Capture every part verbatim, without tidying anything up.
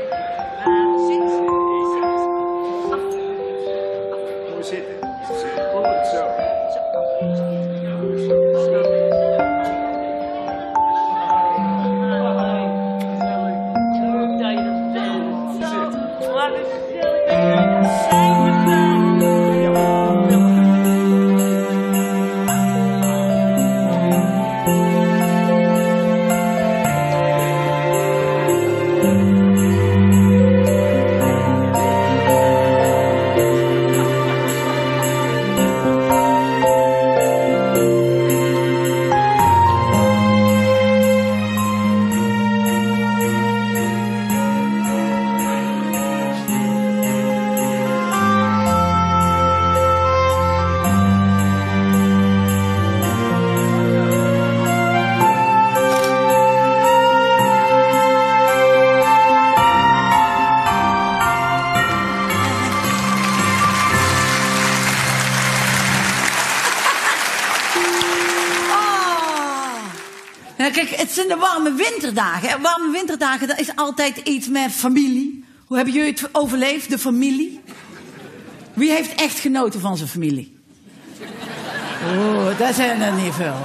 Zitten. Goed zo. Kijk, het zijn de warme winterdagen. En warme winterdagen, dat is altijd iets met familie. Hoe hebben jullie het overleefd, de familie? Wie heeft echt genoten van zijn familie? Oeh, dat zijn er niet veel.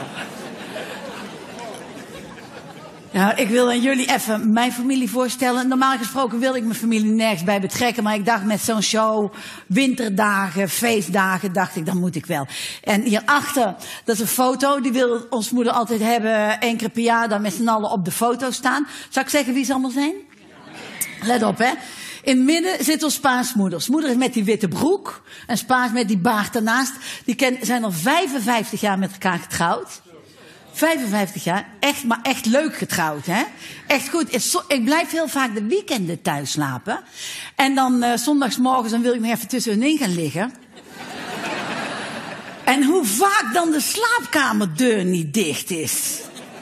Ja, ik wil aan jullie even mijn familie voorstellen. Normaal gesproken wilde ik mijn familie nergens bij betrekken. Maar ik dacht met zo'n show, winterdagen, feestdagen, dacht ik, dan moet ik wel. En hierachter, dat is een foto. Die wil ons moeder altijd hebben, één keer per jaar, dan met z'n allen op de foto staan. Zal ik zeggen wie ze allemaal zijn? Let op, hè. In het midden zit ons pa's moeder. Ons moeder is met die witte broek. En Spa's met die baard ernaast. Die ken, zijn al vijfenvijftig jaar met elkaar getrouwd. vijfenvijftig jaar, echt, maar echt leuk getrouwd, hè? Echt goed. Ik blijf heel vaak de weekenden thuis slapen. En dan uh, zondagsmorgens, dan wil ik nog even tussenin gaan liggen. En hoe vaak dan de slaapkamerdeur niet dicht is.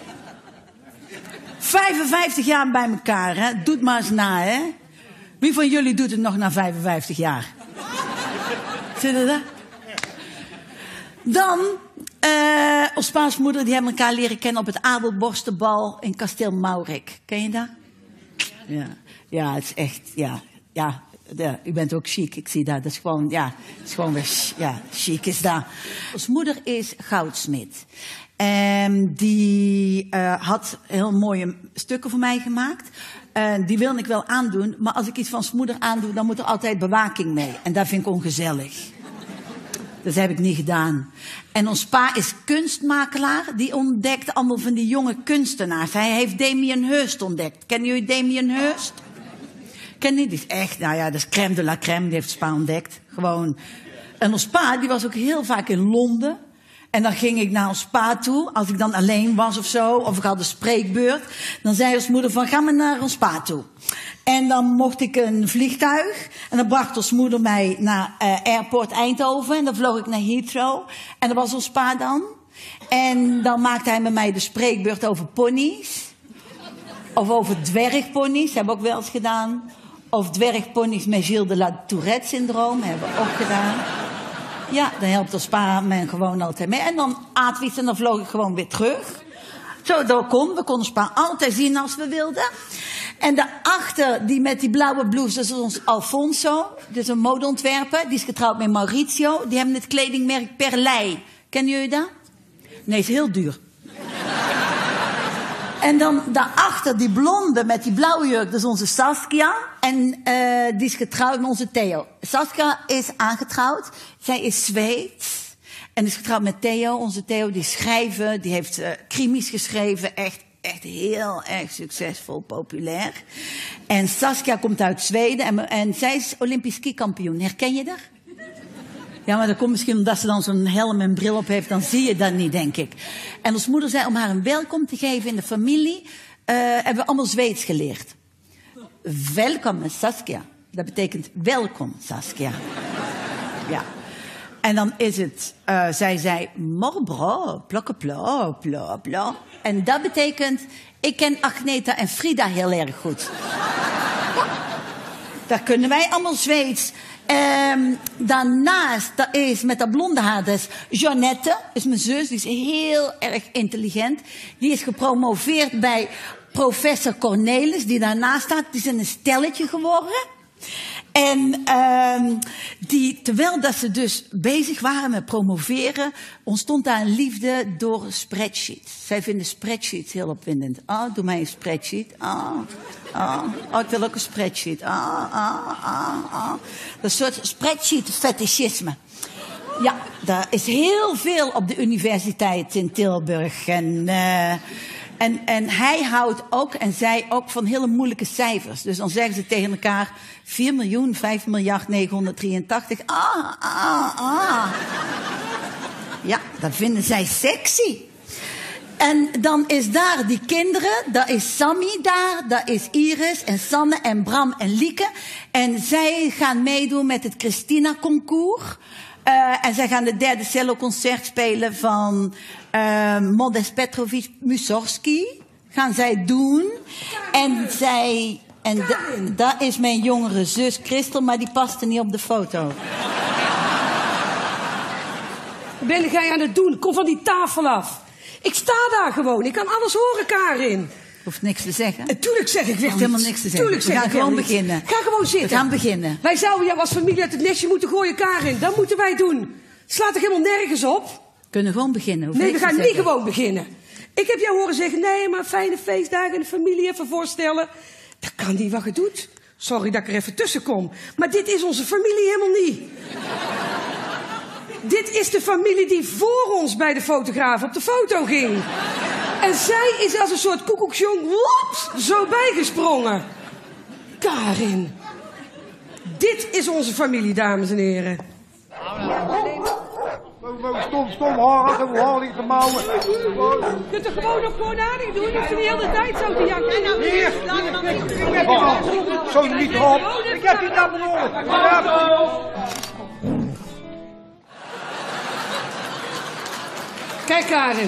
vijfenvijftig jaar bij elkaar, hè? Doet maar eens na, hè? Wie van jullie doet het nog na vijfenvijftig jaar? Zit het er? Dan... Uh, ons pa's moeder, die hebben elkaar leren kennen op het Adelborstenbal in Kasteel Maurik. Ken je dat? Ja, ja, het is echt, ja, ja, ja, u bent ook chic, ik zie dat. Dat is gewoon, ja, het is gewoon weer, ja, chic is dat. Ons moeder is goudsmid. En die uh, had heel mooie stukken voor mij gemaakt. Uh, die wil ik wel aandoen, maar als ik iets van ons moeder aandoe, dan moet er altijd bewaking mee. En dat vind ik ongezellig. Dat heb ik niet gedaan. En ons pa is kunstmakelaar. Die ontdekt allemaal van die jonge kunstenaars. Hij heeft Damien Hirst ontdekt. Kennen jullie Damien Hirst? Ken je die? Die is echt, nou ja, dat is crème de la crème. Die heeft ons pa ontdekt. Gewoon. En ons pa, die was ook heel vaak in Londen. En dan ging ik naar ons pa toe. Als ik dan alleen was of zo. Of ik had een spreekbeurt. Dan zei ons moeder van, ga maar naar ons pa toe. En dan mocht ik een vliegtuig. En dan bracht ons moeder mij naar uh, Airport Eindhoven. En dan vloog ik naar Heathrow. En dat was ons pa dan. En dan maakte hij met mij de spreekbeurt over ponies. Of over dwergponies. Dat hebben we ook wel eens gedaan. Of dwergponies met Gilles de la Tourette syndroom. Hebben we ook gedaan. Ja, dan helpt ons pa me gewoon altijd mee. En dan aten we iets en dan vloog ik gewoon weer terug. Zo, dat kon. We konden ons pa altijd zien als we wilden. En daarachter, die met die blauwe blouse, dat is ons Alfonso. Dat is een modeontwerper. Die is getrouwd met Maurizio. Die hebben het kledingmerk Perlei. Kennen jullie dat? Nee, is heel duur. En dan daarachter, die blonde met die blauwe jurk, dat is onze Saskia. En uh, die is getrouwd met onze Theo. Saskia is aangetrouwd. Zij is Zweeds. En is getrouwd met Theo. Onze Theo, die schrijven, die heeft uh, krimis geschreven. Echt, echt heel erg succesvol, populair. En Saskia komt uit Zweden. En, en zij is Olympisch skikampioen. Herken je dat? Ja, maar dat komt misschien omdat ze dan zo'n helm en bril op heeft. Dan zie je dat niet, denk ik. En ons moeder zei om haar een welkom te geven in de familie. Uh, hebben we allemaal Zweeds geleerd. Welkom Saskia. Dat betekent welkom Saskia. Ja. En dan is het, uh, zij zei, morbro, plokke plo, plo, plo. En dat betekent, ik ken Agneta en Frida heel erg goed. Ja. Dat kunnen wij allemaal Zweeds. Um, daarnaast, dat is met dat blonde haar, dat is Jeannette, is mijn zus, die is heel erg intelligent. Die is gepromoveerd bij professor Cornelis, die daarnaast staat. Die zijn een stelletje geworden. En uh, die, terwijl dat ze dus bezig waren met promoveren, ontstond daar een liefde door spreadsheets. Zij vinden spreadsheets heel opwindend. Ah, oh, doe mij een spreadsheet. Ah, ah, oh, ik wil ook een spreadsheet. Ah, ah, ah, ah. Een soort spreadsheet-fetischisme. Ja, daar is heel veel op de universiteit in Tilburg. En, uh, en, en hij houdt ook, en zij ook, van hele moeilijke cijfers. Dus dan zeggen ze tegen elkaar vier miljoen, vijf miljard, negenhonderddrieëntachtig. Ah, ah, ah. Ja, dat vinden zij sexy. En dan is daar die kinderen, daar is Sammy daar, daar is Iris en Sanne en Bram en Lieke. En zij gaan meedoen met het Christina-concours. Uh, en zij gaan de derde celloconcert spelen van uh, Modest Petrovic Mussorgsky. Gaan zij doen. En zij... En da, dat is mijn jongere zus Christel, maar die paste niet op de foto. Wat ben jij aan het doen? Kom van die tafel af. Ik sta daar gewoon. Ik kan alles horen, Karin. Hoeft niks te zeggen. En tuurlijk zeg ik wel niks. helemaal niks te zeggen. Tuurlijk We gaan gewoon beginnen. Ga gewoon zitten. We gaan beginnen. Wij zouden jou als familie uit het nestje moeten gooien, Karin. Dat moeten wij doen. Slaat er helemaal nergens op. We kunnen gewoon beginnen. Hoeft nee, we gaan niet zeggen. gewoon beginnen. Ik heb jou horen zeggen, nee, maar fijne feestdagen in de familie even voorstellen. Dat kan niet wat je doet. Sorry dat ik er even tussen kom. Maar dit is onze familie helemaal niet. Dit is de familie die voor ons bij de fotograaf op de foto ging. En zij is als een soort koekoeksjong woeps, zo bijgesprongen. Karin. Dit is onze familie, dames en heren. Stom, stom, haar, dat haar ligt te mouwen. Je kunt er gewoon op gewoon aardig doen. Je hoeft er de hele tijd zo te janken. Hier, ik heb die zo niet op. Ik heb die daar benoemd. Kijk, Karin.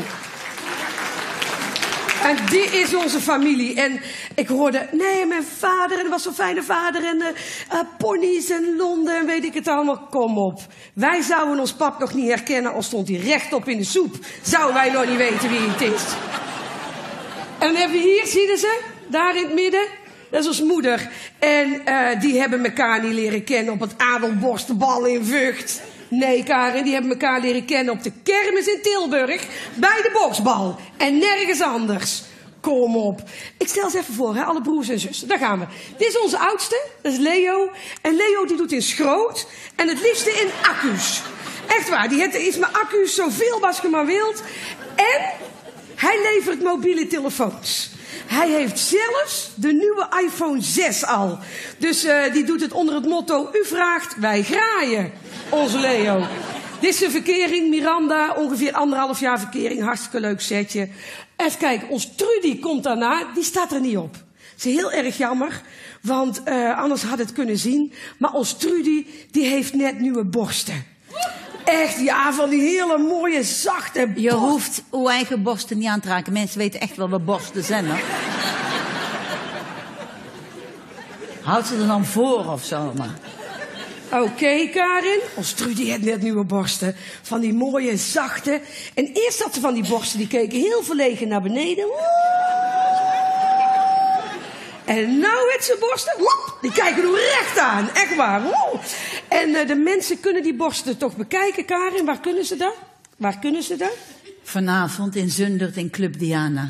En dit is onze familie. En ik hoorde, nee, mijn vader, en dat was zo'n fijne vader, en uh, uh, ponies en Londen, en weet ik het allemaal. Kom op. Wij zouden ons pap nog niet herkennen, al stond hij rechtop in de soep. Zouden wij nog niet weten wie het is. En dan hebben we hier, zie je ze? Daar in het midden. Dat is ons moeder. En uh, die hebben elkaar niet leren kennen op het Adelborstenbal in Vught. Nee, Karin, die hebben elkaar leren kennen op de kermis in Tilburg. Bij de boksbal. En nergens anders. Kom op. Ik stel eens even voor, hè, alle broers en zussen. Daar gaan we. Dit is onze oudste. Dat is Leo. En Leo die doet in schroot. En het liefste in accu's. Echt waar. Die heeft iets met accu's zoveel als je maar wilt. En hij levert mobiele telefoons. Hij heeft zelfs de nieuwe iPhone zes al. Dus uh, die doet het onder het motto, u vraagt, wij graaien. Onze Leo. Dit is een verkering, Miranda, ongeveer anderhalf jaar verkering. Hartstikke leuk setje. Even kijken, ons Trudy komt daarna, die staat er niet op. Dat is heel erg jammer, want uh, anders had het kunnen zien. Maar ons Trudy, die heeft net nieuwe borsten. Echt, ja, van die hele mooie, zachte borsten. Je hoeft uw eigen borsten niet aan te raken. Mensen weten echt wel wat borsten zijn, hoor. Houd ze er dan voor of zo, maar. Oké, okay, Karin. Ons Trudy heeft net nieuwe borsten. Van die mooie, zachte. En eerst had ze van die borsten, die keken heel verlegen naar beneden. En nou heeft ze borsten, die kijken er recht aan. Echt waar. En uh, de mensen kunnen die borsten toch bekijken, Karin. Waar kunnen ze dat? Waar kunnen ze dat? Vanavond in Zundert in Club Diana.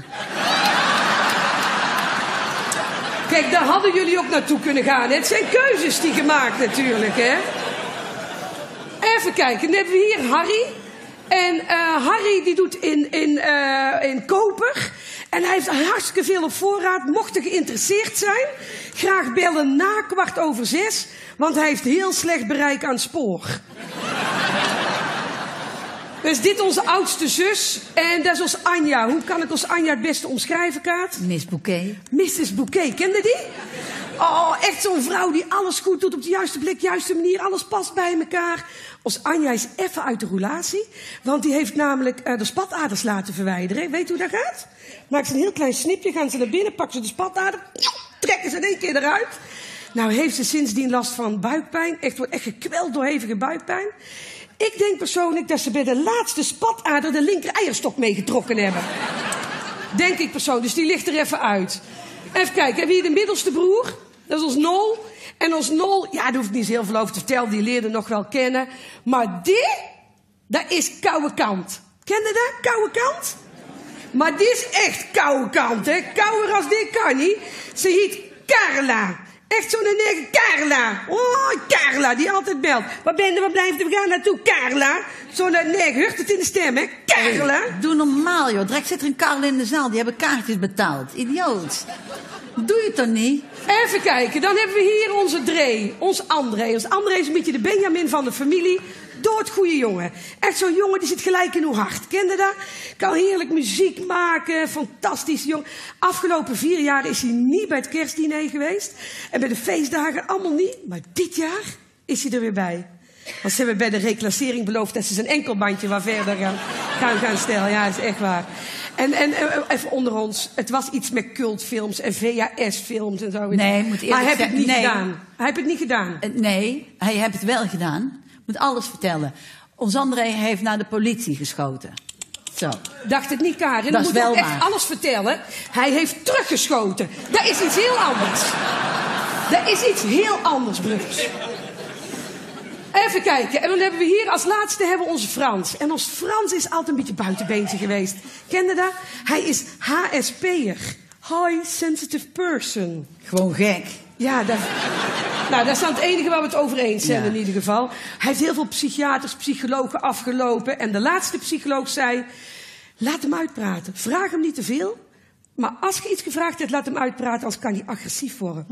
Kijk, daar hadden jullie ook naartoe kunnen gaan. Het zijn keuzes die gemaakt natuurlijk, hè. Even kijken, dan hebben we hier Harry. En uh, Harry die doet in, in, uh, in koper. En hij heeft hartstikke veel op voorraad. Mocht je geïnteresseerd zijn, graag bellen na kwart over zes. Want hij heeft heel slecht bereik aan het spoor. Dus dit onze oudste zus. En dat is ons Anja. Hoe kan ik ons Anja het beste omschrijven, Kaat? Miss Bouquet. missus Bouquet, kende die? Oh, echt zo'n vrouw die alles goed doet op de juiste plek, juiste manier. Alles past bij elkaar. Ons Anja is even uit de roulatie. Want die heeft namelijk uh, de spataders laten verwijderen. Weet u hoe dat gaat? Maakt ze een heel klein snipje, gaan ze naar binnen, pakken ze de spatader. Trekken ze in één keer eruit. Nou heeft ze sindsdien last van buikpijn. Echt, wordt echt gekweld door hevige buikpijn. Ik denk persoonlijk dat ze bij de laatste spatader de linker eierstok meegetrokken hebben. Denk ik persoonlijk. Dus die ligt er even uit. Even kijken. Hebben we hier de middelste broer? Dat is ons Nol. En ons Nol, ja, daar hoef ik niet zo heel veel over te vertellen. Die leerde nog wel kennen. Maar die, dat is koude kant. Ken je dat? Koude kant? Maar die is echt koude kant, hè. Kouder als dit kan niet. Ze heet Carla. Echt zo'n negen Carla. Oh, Carla, die altijd belt. Waar ben je, waar blijft je? We gaan naartoe, Carla. Zo'n negen, hoort het in de stem, hè? Carla. Hey, doe normaal, joh. Direct zit er een Karel in de zaal. Die hebben kaartjes betaald. Idioot. Doe je het toch niet? Even kijken, dan hebben we hier onze Dree. Ons André. Ons André is een beetje de Benjamin van de familie. Doodgoeie jongen. Echt zo'n jongen die zit gelijk in uw hart. Ken je dat? Kan heerlijk muziek maken. Fantastisch jongen. Afgelopen vier jaar is hij niet bij het kerstdiner geweest. En bij de feestdagen allemaal niet. Maar dit jaar is hij er weer bij. Want ze hebben bij de reclassering beloofd dat ze zijn enkelbandje wat verder gaan, gaan, gaan stellen. Ja, dat is echt waar. En, en even onder ons, het was iets met cultfilms en V H S-films en zo. Nee, moet eerlijk maar hij heeft het niet nee. gedaan. Hij heeft het niet gedaan. Nee, hij heeft het wel gedaan. Moet alles vertellen. Ons André heeft naar de politie geschoten. Zo. Dacht het niet, Karin. Dat moet is wel ook echt waar. alles vertellen. Hij heeft teruggeschoten. Dat is iets heel anders. Dat is iets heel anders, broers. Even kijken. En dan hebben we hier als laatste hebben we onze Frans. En ons Frans is altijd een beetje buitenbeentje geweest. Ken je dat? Hij is H S P'er. High Sensitive Person. Gewoon gek. Ja, dat, nou, dat is dan het enige waar we het over eens zijn Ja. in ieder geval. Hij heeft heel veel psychiaters, psychologen afgelopen. En de laatste psycholoog zei, laat hem uitpraten. Vraag hem niet te veel. Maar als je iets gevraagd hebt, laat hem uitpraten, anders kan hij agressief worden.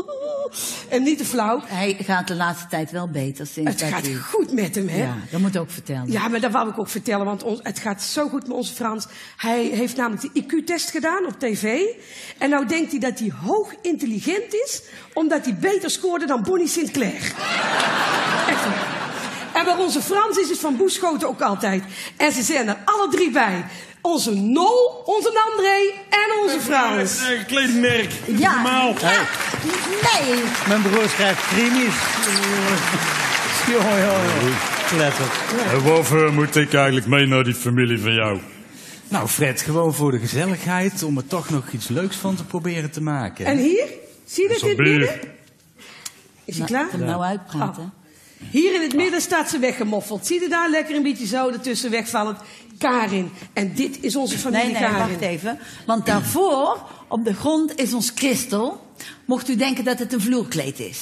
En niet te flauw. Hij gaat de laatste tijd wel beter sinds Het dat gaat hij... goed met hem, hè? Ja, dat moet ik ook vertellen. Ja, maar dat wou ik ook vertellen, want ons, het gaat zo goed met onze Frans. Hij heeft namelijk de I Q-test gedaan op tv. En nou denkt hij dat hij hoog intelligent is, omdat hij beter scoorde dan Bonnie Sinclair. Echt waar. En waar onze Frans is, is Van Boeschoten ook altijd. En ze zijn er alle drie bij. Onze Nol, onze André en onze Frans. Een kledingmerk. Ja. Normaal. Ja. Nee. Mijn broer schrijft krimis. Jongen, jongen. Kletter. En waarvoor moet ik eigenlijk mee naar die familie van jou? Nou, Fred, gewoon voor de gezelligheid. Om er toch nog iets leuks van te proberen te maken. En hier, zie je dat in het bier. midden? Is hij klaar? Laat hem nou uitpraten. Oh. Hier in het midden staat ze weggemoffeld. Zie je daar lekker een beetje zo ertussen wegvallend? Karin. En dit is onze familie Nee, nee, Karin. wacht even. Want daarvoor, op de grond, is ons Christel. Mocht u denken dat het een vloerkleed is.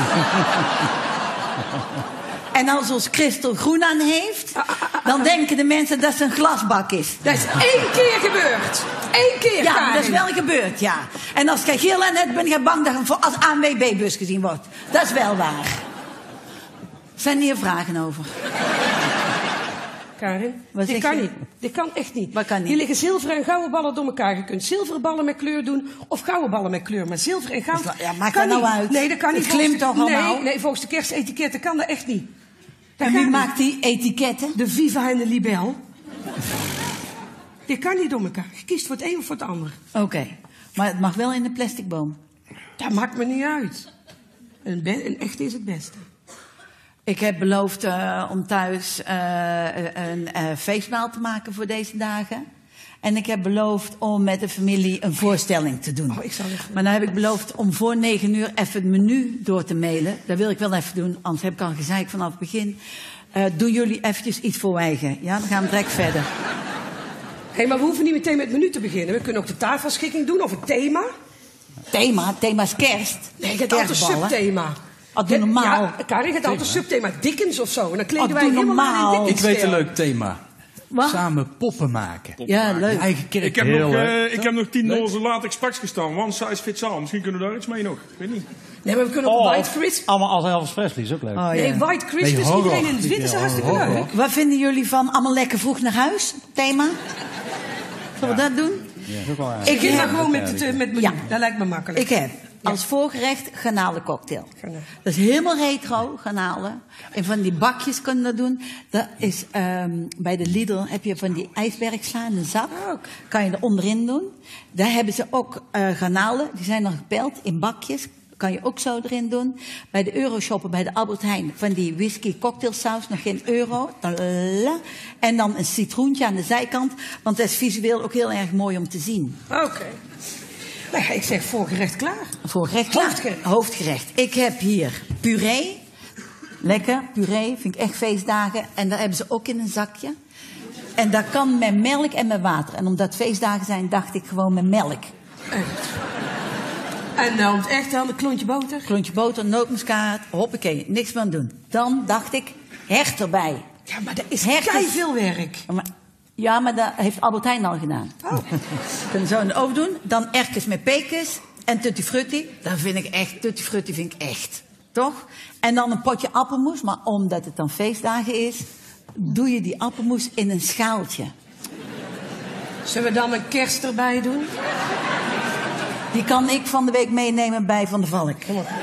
En als ons Christel groen aan heeft, dan denken de mensen dat ze een glasbak is. Dat is één keer gebeurd. Eén keer, Ja, Karin. dat is wel gebeurd, ja. En als je geel aan hebt, ben je bang dat je voor- als A N W B-bus gezien wordt. Dat is wel waar. Zijn hier vragen over? Karin, Wat dit zeg kan je? niet. Dit kan echt niet. Wat kan niet? Hier liggen zilveren en gouden ballen door elkaar. Je kunt zilveren ballen met kleur doen of gouden ballen met kleur. Maar zilver en goud Ja, maakt kan dat nou niet. uit? Nee, dat kan niet. Het glimt Volgens- toch nee, allemaal? Nee, volgens de kersetiketten kan dat echt niet. Dat En gaat wie niet. maakt die etiketten? De Viva en de Libel. Dit kan niet door elkaar. Je kiest voor het een of voor het ander. Oké, maar het mag wel in de plastic boom. Dat maakt me niet uit. Een, be- een echte is het beste. Ik heb beloofd uh, om thuis uh, een uh, feestmaal te maken voor deze dagen. En ik heb beloofd om met de familie een voorstelling te doen. Oh, ik zal even... Maar dan heb ik beloofd om voor negen uur even het menu door te mailen. Dat wil ik wel even doen, anders heb ik al gezeik vanaf het begin. Uh, doen jullie eventjes iets voor eigen. Ja, dan gaan we direct verder. Hé, hey, maar we hoeven niet meteen met het menu te beginnen. We kunnen ook de tafelschikking doen of het thema. Thema, thema is kerst. Nee, je hebt altijd een Kerstballen. subthema. Oh, doe normaal. Ja, Karin, je hebt altijd een subthema. Dickens of zo. En dan kleden Oh, wij doe helemaal normaal. in Ik Dickens weet een stijl. leuk thema. Wat? Samen poppen maken. Ja, leuk. Je eigen kerk. Ik heb, Heel nog, leuk. eh, ik heb nog tien Leuk. dozen latex paks gestaan. One size fits all. Misschien kunnen we daar iets mee nog. Ik weet niet. Nee, maar we kunnen ook Oh, White Christmas. allemaal als Elvis Presley is ook leuk. Oh, Nee, ja. White Christmas. Nee, horror. Iedereen in het wit is Ja, hartstikke horror. leuk. Wat vinden jullie van allemaal lekker vroeg naar huis? Thema? Zullen we dat doen? Ja, dat is ook wel aardig. Ik begin maar heb- gewoon met het, eh, met het menu. Ja. Dat lijkt me makkelijk. Ik heb als voorgerecht garnalencocktail. Garnalen. Dat is helemaal retro, garnalen. En van die bakjes kunnen we dat doen. Dat is, um, bij de Lidl heb je van die ijsbergsla in een zak. Ook. Kan je er onderin doen. Daar hebben ze ook uh, garnalen. Die zijn dan gepeld in bakjes. kan je ook zo erin doen. Bij de Euroshopper, bij de Albert Heijn, van die whisky cocktailsaus, nog geen euro. En dan een citroentje aan de zijkant, want dat is visueel ook heel erg mooi om te zien. Oké. Okay. Nou ja, ik zeg voorgerecht klaar. Voorgerecht klaar. Hoofdgerecht. Hoofdgerecht. Ik heb hier puree. Lekker, puree, vind ik echt feestdagen. En daar hebben ze ook in een zakje. En dat kan met melk en met water. En omdat feestdagen zijn, dacht ik gewoon met melk. Echt. En dan het echt dan een klontje boter? Klontje boter, nootmuskaat, hoppakee, niks meer aan doen. Dan dacht ik, hecht erbij. Ja, maar dat is Hecht kei is- veel werk. Ja, maar, ja, maar dat heeft Albert Heijn al gedaan. Oh. Kunnen we zo in de oven doen. Dan erwtjes met pekes en tutti frutti. Dat vind ik echt, tutti frutti vind ik echt. Toch? En dan een potje appelmoes. Maar omdat het dan feestdagen is, doe je die appelmoes in een schaaltje. Zullen we dan een kerst erbij doen? Die kan ik van de week meenemen bij Van der Valk.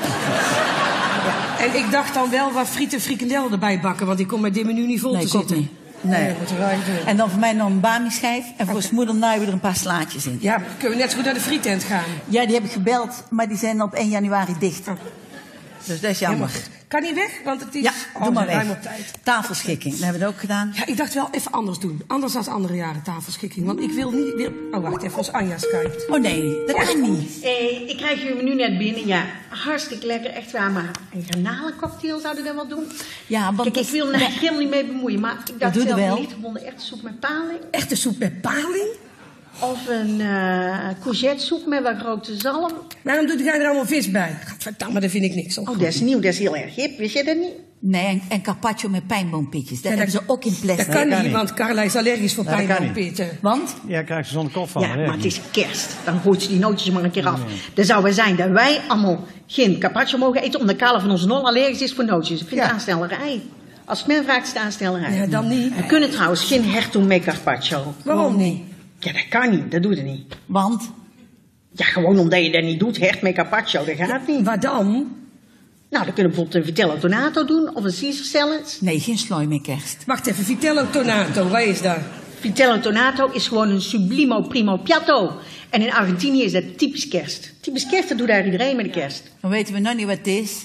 En ik dacht dan wel wat friet en frikandel erbij bakken, want ik kom met dit menu niet vol Nee, te komt zitten. niet. Nee. dat moeten wij doen. En dan voor mij nog een bami-schijf. En voor zijn moeder naaien we er een paar slaatjes in. Ja, kunnen we net zo goed naar de frietent gaan. Ja, die heb ik gebeld, maar die zijn op één januari dicht. Oh. Dus dat is jammer. Helemaal goed. Kan niet weg, want het is Ja, oh, doe maar we zijn ruim weg. op tijd. Tafelschikking, dat hebben we ook gedaan. Ja, ik dacht wel even anders doen. Anders dan andere jaren tafelschikking. Want ik wil niet... Wil... Oh, wacht even, als Anja skypt. Oh nee, dat kan niet. Eh, ik krijg je menu net binnen. Ja, hartstikke lekker, echt waar. Maar een garnalencocktail zouden we dan wel doen. Ja, want Kijk, dat- ik wil er eigenlijk helemaal niet mee bemoeien. Maar ik dacht doe je zelf, wel. een lichtgebonden echte soep met paling. Echte soep met paling? Of een eh courgette soep met wat grote zalm. Waarom doet jij er allemaal vis bij? Gadverdamme, daar vind ik niks op. Oh, dat is nieuw, dat is heel erg hip. Wist je dat niet? Nee, en, en carpaccio met pijnboompietjes. Dat Ja, hebben ze ook in Dat plastic. kan dat niet, kan niet. want Carla is allergisch voor Nee, dat kan pijnboompitten. Want? Ja, krijg je zonder kop van. Ja, maar het is kerst. Dan gooit ze die nootjes maar een keer af. Dan zou het zijn dat wij allemaal geen carpaccio mogen eten, omdat Carla van ons nul allergisch is voor nootjes. Ik vind het Ja. aanstellerij. Als men vraagt, is het aanstellerij. Ja, dan niet. We kunnen trouwens geen hecht doen met carpaccio. Waarom niet? Ja, dat kan niet. Dat doet het niet. Want? Ja, gewoon omdat je dat niet doet. Hecht met carpaccio, dat gaat niet. Waar dan? Nou, dan kunnen we bijvoorbeeld een vitello tonato doen. Of een Caesar salad. Nee, geen slooi met kerst. Wacht even, vitello tonato, waar is dat? Vitello tonato is gewoon een sublimo primo piatto. En in Argentinië is dat typisch kerst. Typisch kerst, dat doet daar iedereen met de kerst. Dan weten we nog niet wat het is.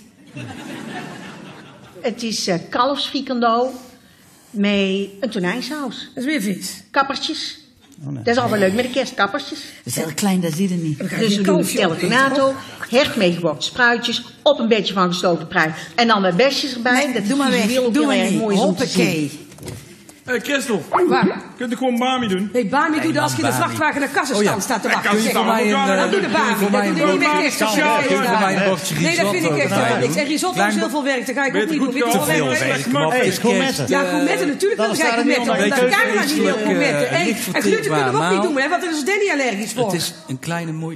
Het is uh, kalfsfrikando met een tonijnsaus. Dat is weer vis. Kappertjes. Oh, nee. Dat is altijd leuk met de kerst, kappertjes. Dat is heel klein, dat zie je niet. Dan ga je Dus die we doen kalfje vitello opeten, tonato, hoor. hecht meegewogen spruitjes, op een beetje van gestoten prui. En dan met besjes erbij. Nee, dat doe maar weg. visueel ook Doe heel maar erg niet. mooi is om te zien. Hoppakee. Hé, Christel. Waar? Kunt je gewoon Bami doen? Nee, Bami doe dat als je in de Bami. vrachtwagen naar kassenstand Oh ja. staat te Ja, wachten. kassenstand. Zeg, Voor mij een, dan eh, doe de Bami. voor Dat mij doe een je niet met brood- kerst. Ja, als ja, je doe feest voor mij hebt. een bordje Nee, dat vind ik risotto echt erbij helemaal niks. doen. En risotto Klein is heel bo- veel werk. Dan ga ik Weet ook je niet goed doen. Weet je wel, wel. Te veel werk. werk, maar Hey, het is gourmetten. kerst. Ja, eh, gourmetten, natuurlijk wil dan jij staat er niet gourmetten. onder. Omdat Beetje Carla niet wil feestelijk, gourmetten. eh, Hey, licht en gluten kunnen we ook verteerbaar, niet doen, maar- hè, want daar is Danny allergisch voor. Het is een kleine mooi...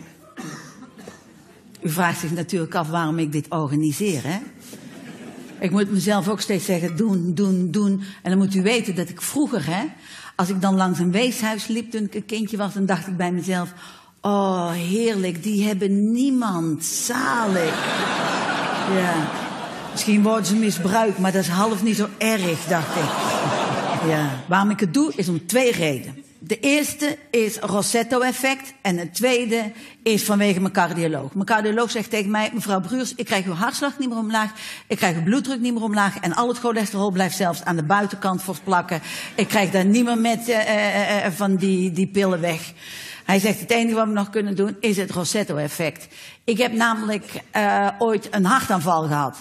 U vraagt zich natuurlijk af waarom ik dit organiseer, hè? Ik moet mezelf ook steeds zeggen, doen, doen, doen. En dan moet u weten dat ik vroeger, hè, als ik dan langs een weeshuis liep toen ik een kindje was, dan dacht ik bij mezelf, oh, heerlijk, die hebben niemand, zalig. Ja. Misschien worden ze misbruikt, maar dat is half niet zo erg, dacht ik. Ja. Waarom ik het doe, is om twee redenen. De eerste is Rossetto-effect en de tweede is vanwege mijn cardioloog. Mijn cardioloog zegt tegen mij, mevrouw Bruurs, ik krijg uw hartslag niet meer omlaag, ik krijg uw bloeddruk niet meer omlaag en al het cholesterol blijft zelfs aan de buitenkant voortplakken. Ik krijg daar niet meer met uh, uh, uh, van die, die pillen weg. Hij zegt, het enige wat we nog kunnen doen is het Rossetto-effect. Ik heb namelijk uh, ooit een hartaanval gehad.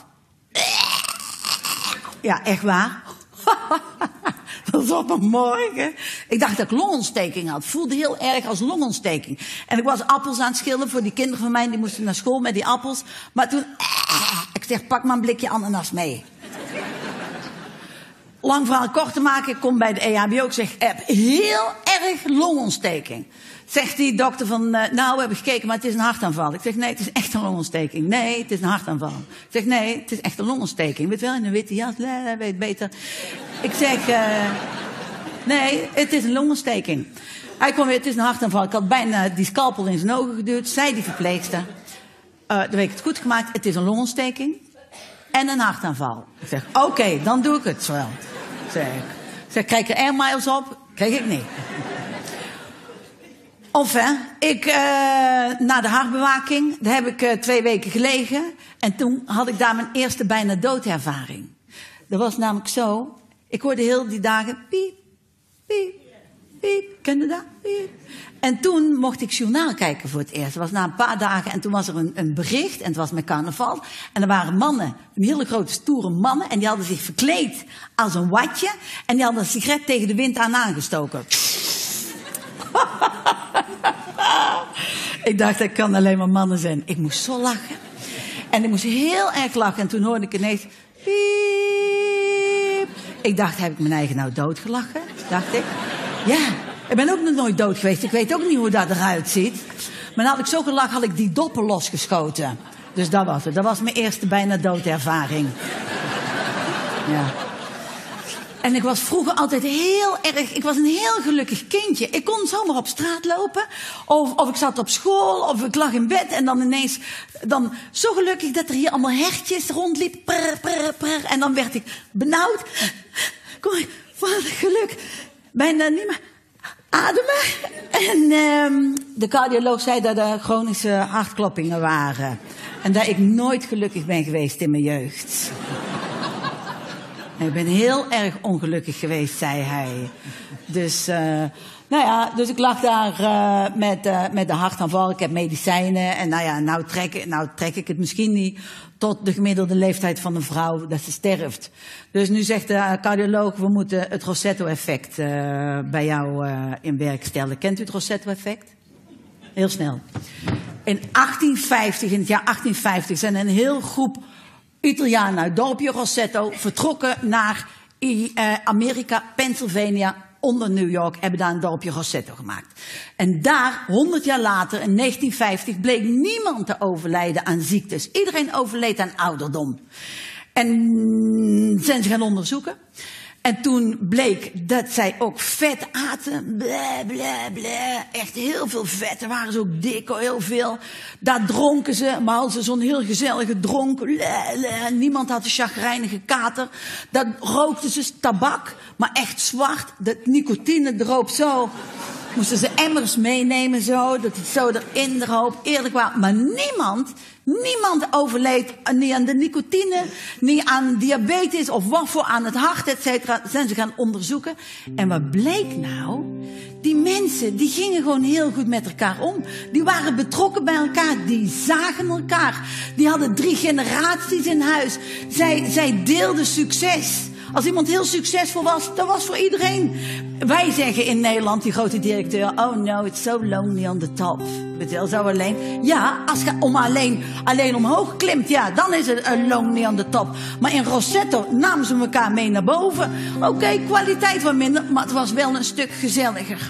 Ja, echt waar. Dat was op een morgen. Ik dacht dat ik longontsteking had. Voelde heel erg als longontsteking. En ik was appels aan het schillen voor die kinderen van mij. Die moesten naar school met die appels. Maar toen... Ik zeg, pak maar een blikje ananas mee. Lang verhaal kort te maken. Ik kom bij de E H B O. Ik zeg, ik heb heel erg longontsteking. Zegt die dokter van, uh, nou, we hebben gekeken, maar het is een hartaanval. Ik zeg, nee, het is echt een longontsteking. Nee, het is een hartaanval. Ik zeg, nee, het is echt een longontsteking. Weet wel, in een witte jas, nee, weet beter. Ik zeg, uh, nee, het is een longontsteking. Hij kwam weer, het is een hartaanval. Ik had bijna die scalpel in zijn ogen geduwd. Zei die verpleegster. Uh, dan heb ik het goed gemaakt. Het is een longontsteking en een hartaanval. Ik zeg, oké, okay, dan doe ik het wel. Zeg ik. Ik zeg, krijg ik er air miles op? Krijg ik niet. Of hè, ik, uh, na de hartbewaking, daar heb ik uh, twee weken gelegen. En toen had ik daar mijn eerste bijna doodervaring. Dat was namelijk zo, ik hoorde heel die dagen piep, piep, piep, ken je dat? Piep. En toen mocht ik journaal kijken voor het eerst. Dat was na een paar dagen en toen was er een, een bericht en het was met carnaval. En er waren mannen, een hele grote stoere mannen en die hadden zich verkleed als een watje. En die hadden een sigaret tegen de wind aan aangestoken. Ik dacht, dat kan alleen maar mannen zijn. Ik moest zo lachen. En ik moest heel erg lachen. En toen hoorde ik ineens... Piep. Ik dacht, heb ik mijn eigen nou doodgelachen? Dacht ik. Ja, ik ben ook nog nooit dood geweest. Ik weet ook niet hoe dat eruit ziet. Maar dan had ik zo gelachen, had ik die doppen losgeschoten. Dus dat was het. Dat was mijn eerste bijna doodervaring. Ja. En ik was vroeger altijd heel erg... Ik was een heel gelukkig kindje. Ik kon zomaar op straat lopen. Of, of ik zat op school. Of ik lag in bed. En dan ineens... Dan zo gelukkig dat er hier allemaal hertjes rondliepen. Prr, prr, prr. En dan werd ik benauwd. Kom ik... Wat een geluk. Bijna niet meer ademen. En um, de cardioloog zei dat er chronische hartkloppingen waren. En dat ik nooit gelukkig ben geweest in mijn jeugd. Ik ben heel erg ongelukkig geweest, zei hij. Dus, uh, nou ja, dus ik lag daar uh, met, uh, met de hartaanval. Ik heb medicijnen. En nou ja, nou trek, nou trek ik het misschien niet tot de gemiddelde leeftijd van een vrouw dat ze sterft. Dus nu zegt de cardioloog, we moeten het Rossetto-effect uh, bij jou uh, in werk stellen. Kent u het Rossetto-effect? Heel snel. In achttien vijftig, in het jaar achttien vijftig, zijn een heel groep Italianen uit het dorpje Rossetto vertrokken naar uh, Amerika, Pennsylvania, onder New York, hebben daar een dorpje Rossetto gemaakt. En daar, honderd jaar later, in negentien vijftig, bleek niemand te overlijden aan ziektes. Iedereen overleed aan ouderdom. En zijn ze gaan onderzoeken. En toen bleek dat zij ook vet aten. Bla, bla, bla. Echt heel veel vet. Er waren ze ook dik, heel veel. Daar dronken ze, maar hadden ze zo'n heel gezellige dronk. Bla, bla. Niemand had een chagrijnige kater. Daar rookten ze tabak, maar echt zwart. De nicotine droop zo. Moesten ze emmers meenemen zo, dat het zo erin droop. Eerlijk waar, maar niemand... Niemand overleed niet aan de nicotine, niet aan diabetes of wat voor aan het hart, et cetera. Zijn ze gaan onderzoeken. En wat bleek nou? Die mensen, die gingen gewoon heel goed met elkaar om. Die waren betrokken bij elkaar, die zagen elkaar. Die hadden drie generaties in huis. Zij, zij deelden succes. Als iemand heel succesvol was, dat was voor iedereen. Wij zeggen in Nederland, die grote directeur, oh no, it's so lonely on the top. Weet je wel, zo alleen. Ja, als je om alleen, alleen omhoog klimt, ja, dan is het een lonely on the top. Maar in Rossetto namen ze elkaar mee naar boven. Oké, okay, kwaliteit wat minder, maar het was wel een stuk gezelliger.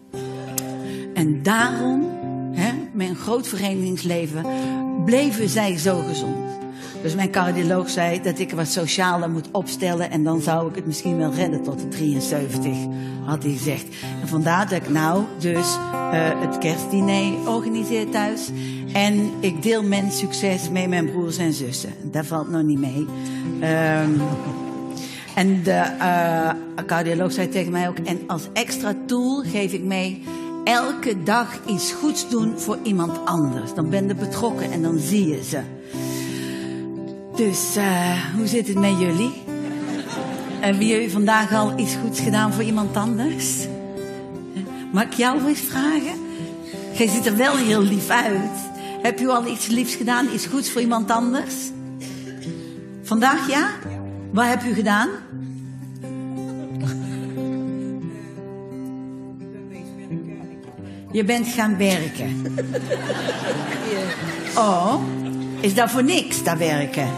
En daarom, hè, met een groot verenigingsleven, bleven zij zo gezond. Dus mijn cardioloog zei dat ik wat socialer moet opstellen en dan zou ik het misschien wel redden tot de drieënzeventig, had hij gezegd. En vandaar dat ik nou dus uh, het kerstdiner organiseer thuis. En ik deel mijn succes met mijn broers en zussen. Dat valt nog niet mee. Um, en de uh, cardioloog zei tegen mij ook, en als extra tool geef ik mee elke dag iets goeds doen voor iemand anders. Dan ben je betrokken en dan zie je ze. Dus, uh, hoe zit het met jullie? Hebben jullie vandaag al iets goeds gedaan voor iemand anders? Mag ik jou eens vragen? Jij ziet er wel heel lief uit. Heb je al iets liefs gedaan, iets goeds voor iemand anders? Vandaag ja? Wat heb je gedaan? Je bent gaan werken. Oh, is dat voor niks, dat werken?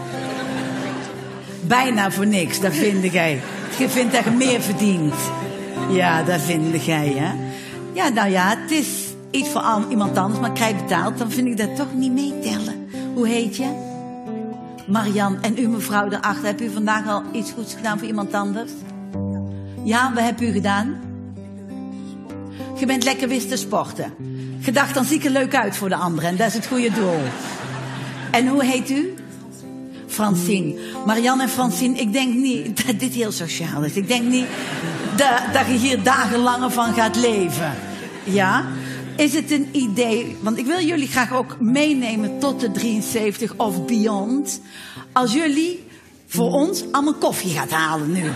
Bijna voor niks, dat vind jij. Je vindt dat je meer verdient. Ja, dat vind jij, hè? Ja, nou ja, het is iets voor iemand anders, maar krijg betaald. Dan vind ik dat toch niet meetellen. Hoe heet je? Marian. En u, mevrouw daarachter, hebt u vandaag al iets goeds gedaan voor iemand anders? Ja, wat hebt u gedaan? Je bent lekker wist te sporten. Je dacht, dan zie ik er leuk uit voor de anderen. En dat is het goede doel. En hoe heet u? Francine. Marianne en Francine, ik denk niet dat dit heel sociaal is. Ik denk niet dat, dat je hier dagenlang van gaat leven. Ja? is het een idee, want ik wil jullie graag ook meenemen tot de drieënzeventig of beyond. Als jullie voor ons allemaal koffie gaat halen nu.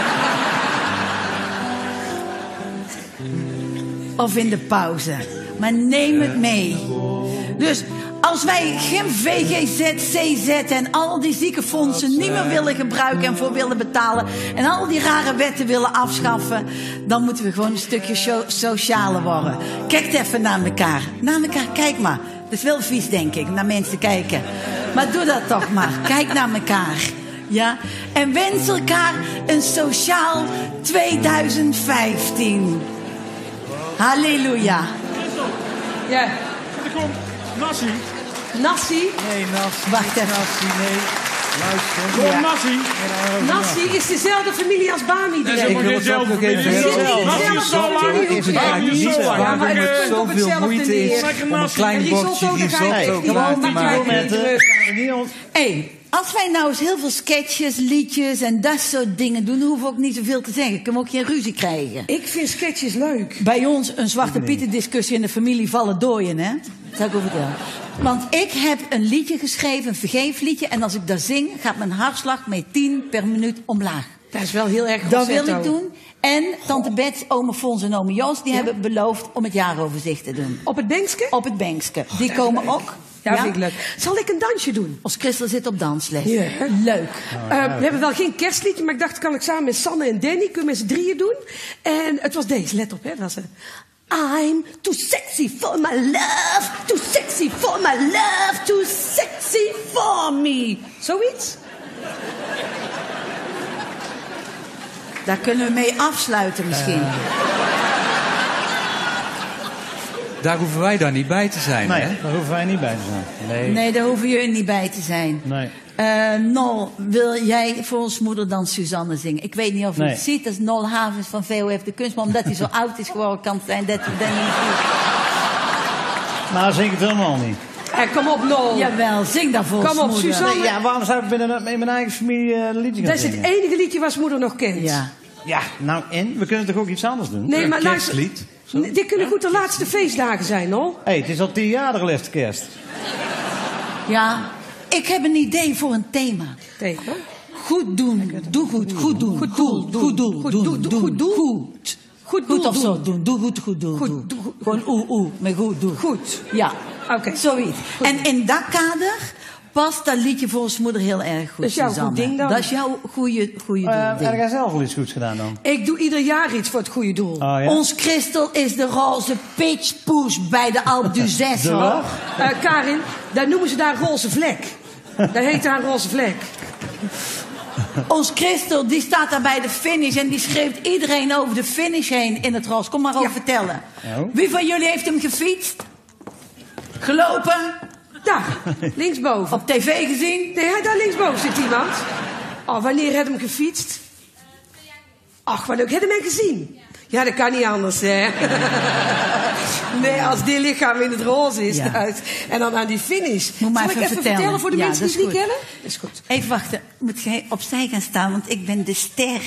Of in de pauze. Maar neem het mee. Dus als wij geen V G Z, C Z en al die ziekenfondsen niet meer willen gebruiken en voor willen betalen en al die rare wetten willen afschaffen, dan moeten we gewoon een stukje so- socialer worden. Kijk even naar elkaar. Naar elkaar, kijk maar. Het is wel vies, denk ik, naar mensen kijken. Maar doe dat toch maar. Kijk naar elkaar. Ja? En wens elkaar een sociaal twintig vijftien. Halleluja. Ja. Er komt Nassi. Nassi. Nee, Nas. Wacht even. Nassi, nee. Luister. Kom Nassi. Nassi is dezelfde familie als Bami. Dat is direct. helemaal wil geen het ook nog zelfde even familie. zeggen. Nassi is zo lang. Is het eigenlijk Nassi niet is zo zo? lang. Ja, maar het Waarom komt op het zoveel hetzelfde moeite neer. is Lekker om een Nassi. klein En bordje risotto, daar ga je risotto echt klaar gewoon te met maken? kleine terug. Hé, als wij nou eens heel veel sketches, liedjes en dat soort dingen doen, dan hoeven we ook niet zoveel te zeggen. Kunnen we ook geen ruzie krijgen. Ik vind sketches leuk. Bij ons een Zwarte Pieten discussie in de familie vallen dooien, hè? Dat zou ik wel vertellen. Want ik heb een liedje geschreven, een vergeefliedje, en als ik dat zing, gaat mijn hartslag met tien per minuut omlaag. Dat is wel heel erg Dat wil falsetto. ik doen. En tante Bets, ome Fons en ome Joost, die hebben beloofd om het jaaroverzicht te doen. Op het bankske? Op het bankske. Die komen ook. Ja, vind ik leuk. Zal ik een dansje doen? Ons Christel zit op dansles. Ja. Leuk. Uh, we hebben wel geen kerstliedje, maar ik dacht, kan ik samen met Sanne en Danny, kunnen we met z'n drieën doen? En het was deze, let op, hè. Dat was een... I'm too sexy for my love, too sexy for my love, too sexy for me. Zoiets? Daar kunnen we mee afsluiten misschien. Uh. Daar hoeven wij dan niet bij te zijn, Nee, hè? daar hoeven wij niet bij te zijn. Nee. Nee, daar hoeven jullie niet bij te zijn. Nee. Uh, Nol, wil jij voor ons moeder dan Suzanne zingen? Ik weet niet of je Nee. het ziet, dat is Nol Havens van V O F de Kunst. Maar omdat hij zo oud is geworden, kan het zijn dat hij dat niet ziet. Maar zing ik het helemaal niet. Hey, kom op, Nol. Jawel, zing dat voor ons Kom op, moeder. Suzanne. Nee, ja, waarom zou ik binnen in mijn eigen familie uh, een liedje gaan Dat is het zingen? enige liedje waar zijn moeder nog kent. Ja. Ja, nou en? We kunnen toch ook iets anders doen? Nee, maar luister. Kerstlied. N- Dit kunnen goed de laatste feestdagen zijn, hoor. Hé, hey, het is al tien jaar de laatste kerst. Ja, ik heb een idee voor een thema. Tegen. Goed doen, doe goed, goed doen, goed doel, goed doel, Goed doen, doel, doen, goed doel. goed. Goed doel Goed of zo doen. doen, doe goed, goed doel, Goed, doen. doe goed. Gewoon oeh, oeh, maar goed doen. Goed. Ja, Oké. zoiets. En in dat kader past dat liedje voor ons moeder heel erg goed, Dat is jouw goed Suzanne. ding dan? Dat is jouw goede, goede Uh, doel, heb ding. jij zelf wel iets goeds gedaan dan? Ik doe ieder jaar iets voor het goede doel. Oh ja? Ons Christel is de roze pitchpoes bij de Alpe d'Huez, De hoor. wat? Eh, Karin, daar noemen ze daar roze vlek. Dat heet daar roze vlek. Ons Christel, die staat daar bij de finish en die schreeuwt iedereen over de finish heen in het roze. Kom maar over Ja. vertellen. Oh. Wie van jullie heeft hem gefietst? Gelopen? Daar, linksboven. Op tv gezien? Nee, hij- daar linksboven zit iemand. Oh, wanneer heb hem gefietst? Ach, wat leuk. Heb je hem gezien? Ja, dat kan niet anders, hè. Nee, als dit lichaam in het roze is. Ja. nou, en dan aan die finish. Moet maar Zal even ik even vertellen. vertellen voor de Ja, mensen die dat het is niet goed. kennen? Is goed. Even wachten, moet jij opzij gaan staan, want ik ben de ster.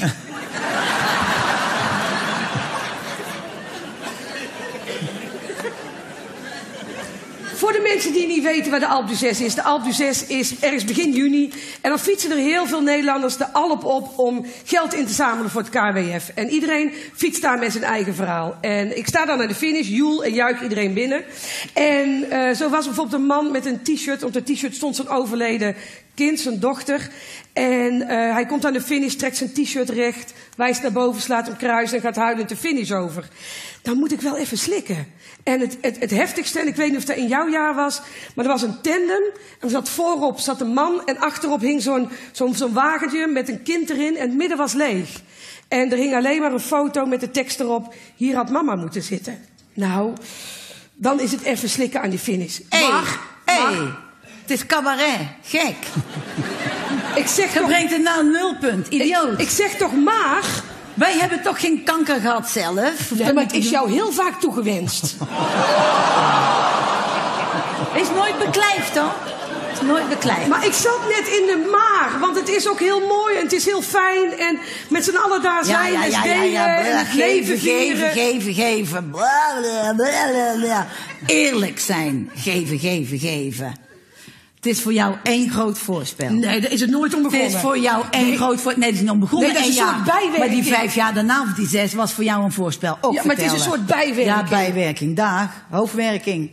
Voor de mensen die niet weten waar de Alpe d'Huez is. De Alpe d'Huez is ergens begin juni. En dan fietsen er heel veel Nederlanders de Alp op om geld in te zamelen voor het K W F. En iedereen fietst daar met zijn eigen verhaal. En ik sta dan aan de finish, joel en juich iedereen binnen. En uh, zo was bijvoorbeeld een man met een t-shirt. Op dat t-shirt stond zijn overleden kind, zijn dochter. En uh, hij komt aan de finish, trekt zijn t-shirt recht, wijst naar boven, slaat een kruis en gaat huilend de finish over. Dan moet ik wel even slikken. En het, het, het heftigste, en ik weet niet of dat in jouw jaar was, maar er was een tandem. En er zat voorop zat een man en achterop hing zo'n zo'n zo'n wagentje met een kind erin en het midden was leeg. En er hing alleen maar een foto met de tekst erop, hier had mama moeten zitten. Nou, dan is het even slikken aan die finish. Hé, Maar, hé, maar, het is cabaret. Gek. ik zeg Je toch, brengt het naar een nulpunt, idioot. ik, ik zeg toch maar, Wij hebben toch geen kanker gehad zelf? ja, maar het is jou heel vaak toegewenst. Is nooit beklijft, hoor. is nooit bekleid. Maar ik zat net in de maag, want het is ook heel mooi en het is heel fijn. En met z'n allen daar zijn ja, en ja, ja, delen ja, en het leven geven, vieren. geven, geven. Blablabla. Eerlijk zijn. Geven, geven, geven. Het is voor jou één groot voorspel. Nee, daar is het nooit om Het begonnen. is voor jou één Nee. groot voorspel. Nee, het is nog begonnen Nee, dat is één een jaar. soort bijwerking. Maar die vijf jaar daarna of die zes was voor jou een voorspel. Ook Ja, maar het is een vertellen. soort bijwerking. Ja, bijwerking. Dag. Hoofdwerking.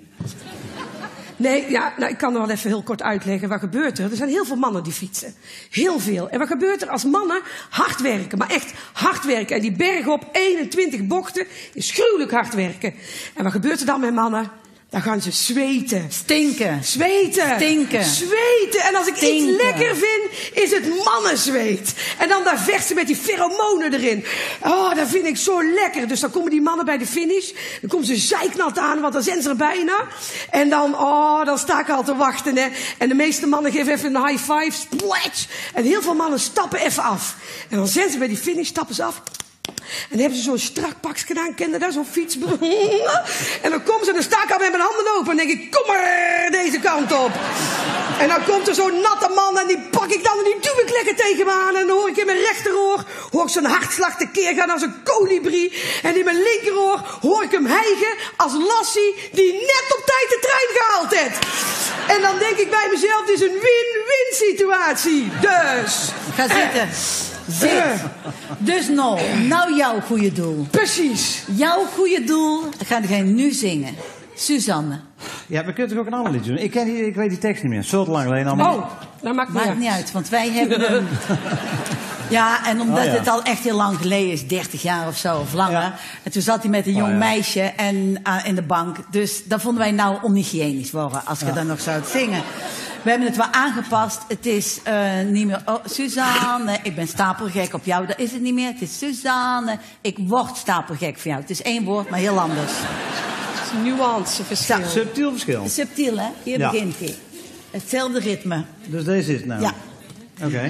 Nee, ja, nou, ik kan er wel even heel kort uitleggen. Wat gebeurt er? Er zijn heel veel mannen die fietsen. Heel veel. En wat gebeurt er als mannen hard werken? Maar echt hard werken. En die berg op eenentwintig bochten is gruwelijk hard werken. En wat gebeurt er dan met mannen? Dan gaan ze zweten. Stinken. Zweten. Stinken. Zweten. En als ik Stinken. iets lekker vind, is het mannenzweet. En dan daar vechten met die pheromonen erin. Oh, dat vind ik zo lekker. Dus dan komen die mannen bij de finish. Dan komen ze zeiknat aan, want dan zijn ze er bijna. En dan, oh, dan sta ik al te wachten. Hè. En de meeste mannen geven even een high five. Splash. En heel veel mannen stappen even af. En dan zijn ze bij die finish, stappen ze af. En dan hebben ze zo'n strak pakje gedaan, kende daar, zo'n fiets. En dan komen ze, dan sta ik al met mijn handen open. En denk ik, kom maar deze kant op. En dan komt er zo'n natte man en die pak ik dan en die duw ik lekker tegen me aan. En dan hoor ik in mijn rechteroor, hoor ik zo'n hartslag tekeer gaan als een kolibrie. En in mijn linkeroor hoor ik hem hijgen als Lassie die net op tijd de trein gehaald heeft. En dan denk ik bij mezelf, het is een win-win situatie. Dus. Ga zitten. Zit. Dus nou, nou jouw goede doel. Precies. Jouw goede doel ga jij nu zingen. Suzanne. Ja, we kunnen toch ook een ander liedje doen? Ik, ken die, ik weet die tekst niet meer. Zo te lang geleden allemaal. Oh, dat maakt niet Maakt uit. niet uit, want wij hebben hem... Ja, en omdat Oh, ja. het al echt heel lang geleden is, dertig jaar of zo, of langer. Ja. En toen zat hij met een jong Oh, ja. meisje en, uh, in de bank. Dus dat vonden wij nou onhygiënisch worden, als je Ja. dan nog zou zingen. We hebben het wel aangepast. Het is uh, niet meer... Oh, Suzanne, ik ben stapelgek op jou. Dat is het niet meer. Het is Suzanne, ik word stapelgek van jou. Het is één woord, maar heel anders. Het is een nuance verschil. Subtiel verschil. Subtiel, hè? Hier Ja. begint hij. Hetzelfde ritme. Dus deze is het nou. Ja. Oké.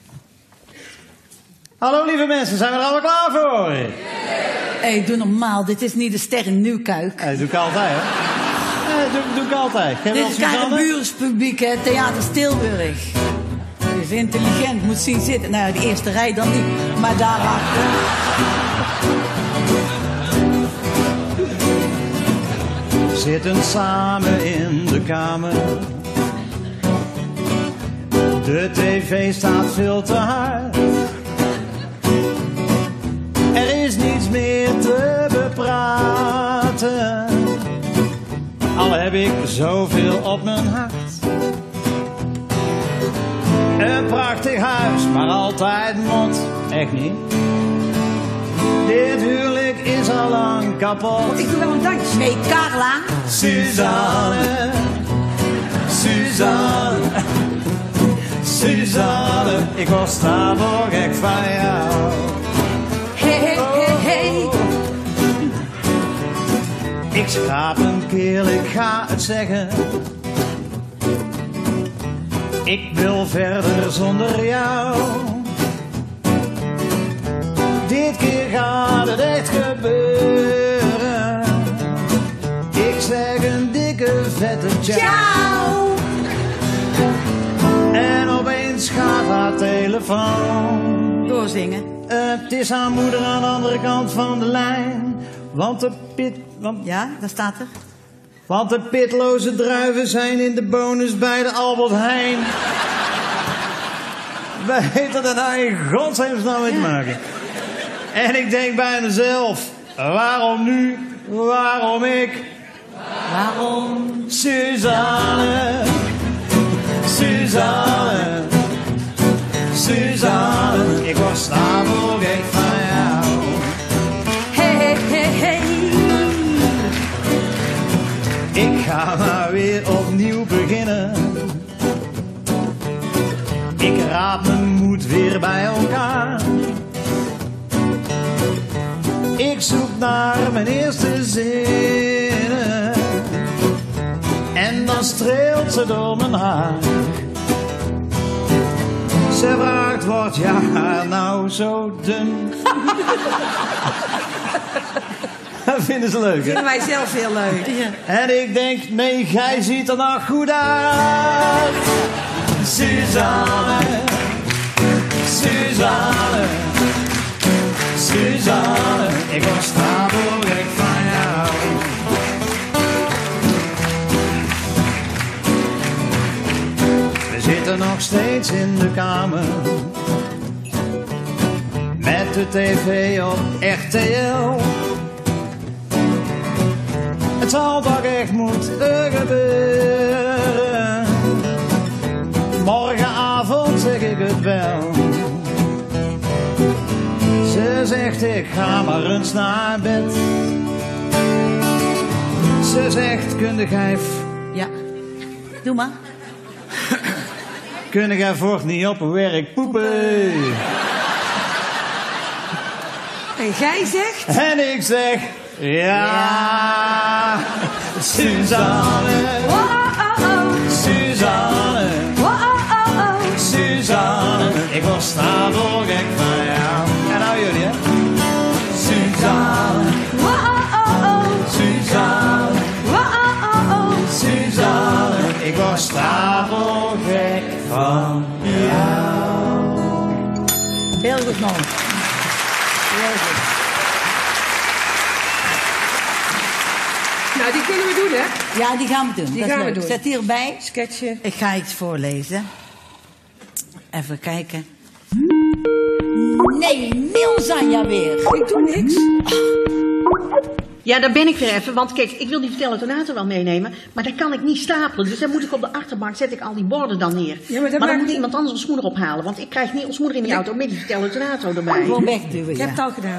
Hallo lieve mensen, zijn we er allemaal klaar voor? Hé, hey, doe normaal. Dit is niet de Sterren Nieuwkuik. Ja, dat doe ik altijd, hè? Ja, dat doe, doe ik altijd. Ken je Dit wel is Suzanne? Karenbuurspubliek, hè? Theater Stilburg. Die is intelligent, moet zien zitten. Nou, de eerste rij dan niet, maar daarachter. We zitten samen in de kamer. De tv staat veel te hard. Er is niets meer te bepraten. Al heb ik zoveel op mijn hart. Een prachtig huis, maar altijd mot. Echt niet. Dit huwelijk is al lang kapot. Ik doe wel een dansje. Nee, Carla. Suzanne, Suzanne, Suzanne, ik was stapelgek van jou. Hey, hey, hey, hey. Ik schraap een keel, ik ga het zeggen. Ik wil verder zonder jou. Dit keer gaat het echt gebeuren. Ik zeg een dikke vette ciao. En opeens gaat haar telefoon. Doorzingen. Het is haar moeder aan de andere kant van de lijn. Want de pit... Want, Ja, daar staat er. want de pitloze druiven zijn in de bonus bij de Albert Heijn. Wij weten er nou in godsnaam nou mee te maken. En ik denk bij mezelf, waarom nu, waarom ik? Waarom? Suzanne, Suzanne, Suzanne, ik was stapelgek van jou. Hey, hey, hey, hey. Ik ga maar weer opnieuw beginnen. Ik raap mijn moed weer bij elkaar. Ik zoek naar mijn eerste zinnen. En dan streelt ze door mijn haar. Ze vraagt, wordt je haar nou zo dun? Dat vinden ze leuk, hè? Vinden wij zelf heel leuk. Ja. En ik denk, nee, gij ziet er nog goed uit. Suzanne, Suzanne, Suzanne, ik was stapelgek van jou. We zitten nog steeds in de kamer, met de tv op R T L. Het zal toch echt moeten gebeuren. Morgenavond zeg ik het wel. Ze zegt ik ga maar eens naar bed. Ze zegt kunde gij... Ja. Doe maar. Kunde gij voort niet op werk poepen? En jij zegt? En ik zeg... Ja, Suzanne, Oh, oh, oh. Suzanne, Oh, oh, oh, oh. Suzanne, ik was stapelgek van jou. En nou jullie, hè? Suzanne, Oh, oh, oh, oh. Suzanne, Oh, oh, oh, oh. Suzanne, ik was stapelgek van jou. Heel goed, man. Heel goed. Nou, die kunnen we doen, hè? Ja, die gaan we doen. Die dat is gaan we leuk. doen. Zet hierbij. Sketchen. Ik ga iets voorlezen. Even kijken. Nee, Milzanja weer. Ik doe niks. Ja, daar ben ik weer even. Want kijk, ik wil die vertelatonator wel meenemen. Maar dat kan ik niet stapelen. Dus dan moet ik op de achterbank, zet ik al die borden dan neer. Ja, maar dat dan maakt moet niet- iemand anders ons moeder ophalen. Want ik krijg niet ons moeder in die auto met die vertelatonator erbij. Gewoon wegduwen, Ik heb het ja. al gedaan.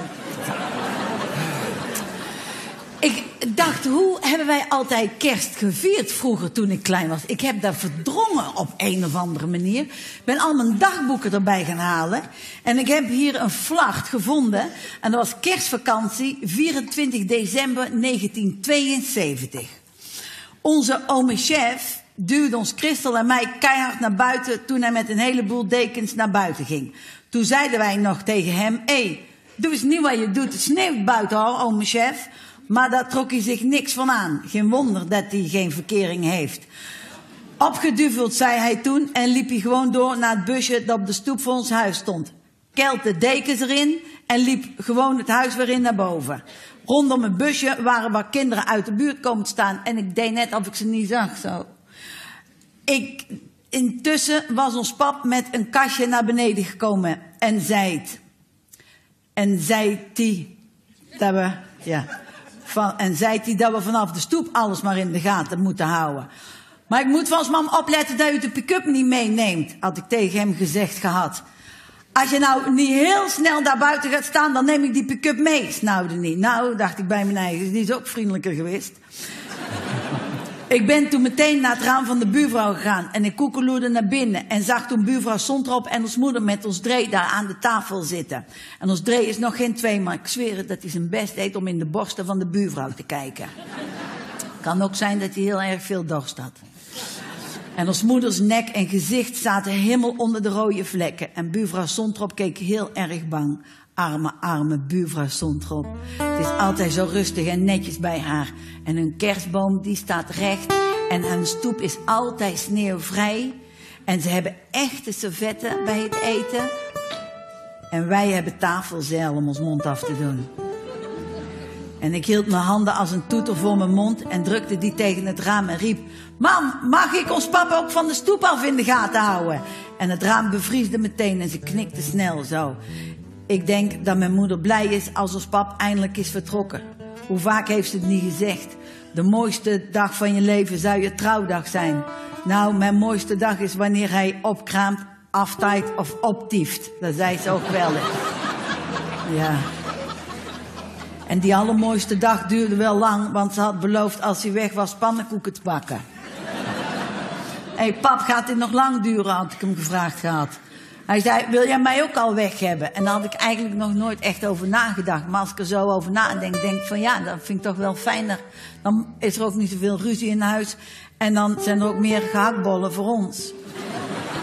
Ik dacht, hoe hebben wij altijd kerst gevierd vroeger toen ik klein was? Ik heb dat verdrongen op een of andere manier. Ik ben al mijn dagboeken erbij gaan halen. En ik heb hier een vlag gevonden. En dat was kerstvakantie vierentwintig december negentien tweeënzeventig. Onze ome chef duwde ons Christel en mij keihard naar buiten toen hij met een heleboel dekens naar buiten ging. Toen zeiden wij nog tegen hem, hé, hey, doe eens niet wat je doet, het sneeuwt buiten hoor, ome chef. Maar daar trok hij zich niks van aan. Geen wonder dat hij geen verkering heeft. Opgeduveld, zei hij toen, en liep hij gewoon door naar het busje dat op de stoep voor ons huis stond. Kelt de dekens erin en liep gewoon het huis weer in naar boven. Rondom het busje waren wat kinderen uit de buurt komen staan en ik deed net of ik ze niet zag, zo. Ik, intussen was ons pap met een kastje naar beneden gekomen en zei het. En zei die dat we, ja, van, en zei hij dat we vanaf de stoep alles maar in de gaten moeten houden. Maar ik moet van ons mam opletten dat u de pick-up niet meeneemt, had ik tegen hem gezegd gehad. Als je nou niet heel snel daar buiten gaat staan, dan neem ik die pick-up mee, snauwde niet. Nou, dacht ik bij mijn eigen, die is ook vriendelijker geweest. Ik ben toen meteen naar het raam van de buurvrouw gegaan en ik koekeloerde naar binnen en zag toen buurvrouw Sontrop en ons moeder met ons Dree daar aan de tafel zitten. En ons Dree is nog geen twee, maar ik zweer het dat hij zijn best deed om in de borsten van de buurvrouw te kijken. Kan ook zijn dat hij heel erg veel dorst had. En ons moeders nek en gezicht zaten helemaal onder de rode vlekken. En buurvrouw Sontrop keek heel erg bang. Arme, arme buurvrouw Sontrop. Het is altijd zo rustig en netjes bij haar. En hun kerstboom die staat recht. En hun stoep is altijd sneeuwvrij. En ze hebben echte servetten bij het eten. En wij hebben tafelzeil om ons mond af te doen. En ik hield mijn handen als een toeter voor mijn mond en drukte die tegen het raam en riep: Mam, mag ik ons papa ook van de stoep af in de gaten houden? En het raam bevriesde meteen en ze knikte snel zo. Ik denk dat mijn moeder blij is als ons pap eindelijk is vertrokken. Hoe vaak heeft ze het niet gezegd? De mooiste dag van je leven zou je trouwdag zijn. Nou, mijn mooiste dag is wanneer hij opkraamt, aftaait of optieft. Dat zei ze ook wel eens. Ja. En die allermooiste dag duurde wel lang, want ze had beloofd als hij weg was pannenkoeken te bakken. Hé hey, pap, gaat dit nog lang duren, had ik hem gevraagd gehad. Hij zei, wil jij mij ook al weg hebben? En daar had ik eigenlijk nog nooit echt over nagedacht. Maar als ik er zo over nadenk, denk ik van ja, dat vind ik toch wel fijner. Dan is er ook niet zoveel ruzie in huis. En dan zijn er ook meer gehaktbollen voor ons.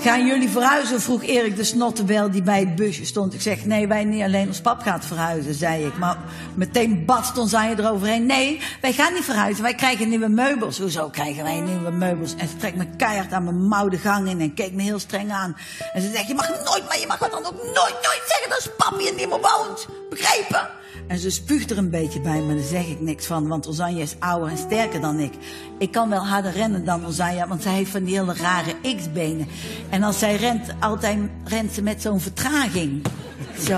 Gaan jullie verhuizen? Vroeg Erik de Snottebel die bij het busje stond. Ik zeg, nee, wij niet alleen, ons pap gaat verhuizen, zei ik. Maar meteen batst ons aan je eroverheen. Nee, wij gaan niet verhuizen, wij krijgen nieuwe meubels. Hoezo krijgen wij nieuwe meubels? En ze trekt me keihard aan mijn mouw de gang in en keek me heel streng aan. En ze zegt, je mag nooit, maar je mag dan ook nooit, nooit zeggen dat papi en niet meer woont. Begrepen? En ze spuugt er een beetje bij, maar daar zeg ik niks van. Want Ozanja is ouder en sterker dan ik. Ik kan wel harder rennen dan Ozanja, want zij heeft van die hele rare X-benen. En als zij rent, altijd rent ze met zo'n vertraging. Zo.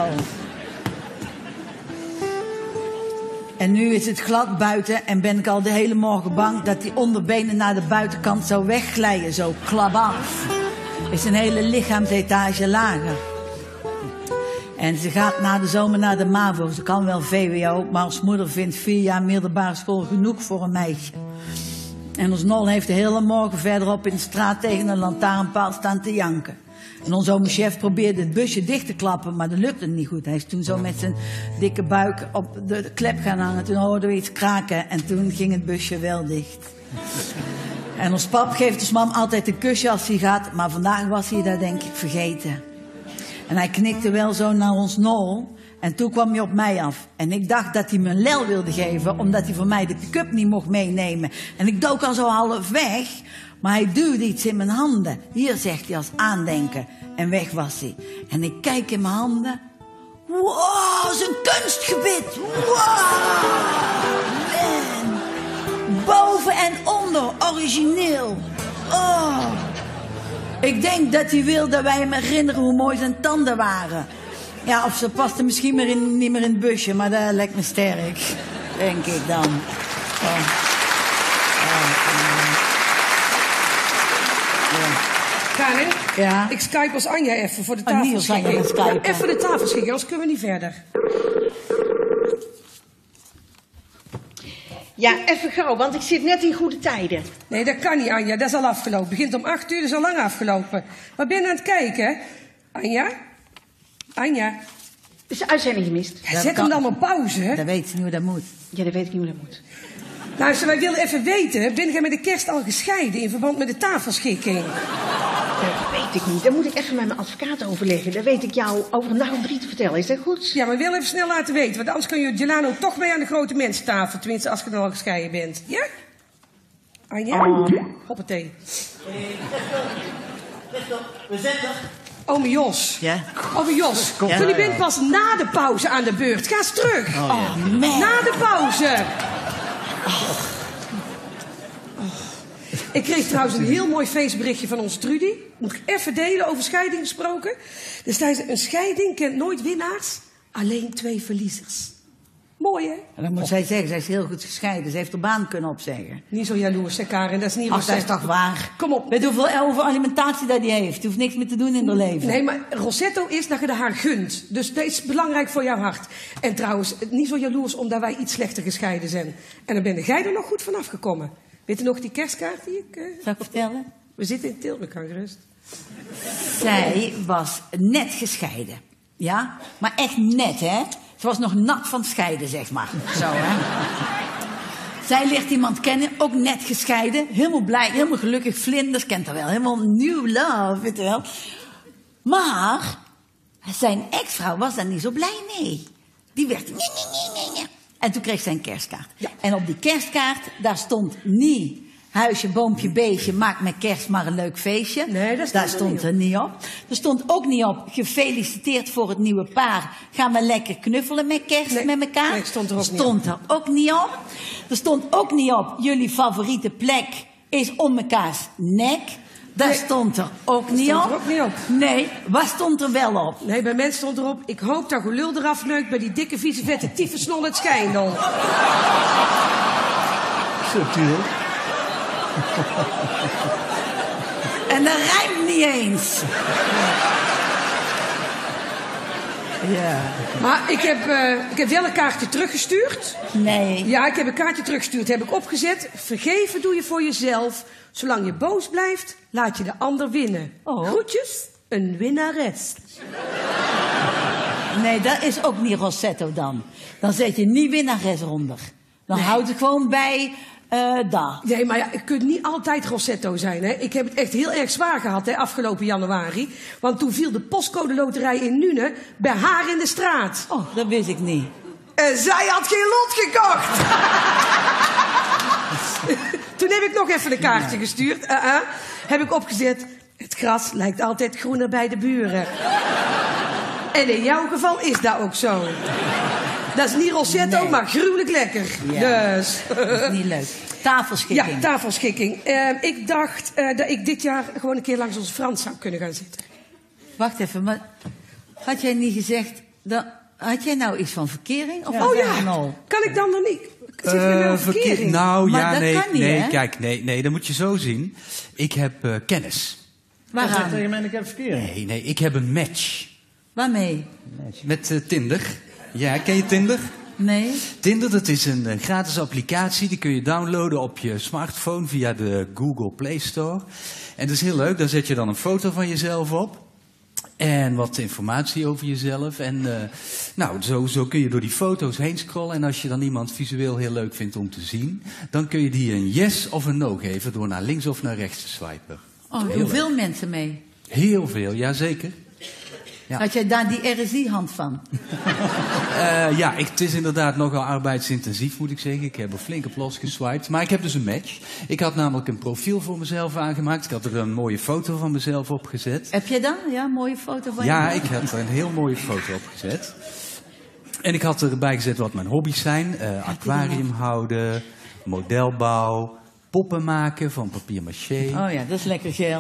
En nu is het glad buiten en ben ik al de hele morgen bang dat die onderbenen naar de buitenkant zou wegglijden. Zo klap af. Is een hele lichaamsetage lager. En ze gaat na de zomer naar de MAVO. Ze kan wel V W O, maar als moeder vindt vier jaar middelbare school genoeg voor een meisje. En ons Nol heeft de hele morgen verderop in de straat tegen een lantaarnpaal staan te janken. En onze ome chef probeerde het busje dicht te klappen, maar dat lukte niet goed. Hij is toen zo met zijn dikke buik op de klep gaan hangen. Toen hoorden we iets kraken en toen ging het busje wel dicht. En ons pap geeft ons mam altijd een kusje als hij gaat, maar vandaag was hij dat denk ik vergeten. En hij knikte wel zo naar ons Nol. En toen kwam hij op mij af. En ik dacht dat hij me een lel wilde geven, omdat hij voor mij de pick-up niet mocht meenemen. En ik dook al zo half weg, maar hij duwde iets in mijn handen. Hier, zegt hij als aandenken. En weg was hij. En ik kijk in mijn handen. Wow, zijn kunstgebit. Wow, man. Boven en onder, origineel. Oh. Ik denk dat hij wil dat wij hem herinneren hoe mooi zijn tanden waren. Ja, of ze paste misschien meer in, niet meer in het busje, maar dat lijkt me sterk. Denk ik dan. Oh. Oh, ja. Karin, ja? Ik skype als Anja even voor de Oh, niet tafelschikking. als Anja, Ja, even de tafelschikking, anders kunnen we niet verder. Ja, even gauw, want ik zit net in goede tijden. Nee, dat kan niet, Anja. Dat is al afgelopen. Het begint om acht uur, dat is al lang afgelopen. Wat ben je aan het kijken? Anja? Anja? Is de uitzending gemist? Ja, zet hem dan op pauze, hè? Dat weet ze niet hoe dat moet. Ja, dat weet ik niet hoe dat moet. Luister, wij willen even weten, ben jij met de kerst al gescheiden in verband met de tafelschikking? Dat weet ik niet. Dat moet ik even met mijn advocaat overleggen. Dat weet ik jou over een dag of drie te vertellen. Is dat goed? Ja, maar we willen even snel laten weten, want anders kun je Gelano toch mee aan de grote mensentafel. Tenminste, als je dan al gescheiden bent. Ja? Anja? Oh. Hoppatee. We zitten. Ome Jos. Ja? Ome Jos, Ja. jullie bent pas na de pauze aan de beurt. Ga eens terug. Oh, oh man. Na de pauze. Oh. Ik kreeg trouwens een heel mooi feestberichtje van onze Trudy. Moet ik even delen, over scheiding gesproken. Er staat, een scheiding kent nooit winnaars, alleen twee verliezers. Mooi, hè? En dan moet zij zeggen, zij is heel goed gescheiden. Ze heeft haar baan kunnen opzeggen. Niet zo jaloers, hè, Karin? Dat is niet Ach, dat is Rossetto. toch waar? Kom op. Weet je hoeveel, hoeveel alimentatie dat die heeft? Die hoeft niks meer te doen in haar leven. Nee, maar Rossetto is dat je haar gunt. Dus dat is belangrijk voor jouw hart. En trouwens, niet zo jaloers omdat wij iets slechter gescheiden zijn. En dan ben jij er nog goed vanaf gekomen. Weet je nog die kerstkaart die ik... Uh... Zal ik vertellen? We zitten in Tilburg, kan gerust. Zij was net gescheiden. Ja? Maar echt net, hè? Ze was nog nat van het scheiden, zeg maar. Zo, hè? Zij leert iemand kennen, ook net gescheiden. Helemaal blij, helemaal gelukkig. Vlinders, kent haar wel. Helemaal new love, weet je wel. Maar zijn ex-vrouw was daar niet zo blij mee. Die werd... Nee, nee, nee, nee. En toen kreeg zij een kerstkaart. Ja. En op die kerstkaart, daar stond niet... Huisje, boompje, beestje, maak met kerst maar een leuk feestje. Nee, dat stond Daar er stond niet er niet op. Er stond ook niet op, gefeliciteerd voor het nieuwe paar. Ga maar lekker knuffelen met kerst Nee, met elkaar. nee, stond er ook niet Stond er ook niet op. Er stond ook niet op, jullie favoriete plek is om mekaars nek. Daar Nee, stond er ook niet stond op. er ook niet op. Nee, waar stond er wel op? Nee, bij mensen stond erop... Ik hoop dat gelul eraf neukt bij die dikke, vieze, vette tyfusnol uit Schijndel. Subtiel. En dat rijmt niet eens. Ja. Maar ik heb, uh, ik heb wel een kaartje teruggestuurd. Nee. Ja, ik heb een kaartje teruggestuurd. Heb ik opgezet. Vergeven doe je voor jezelf. Zolang je boos blijft, laat je de ander winnen. Oh. Groetjes, een winnares. Nee, dat is ook niet Rossetto dan. Dan zet je niet winnares eronder. Dan Nee. houdt het gewoon bij uh, dat. Nee, maar ja, je kunt niet altijd Rossetto zijn. Hè? Ik heb het echt heel erg zwaar gehad hè, afgelopen januari. Want toen viel de postcode loterij in Nune bij haar in de straat. Oh, dat wist ik niet. En zij had geen lot gekocht. Toen heb ik nog even een kaartje gestuurd. Uh -uh. Heb ik opgezet. Het gras lijkt altijd groener bij de buren. En in jouw geval is dat ook zo. Dat is niet Rossetto, Nee. maar gruwelijk lekker. Ja. Dus. Dat is niet leuk. Tafelschikking. Ja, tafelschikking. Uh, ik dacht uh, dat ik dit jaar gewoon een keer langs onze Frans zou kunnen gaan zitten. Wacht even, maar had jij niet gezegd... Dat, had jij nou iets van verkering? Of Oh was ja, dat nou? kan ik dan nog niet? Zit er nou een Eh, verkeer- verkering? Nou Maar ja, dat nee, kan niet, nee, hè? kijk, nee, nee, dat moet je zo zien. Ik heb uh, kennis. Zeg Waaraan? tegen mij, ik heb verkering. Nee, nee, ik heb een match Waarmee? met uh, Tinder. Ja, ken je Tinder? Nee? Tinder, dat is een uh, gratis applicatie. Die kun je downloaden op je smartphone via de Google Play Store. En dat is heel leuk. Daar zet je dan een foto van jezelf op. En wat informatie over jezelf. En uh, nou, zo, zo kun je door die foto's heen scrollen. En als je dan iemand visueel heel leuk vindt om te zien, dan kun je die een yes of een no geven door naar links of naar rechts te swipen. Oh, Heel hoeveel mensen mee? Heel veel, jazeker. Ja. Had jij daar die R S I-hand van? Uh, ja, ik, het is inderdaad nogal arbeidsintensief, moet ik zeggen. Ik heb er flink op losgeswiped. Maar ik heb dus een match. Ik had namelijk een profiel voor mezelf aangemaakt. Ik had er een mooie foto van mezelf op gezet. Heb jij dan? Ja, een mooie foto van Ja, je? ik had er een heel mooie foto op gezet. En ik had erbij gezet wat mijn hobby's zijn. Uh, aquarium houden, modelbouw, poppen maken van papier-maché. Oh ja, dat is lekker geel.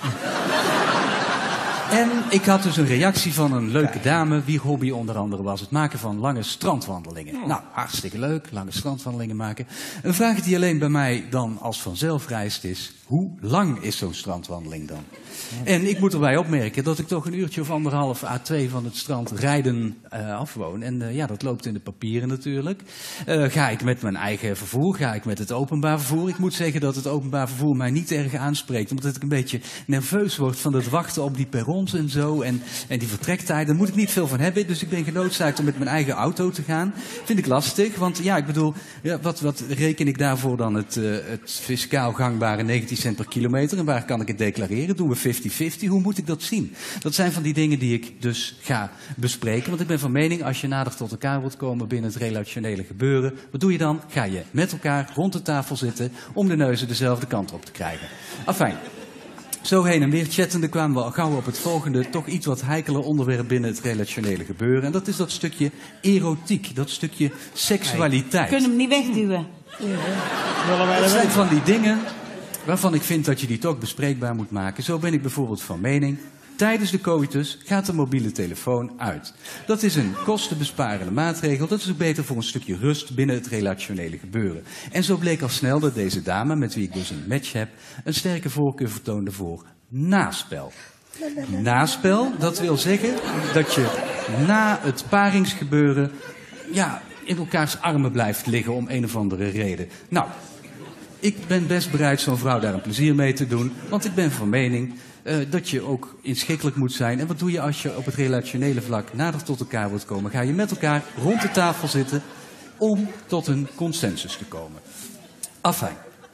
En ik had dus een reactie van een leuke dame, wie hobby onder andere was het maken van lange strandwandelingen. Nou, hartstikke leuk, lange strandwandelingen maken. Een vraag die alleen bij mij dan als vanzelf rijst is, hoe lang is zo'n strandwandeling dan? En ik moet erbij opmerken dat ik toch een uurtje of anderhalf à twee van het strand rijden uh, afwoon. En uh, ja, dat loopt in de papieren natuurlijk. Uh, ga ik met mijn eigen vervoer, ga ik met het openbaar vervoer? Ik moet zeggen dat het openbaar vervoer mij niet erg aanspreekt, omdat ik een beetje nerveus word van het wachten op die perrons en zo. En, en die vertrektijden, daar moet ik niet veel van hebben. Dus ik ben genoodzaakt om met mijn eigen auto te gaan. Vind ik lastig, want ja, ik bedoel, ja, wat, wat reken ik daarvoor dan het, uh, het fiscaal gangbare negentien cent per kilometer? En waar kan ik het declareren? Doen we vijftig vijftig? Hoe moet ik dat zien? Dat zijn van die dingen die ik dus ga bespreken. Want ik ben van mening, als je nader tot elkaar wilt komen binnen het relationele gebeuren, wat doe je dan? Ga je met elkaar rond de tafel zitten om de neuzen dezelfde kant op te krijgen. Afijn. Zo heen en weer chattende kwamen we al gauw op het volgende, toch iets wat heikeler onderwerp binnen het relationele gebeuren. En dat is dat stukje erotiek, dat stukje seksualiteit. Kunnen hem niet wegduwen. Willen wij Dat dat zijn weten? van die dingen waarvan ik vind dat je die toch bespreekbaar moet maken. Zo ben ik bijvoorbeeld van mening, tijdens de coitus gaat de mobiele telefoon uit. Dat is een kostenbesparende maatregel. Dat is ook beter voor een stukje rust binnen het relationele gebeuren. En zo bleek al snel dat deze dame, met wie ik dus een match heb, een sterke voorkeur vertoonde voor naspel. Naspel, dat wil zeggen dat je na het paringsgebeuren ja, in elkaars armen blijft liggen om een of andere reden. Nou, ik ben best bereid zo'n vrouw daar een plezier mee te doen, want ik ben van mening uh, dat je ook inschikkelijk moet zijn. En wat doe je als je op het relationele vlak nader tot elkaar wilt komen? Ga je met elkaar rond de tafel zitten om tot een consensus te komen. Afijn.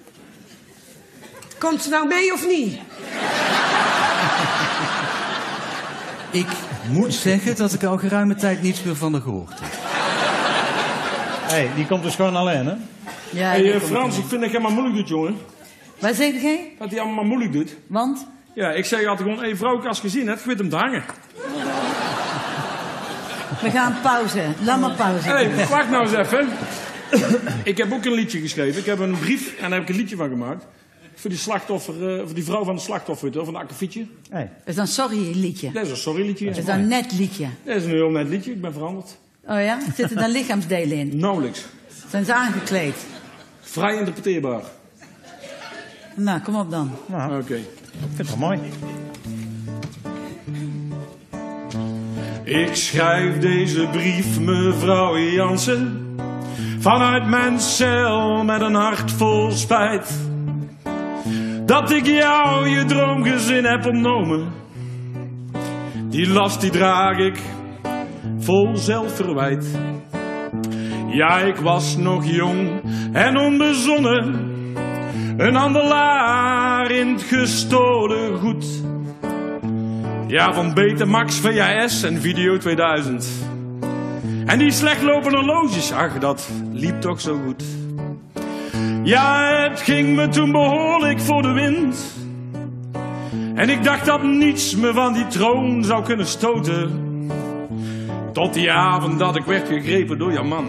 Komt ze nou mee of niet? Ik moet zeggen dat ik al geruime tijd niets meer van haar gehoord heb. Hé, die komt dus gewoon alleen, hè? Ja, Hé, die hey, komt Frans, er ik vind dat jij maar moeilijk doet, jongen. niet. Wat zeg jij? Dat hij allemaal maar moeilijk doet. Want? Ja, ik zeg altijd gewoon, hé hey, vrouw, als je gezien hebt, je weet hem te hangen. We gaan pauze. Laat maar pauze. Hé, hey, wacht nou eens even. Ik heb ook een liedje geschreven. Ik heb een brief en daar heb ik een liedje van gemaakt. Voor die slachtoffer, uh, voor die vrouw van de slachtoffer, van de akkefietje. Hey. Dat is dan sorry liedje. Dat is een sorry liedje. Dat is dan net liedje. Dat is een heel net liedje, ik ben veranderd. Oh ja? Zitten daar lichaamsdelen in? Nauwelijks. Zijn ze aangekleed? Vrij interpreteerbaar. Nou, kom op dan. Nou, Oké. Okay. ik vind het wel mooi. Ik schrijf deze brief, mevrouw Jansen, vanuit mijn cel met een hart vol spijt. Dat ik jou je droomgezin heb ontnomen. Die last die draag ik vol zelfverwijt. Ja, ik was nog jong en onbezonnen, een handelaar in het gestolen goed. Ja, van Betamax, V H S en Video tweeduizend. En die slechtlopende horloges, ach, dat liep toch zo goed. Ja, het ging me toen behoorlijk voor de wind. En ik dacht dat niets me van die troon zou kunnen stoten. Tot die avond dat ik werd gegrepen door jouw man.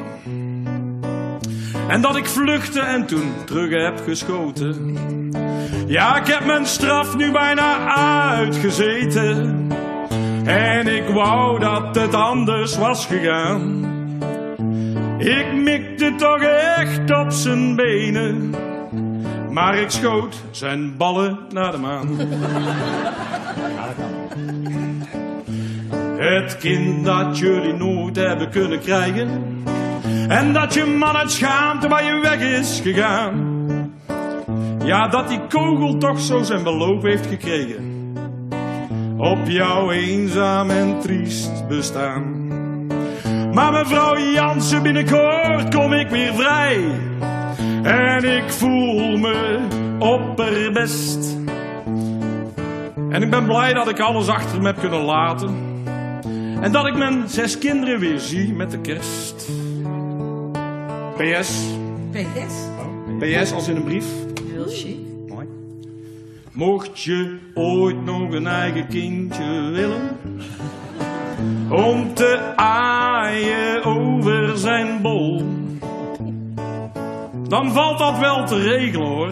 En dat ik vluchtte en toen terug heb geschoten. Ja, ik heb mijn straf nu bijna uitgezeten. En ik wou dat het anders was gegaan. Ik mikte toch echt op zijn benen. Maar ik schoot zijn ballen naar de maan. Het kind dat jullie nooit hebben kunnen krijgen. En dat je man uit schaamte bij je weg is gegaan. Ja, dat die kogel toch zo zijn beloop heeft gekregen. Op jouw eenzaam en triest bestaan. Maar mevrouw Jansen, binnenkort kom ik weer vrij. En ik voel me opperbest. En ik ben blij dat ik alles achter me heb kunnen laten. En dat ik mijn zes kinderen weer zie met de kerst. P S. P S? P S als in een brief. Heel chic. Mooi. Mocht je ooit nog een eigen kindje willen, om te aaien over zijn bol, dan valt dat wel te regelen hoor.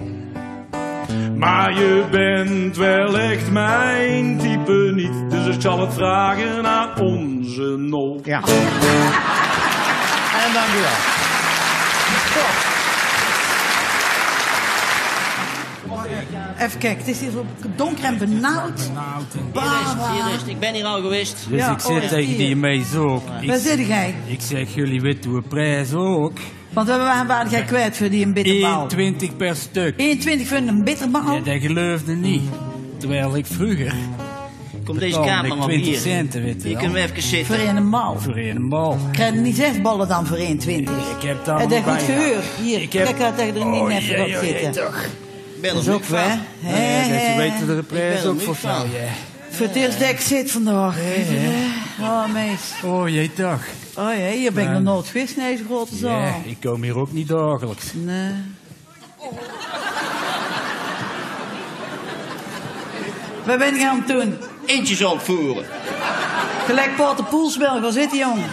Maar je bent wel echt mijn type niet, dus ik zal het vragen aan onze Nol. Ja. En dank u wel. Even kijken, het is hier zo donker en benauwd. Hier is het, ik ben hier al geweest. Dus Ja, ik zeg oh, tegen hier. die meis ook. Waar Ik, zit jij? ik zeg, jullie weten de prijs ook. Want we waren jij kwijt voor die een bitterbal. één komma twintig per stuk. één komma twintig voor een bitterbal? Ja, dat geloofde niet. Terwijl ik vroeger... Kom deze betaalde kamer ik maar twintig hier. centen, weet je Hier wel. kunnen we even zitten. Voor een bal. Voor een bal. Krijg je niet zes ballen dan voor één komma twintig? Ik heb daar Heb je nog goed bij gehuurd? Hier, Ik heb- lekker tegen er niet Oh, even jee, op jee, zitten. toch. Ik ben Dat is er ook niet wel. van. Hè, Ja, ze hè. weten de Ik prijs ben ook er voor niet van. jou, ja. Voor het eerst dat ik zit vandaag. Oh, meis. Oh, jij toch. Oh ja, hier ben ik nog nooit geweest in deze grote zaal. Ja, ik kom hier ook niet dagelijks. Nee. Wat ben je aan het doen? Eentjes ontvoeren. Gelijk Porter Poelsberg, waar zit die jongen?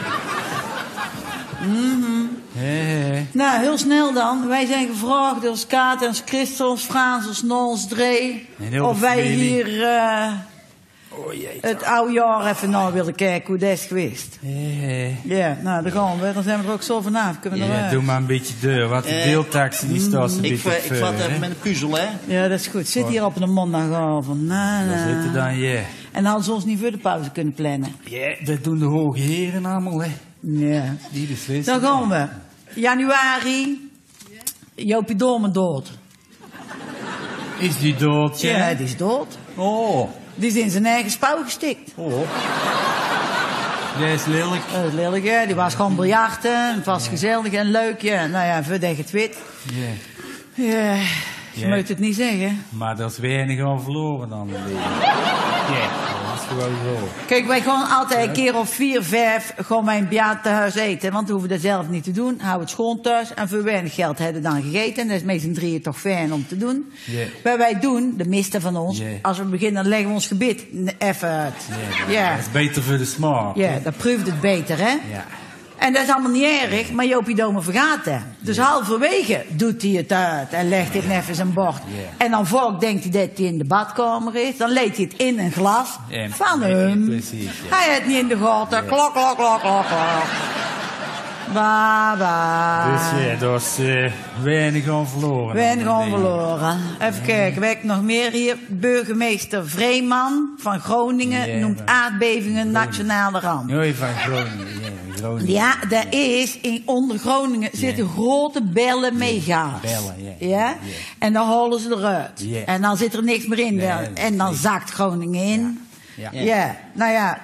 Hé, hé. Nou, heel snel dan. Wij zijn gevraagd door Skaat en Christels, Frans, als Nols, Dree. En heel de Of wij familie. hier eh, Oh, jee. het oude jaar even naar willen kijken hoe dat is geweest. Hé, hé. Ja, nou, daar gaan we. Dan zijn we er ook zo vanavond. Kunnen we Ja, eruit. doe maar een beetje deur. Wat de Eh, deeltaxen die staat een Ik, beetje va- op ik vat vuur, even hè. met een puzzel, hè. Ja, dat is goed. Zit hier op een mondagavond. Nou, Daar zitten nou. dan, ja. En hadden ze ons niet voor de pauze kunnen plannen. Ja, dat doen de hoge heren allemaal, hè. Ja. Die beslissen. Dan gaan we. Januari. Jopie Dormen dood. Is die dood, ja? Ja, die is dood. Oh. Die is in zijn eigen spouw gestikt. Oh. Dat is lelijk. Dat is lelijk, hè. Die was gewoon biljarten. Het was gezellig en leuk, ja. Nou ja, voordat je het weet. Ja. Ja, je Ja. moet het niet zeggen. Maar dat is weinig aan verloren dan. in het leven. Ja, dat is gewoon zo. Kijk, wij gaan altijd een keer of vier, vijf gaan wij in het bejaardentehuis eten. Want we hoeven dat zelf niet te doen. Hou het schoon thuis. En voor weinig geld hebben we dan gegeten. Dat is met z'n drieën toch fijn om te doen. Ja. Wat wij doen, de meeste van ons, Ja. als we beginnen, dan leggen we ons gebit even uit. Ja, Ja, dat is beter voor de smaak. ja, dat proeft het beter, hè? Ja. En dat is allemaal niet erg, maar Jopie Dome vergaat het. Dus halverwege doet hij het uit en legt dit even zijn bord. Ja. En dan volk denkt hij dat hij in de badkamer is. Dan leed hij het in een glas Ja, van ja, hem. precies, ja. Hij het niet in de gaten. Klok, klok, klok, klok, klok. Ba, ba. Dus ja, dat is eh, weinig aan verloren. Weinig dan in aan het leven. verloren. Even kijken, werkt nog meer hier. Burgemeester Vreeman van Groningen Ja, noemt maar- aardbevingen nationale ramp. Nee, van Groningen. Ja, Groningen. Ja, daar is in onder Groningen zitten grote bellen mee gas. bellen, ja. Ja? Ja. En dan halen ze eruit. Ja. En dan zit er niks meer in. Nee, dan- dat is en dan niks. zakt Groningen in. Ja. Ja. Nou ja,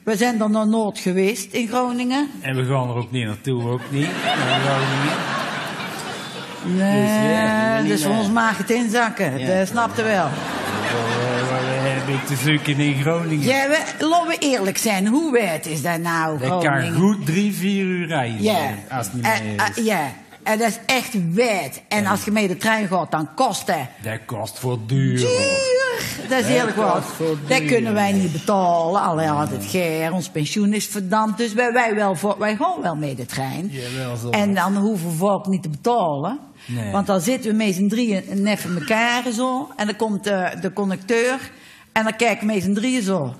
We zijn er nog nooit geweest in Groningen. En we gaan er ook niet naartoe, ook niet. Naar Groningen. Nee, Dus, ja, dus voor ons mag het inzakken. Ja. Dat snap je wel. Wat heb ik te zoeken in Groningen? Ja, we, laten we eerlijk zijn. Hoe wijd is dat nou, Dat Groningen? kan goed drie, vier uur rijden. Ja. Als het niet Eh, meer eh, is. ja. En dat is echt wijd. En als je met de trein gaat, dan kost dat Dat kost voor duur. duur. Dat is eerlijk wat. kost voor Dat duur. kunnen wij niet betalen. Allee, had het geer. Ons pensioen is verdampt. Dus wij, wij, wel voor, wij gaan wel met de trein. Jawel, zo. En dan hoeven we voorop niet te betalen. Nee. Want dan zitten we met z'n drieën neffen elkaar zo. En dan komt de, de conducteur. En dan kijken we met z'n drieën zo.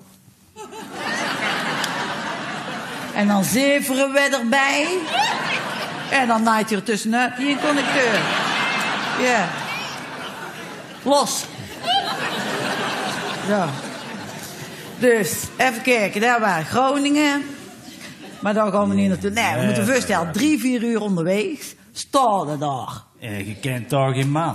En dan zeveren we erbij. En dan naait hij er tussenuit, die conducteur. Ja. Los. Zo. Dus, even kijken, daar waren Groningen. Maar daar gaan we niet naartoe. Nee, we moeten voorstellen, drie, vier uur onderweg. Staan we daar. En je kent daar geen man.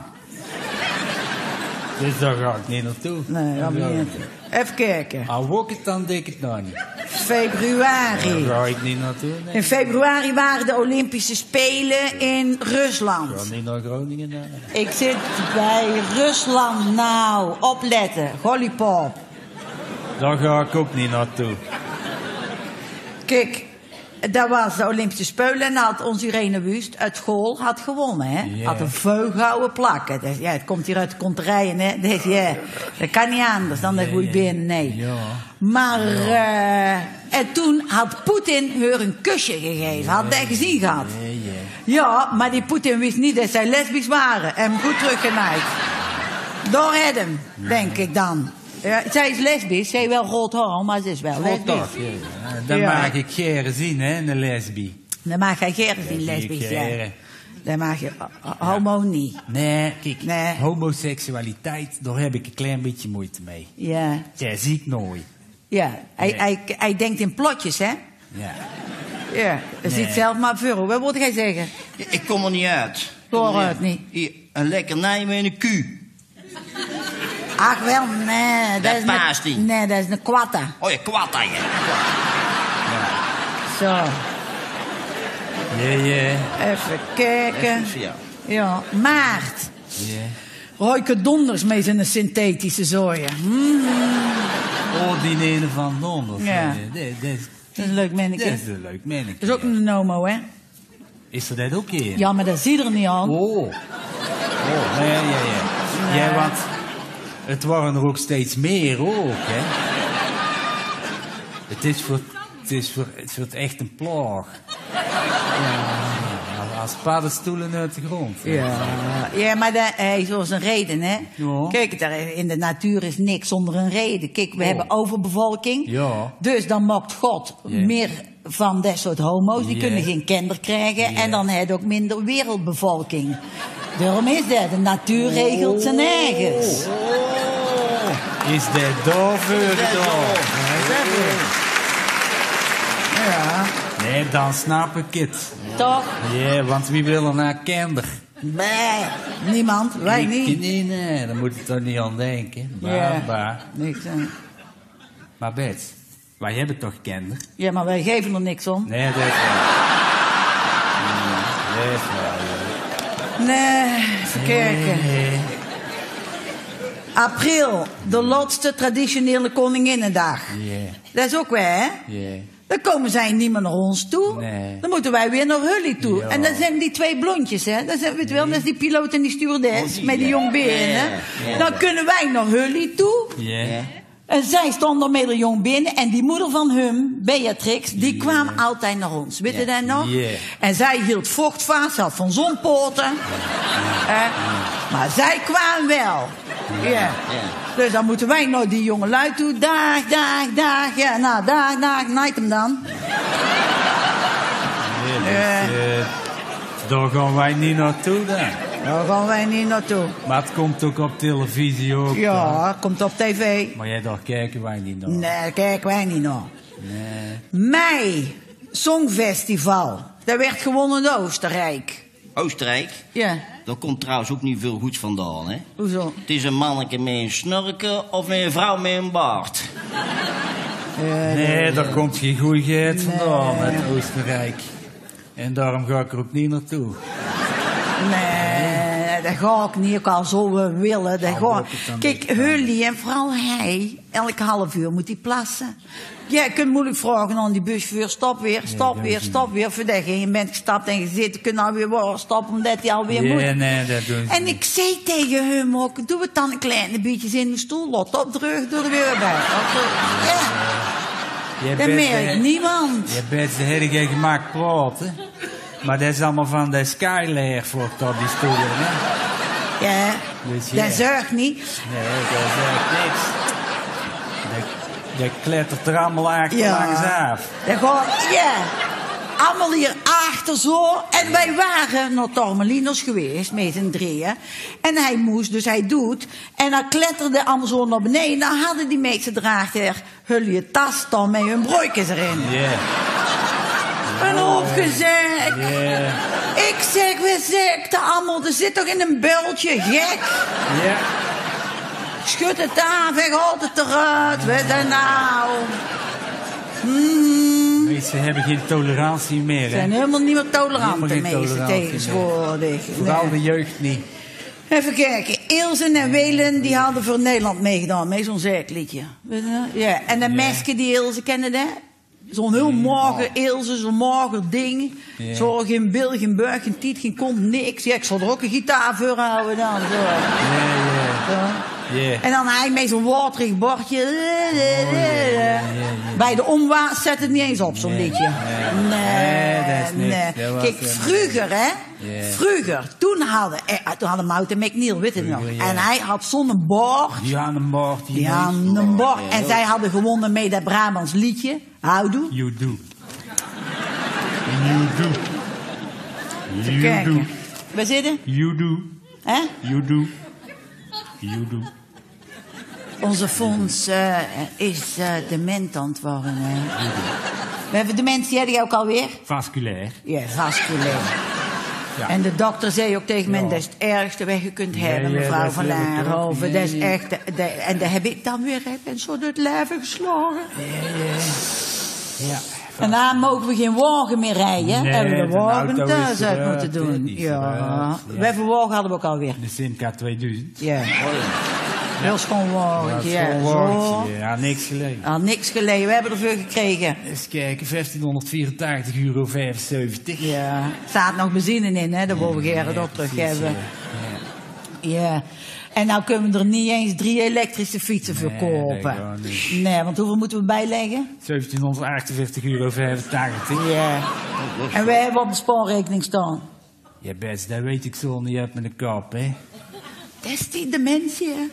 Dus daar ga ik niet naartoe. Nee, gaan we niet naartoe. Even kijken. Al wok het dan, denk ik nog niet. Daar Februari. ga ik niet naartoe. Nee. In februari waren de Olympische Spelen in Ik Rusland. ga niet naar Groningen. Nee. Ik zit bij Rusland nou. Opletten. Gollipop. Daar ga ik ook niet naartoe. Kijk, dat was de Olympische Spelen en had onze Irene Wust uit school had gewonnen, hè? Ja. Had een veughouden plakken. Dus, ja, het komt hier uit de konterijen, hè? Dus, ja, dat kan niet anders dan dat goeie binnen, nee. Ja. Maar, eh, en toen had Poetin haar een kusje gegeven. Had dat gezien gehad? Ja, ja. Ja, maar die Poetin wist niet dat zij lesbisch waren. En hem goed teruggenaaid. Door hem, denk ik dan. Ja, zij is lesbisch, zij heeft wel rood haar, maar ze is wel Goed lesbisch. dat, ja. Ja, Dat Ja. mag ik geren zien, hè, een lesbi. Dan mag hij gerust in lesbisch Ik zijn. geren. Dan mag je uh, homo niet. Nee, kijk, Nee. homoseksualiteit, daar heb ik een klein beetje moeite mee. Ja, Dat zie ik nooit. ja. Hij, Nee. hij, hij denkt in plotjes, hè? Ja. Ja, dat Nee. ziet zelf maar voor. Wat wilde jij zeggen? Ik kom er niet uit. Hoor het niet. Hier, een lekkernij met een Q. Ach wel, nee. Dat is paast een, niet. nee, dat is een kwatta. Oh ja, kwatta, ja. Zo, Ja, ja. even kijken. Even, ja. Ja, maart. Ja. Royke Donders met zijn synthetische zooien. Hmm, Oh, die ene van Donders. Ja. Dat, dat, is- dat is een leuk dat manneke. is een leuk manneke. Dat is ook een homo, hè? Is er dat ook een? Ja, maar dat zie je er niet aan. Oh. Oh, nee, ja, ja. Nee. Ja, want het waren er ook steeds meer ook, hè. Het is voor het, is voor, het wordt echt een plaag. Ja, als paddenstoelen uit de grond. Ja, ja maar dat hij is wel zijn reden, hè? Ja. Kijk, daar in de natuur is niks zonder een reden. Kijk, we Oh. hebben overbevolking. Ja. Dus dan maakt God Ja. meer van dat soort homo's. Die Ja. kunnen geen kinderen krijgen. Ja. En dan heb je ook minder wereldbevolking. Daarom is dat. De natuur regelt zijn eigens. Oh. Is dat daarvoor gedaan? Ja, Nee, dan snap ik het. toch? Ja, want wie wil er naar kinder? Nee, niemand. Wij Ik- niet. Nee, nee, daar moet je toch niet aan denken. Bah, Ja. bah. Niks aan. Maar Bets, wij hebben toch kinder? Ja, maar wij geven er niks om. Nee, dat is wel. Nee, dat is wel. Nee, even kijken. Nee. April, de laatste traditionele Koninginnedag. Ja, Dat is ook weer, hè? ja. Dan komen zij niet meer naar ons toe. Nee. Dan moeten wij weer naar Hully toe. Ja. En dat zijn die twee blondjes, hè? Dat zijn, weet je wel, dat is die piloot en die stewardess Oh, die, met die ja. jong benen. Ja, ja. Dan kunnen wij naar Hully toe. Ja. En zij stond er met de jong binnen. En die moeder van hem, Beatrix, die kwam altijd naar ons. Weet je dat nog? Ja. En zij hield vocht vast, had van zo'n poten. Eh, maar zij kwam wel. Ja. Dus dan moeten wij naar die jonge lui toe. Dag, dag, dag. Ja, nou, dag, dag. Night hem dan. Ja, dus, eh, daar gaan wij niet naartoe dan. Daar gaan wij niet naartoe. Maar het komt ook op televisie ook. dan. Ja, komt op tv. Maar jij, daar kijken wij niet naar. Nee, daar kijken wij niet naar. Nee. Mei, Songfestival. Dat werd gewonnen in Oostenrijk. Oostenrijk, Ja, daar komt trouwens ook niet veel goeds vandaan, hè. hoezo? Het is een manneke met een snurken of een vrouw met een baard. Nee, daar komt geen goeie geit vandaan Nee. uit Oostenrijk. En daarom ga ik er ook niet naartoe. Nee, dat ga ik niet. Ik al zo eh, willen. Dat ga... ook het dan Kijk, niet. Hully en vooral hij, elke half uur moet hij plassen. Ja, je kunt moeilijk vragen aan die buschauffeur, stop weer, stop dat weer, is stop weer. Voordat je in bent gestapt en gezeten, je kunt nou weer waar stoppen omdat hij alweer moet. Ja, nee, dat doen ze En niet. ik zei tegen hem ook, doe het dan een kleine beetje in de stoel, lot op terug, doe er weer bij. Ja, Je dat bent, merkt eh, niemand. Je bent de hele gemaakt praten. Maar dat is allemaal van de Skylair voor op die stoelen, hè? Ja, Dus ja. dat zorgt niet. Nee, dat is echt niks. Dat, dat klettert er allemaal achterlangs af. Dat gaat, ja. Allemaal hier achter zo. En wij waren naar Tormelinos geweest, met z'n drieën. En hij moest, dus hij doet. En dan kletterde allemaal zo naar beneden. Dan hadden die meeste draagter hun tas dan met hun broodjes erin. Ja. En opgezegd. Ja. Ik zeg, we zitten allemaal, er zit toch in een bultje, gek. Ja. Schud het af en gaat het eruit. Wat dan nou? Hmm. Mensen hebben geen tolerantie meer, Ze zijn hè? helemaal niet meer tolerant, Helemaal de geen meeste tolerantie tegenwoordig. Vooral Nee. de jeugd niet. Even kijken. Ilse en Welen, die hadden voor Nederland meegedaan. Met zo'n zeikliedje. Weet je dat? Ja. En de meisje die Ilse kende dat? Zo'n heel mager Ilse, zo'n mager ding. Ja. Zo geen bil, geen buik, geen tiet, geen kont, niks. Ja, ik zal er ook een gitaar voor houden dan. Zo. Ja, ja. Zo. Ja. En dan hij met zo'n waterig bordje. Bij de omwaas zet het niet eens op, zo'n liedje. Nee, Nee, dat is niks. nee. Dat was Kijk, helemaal vroeger, hè. Ja. Vroeger, toen hadden, eh, toen hadden Mout en McNeil, weet je nog. Vroeger, ja. En hij had zo'n bord. Die aan een bord. die Die hadden een bord. En zij hadden gewonnen met dat Brabants liedje. Houdoe. You do. You do. You do. Kijken. We zitten, You do. hè? You do. You do. Onze Fons eh, is uh, dement aan het worden, hè. We hebben dementie, heb jij ook alweer? Vasculair. Ja, vasculair. Ja. En de dokter zei ook tegen mij, Ja. dat is het ergste wat je kunt hebben, ja, mevrouw dat van wil ik ook. Laarhoven. Dat is Nee. echt, de- de- en daar heb ik dan weer, ik ben zo door het leven geslagen. Ja. En daar mogen we geen wagen meer rijden. Nee, hebben we de de wagen auto thuis is uit eruit, moeten hè, doen. die is Ja, eruit, ja. wij voor wagen hadden we ook alweer. De Simca tweeduizend. Ja. Heel schoon wagentje, ja. Zo'n Zo. wagentje. Ja, niks geleden. Al niks geleden, we hebben ervoor gekregen. Eens kijken, vijftienhonderdvierentachtig euro vijfenzeventig. Ja, er staat nog benzine in, hè, dat willen we Gerrit ook terug precies, hebben. ja. Ja. En nou kunnen we er niet eens drie elektrische fietsen voor Nee, kopen. dat gaat niet. Nee, want hoeveel moeten we bijleggen? zeventienhonderdachtenvijftig euro vijfentachtig. Ja. En wij hebben op de spaarrekening staan. Ja, best, dat weet ik zo niet uit mijn kop, hè. Dat is die dementie, hè.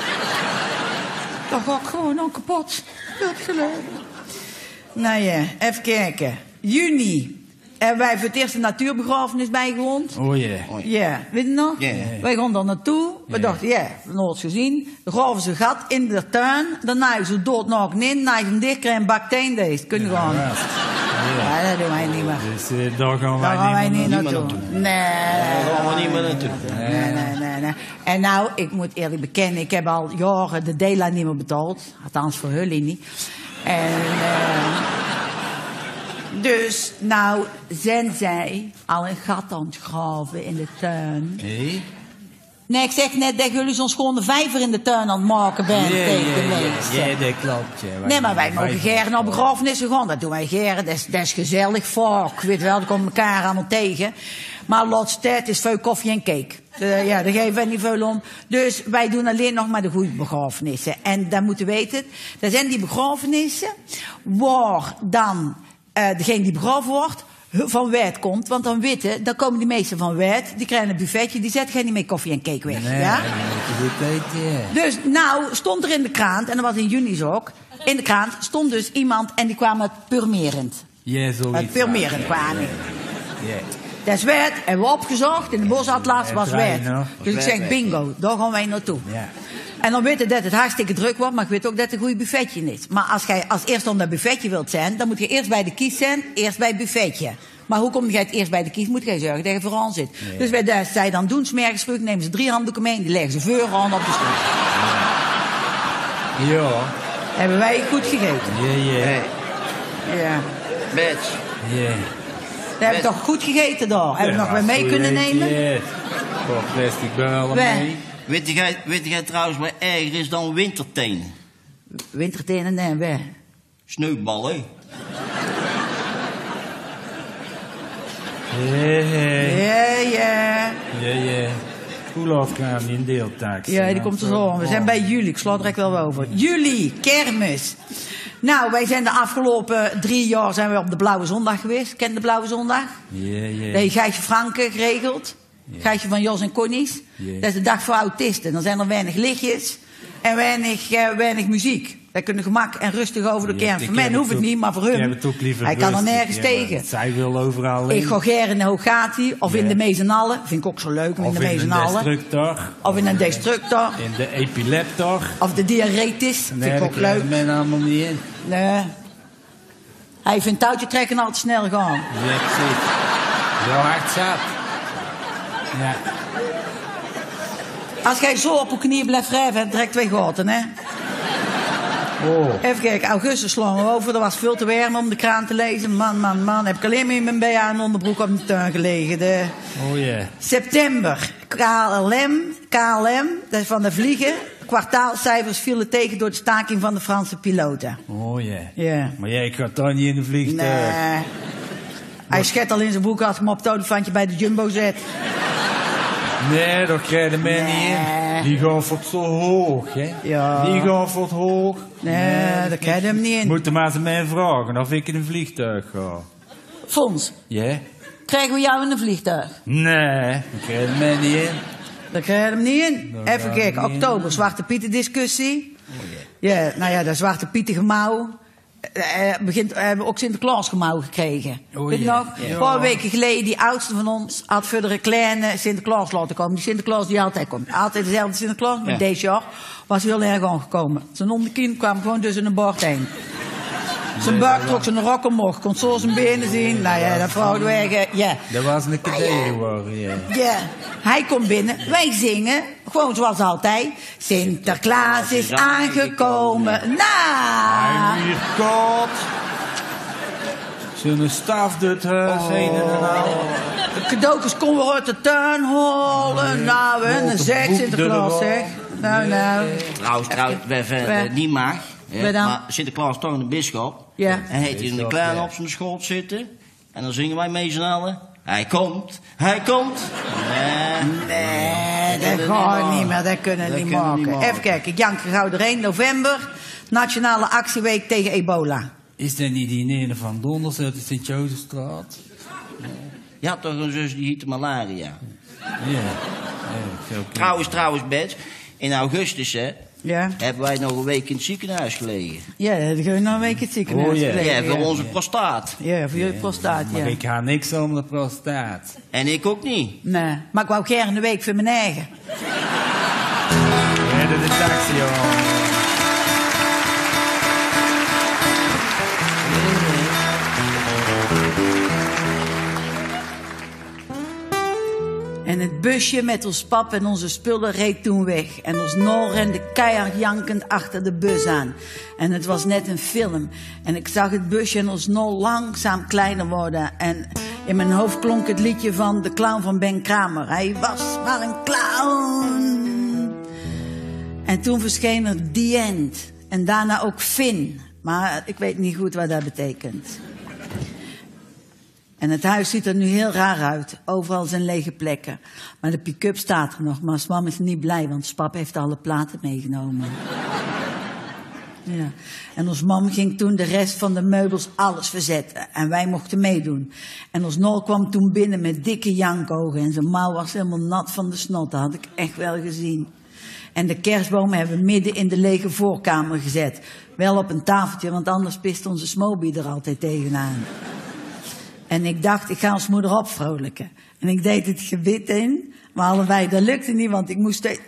Dat gaat gewoon al kapot. Dat geleden. Nou ja, even kijken. Juni hebben wij voor het eerst een natuurbegrafenis bijgewoond. Oh ja. Ja, weet je nog? Ja. Wij gaan daar naartoe. We Ja. dachten, ja, we hebben nooit gezien. Dan graven ze een gat in de tuin. Dan naaien ze doodnaken in. Naaien ze hem dicht, krijgen een bak teendeest. Kunnen we gewoon. Ja, dat doen wij niet meer. Dus eh, daar gaan wij Daar gaan wij niet niet meer naartoe. naartoe. Nee. Daar gaan we niet meer naartoe. Nee, nee, nee, nee. En nou, ik moet eerlijk bekennen, ik heb al jaren de Dela niet meer betaald. Althans voor jullie niet. En, eh, dus, nou, zijn zij al een gat aan het graven in de tuin. Hé? Nee, ik zeg net dat jullie zo'n schone vijver in de tuin aan het maken bent Ja, tegen de ja, mensen. ja, ja, dat klopt. Ja. Wij Nee, maar wij gaan mogen vijf- geren naar begrafenissen gaan. Dat doen wij geren. Dat is, dat is gezellig. Fuck, weet wel, daar komen elkaar allemaal tegen. Maar laatste tijd is veel koffie en cake. Uh, ja, daar geven wij niet veel om. Dus wij doen alleen nog maar de goede begrafenissen. En dan moeten we weten, dat zijn die begrafenissen waar dan uh, degene die begraven wordt van wijd komt. Want dan weten, dan komen die meesten van wijd. Die krijgen een buffetje, die zetten geen niet meer koffie en cake weg. Nee, ja? dat moet je goed weten, ja. Dus nou stond er in de krant, en dat was in juni zo ook. In de krant stond dus iemand en die kwam met Purmerend. Ja, zoiets. Met Purmerend kwam hij. Ja. Dat is wijd, hebben we opgezocht. In de bosatlas was draai wijd. nog. Dus ik zeg bingo, daar gaan wij naartoe. Ja. En dan weet je dat het hartstikke druk wordt, maar ik weet ook dat het een goed buffetje is. Maar als jij als eerst om dat buffetje wilt zijn, dan moet je eerst bij de kies zijn, eerst bij het buffetje. Maar hoe kom jij het eerst bij de kies? Moet jij zorgen dat je vooraan zit. Ja. Dus wat zij dan doen, 's mergens vroeg nemen ze drie handdoeken mee en die leggen ze voor aan op de stoel. Ja. Hebben wij goed gegeten? Ja, ja. Ja. Bets. Ja. We hebben toch goed gegeten daar? Hebben we nog weer mee kunnen nemen? Ja. Toch plastic balen Wij. mee. Weet jij, weet jij trouwens wat erger is dan wintertenen? Wintertenen, nee, wij. Sneeuwballen. Ja, ja. Ja, ja. Ja, ja. Hoe laat kwam die in deeltax? Ja, die komt er zo aan. We zijn bij juli. Ik sla er direct wel over. Juli, kermis. Nou, wij zijn de afgelopen drie jaar zijn we op de Blauwe Zondag geweest. Ken je de Blauwe Zondag? Ja, ja. Dat heeft Gijsje Franke geregeld. Gijsje van Jos en Connies. Ja. Dat is de dag voor autisten. Dan zijn er weinig lichtjes en weinig, uh, weinig muziek. Wij kunnen gemak en rustig over de Ja, kern. ik Voor mij heb hoeft het het ook- niet, maar voor Ik hun. heb het ook liever Hij kan er rustig. nergens Ja, maar tegen. Zij wil overal Ik heen. ga ger in de Hogati of in Ja. de Mezenallen. Vind ik ook zo leuk, om in Of de in een Mezenallen. destructor. Of in een destructor. In de epileptor. Of de diaretis. Vind Nee, ik daar ook leuk. krijgt men allemaal niet in. Nee. Hij vindt touwtje trekken altijd snel gaan. Ja, precies. Zo hard zat. Ja. Als jij zo op je knieën blijft wrijven, heb je direct twee gaten, hè? Oh. Even kijken, augustus slaan we over. Dat was veel te warm om de kraan te lezen. Man, man, man. Heb ik alleen maar in mijn B H en onderbroek op de tuin gelegen. De... Oh ja. September, K L M. K L M, dat is van de vliegen. Kwartaalcijfers vielen tegen door de staking van de Franse piloten. Oh ja. Ja. Maar jij gaat toch niet in een vliegtuig? Nee. Hij schet al in zijn broek als ik hem op het olifantje bij de Jumbo zet. Nee, daar krijg je mij Nee. niet in. Die gaan voor het zo hoog, hè? Ja. Die gaan voor het hoog. Nee, daar krijg je hem niet in. Moeten maar eens mij vragen of ik in een vliegtuig ga. Fons, Ja? krijgen we jou in een vliegtuig? Nee, daar krijg je mij niet in. Daar krijg je hem niet in. Daar Even gaat kijken, hij niet oktober, in. Zwarte Pieten discussie. Ja, nou ja, dat Zwarte Pieten gemouw. Eh, eh, begint, we hebben ook Sinterklaas gemouw gekregen. Oh, Weet je ja. nog? Ja. Een paar weken geleden, die oudste van ons had voor de kleine Sinterklaas laten komen. Die Sinterklaas die altijd komt. Altijd dezelfde Sinterklaas, maar Ja. deze jaar was hij heel erg aangekomen. Zijn onderkin kwam gewoon tussen een bord heen. Zijn buik trok zijn rok omhoog, kon zo zijn benen zien. Nou ja, dat vrouw weg, ja. Dat was een cadeau geworden, ja. Ja, hij komt binnen, wij zingen, gewoon zoals altijd. Sinterklaas is aangekomen. Nou, Hier komt. Zo'n staf door het huis heen en al. de cadeautjes konden we uit de tuin halen. Nou, en een Grote zeg boek Sinterklaas, erop. zeg. Nou, nou. Trouwens, trouwens, wij vinden Wij- het niet mag. hè, Wij dan? Maar Sinterklaas toch een bisschop. Ja. En heeft hij een klein op zijn schoot zitten. En dan zingen wij mee z'n allen. Hij komt, hij komt. Nee, Nee, dat kunnen gaat niet niet maken. meer, dat kunnen we Dat niet kunnen we maken. niet maken. Even kijken, Janke Goudereen, november. Nationale actieweek tegen ebola. Is dat niet die ene van Donders uit de Sint-Jozefstraat? Je had toch een zus die heette malaria. Ja. Ja, zo kan- Trouwens, trouwens, Bets. In augustus, hè, Ja, hebben wij nog een week in het ziekenhuis gelegen. ja dan gaan we nog een week in het ziekenhuis. Oh, ja. gelegen, Ja, voor onze prostaat. Ja, voor jullie prostaat, Maar ja. ik ga niks om de prostaat. En ik ook niet. Nee, maar ik wou gerne een week voor mijn eigen. Ja, dat is de taxi, joh. En het busje met ons pap en onze spullen reed toen weg. En ons Nol rende keihard jankend achter de bus aan. En het was net een film. En ik zag het busje en ons Nol langzaam kleiner worden. En in mijn hoofd klonk het liedje van de clown van Ben Kramer. Hij was maar een clown. En toen verscheen er The End. En daarna ook Finn. Maar ik weet niet goed wat dat betekent. En het huis ziet er nu heel raar uit. Overal zijn lege plekken. Maar de pick-up staat er nog. Maar mam is niet blij, want pap heeft alle platen meegenomen. Ja. En ons mam ging toen de rest van de meubels alles verzetten. En wij mochten meedoen. En ons Nol kwam toen binnen met dikke jankogen. En zijn mouw was helemaal nat van de snot. Dat had ik echt wel gezien. En de kerstboom hebben we midden in de lege voorkamer gezet. Wel op een tafeltje, want anders pist onze Smobie er altijd tegenaan. En ik dacht, ik ga ons moeder opvrolijken. En ik deed het gebit in, maar allebei, dat lukte niet, want ik moest... steeds-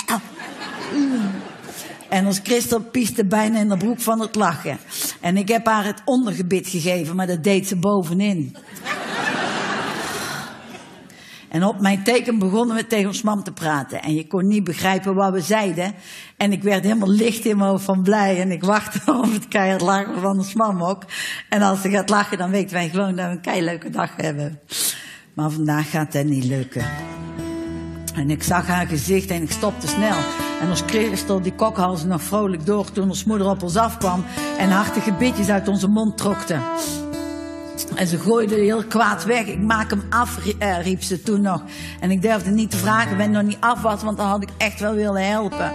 En ons Christel pieste bijna in de broek van het lachen. En ik heb haar het ondergebit gegeven, maar dat deed ze bovenin. En op mijn teken begonnen we tegen ons mam te praten. En je kon niet begrijpen wat we zeiden. En ik werd helemaal licht in mijn hoofd van blij. En ik wachtte op het keihard lachen van ons mam ook. En als ze gaat lachen, dan weten wij gewoon dat we een keileuke dag hebben. Maar vandaag gaat dat niet lukken. En ik zag haar gezicht en ik stopte snel. En ons Christel die kokhalzen nog vrolijk door toen ons moeder op ons afkwam. En hartige bitjes uit onze mond trokte. En ze gooide heel kwaad weg. Ik maak hem af, eh, riep ze toen nog. En ik durfde niet te vragen, ben nog niet af was, want dan had ik echt wel willen helpen.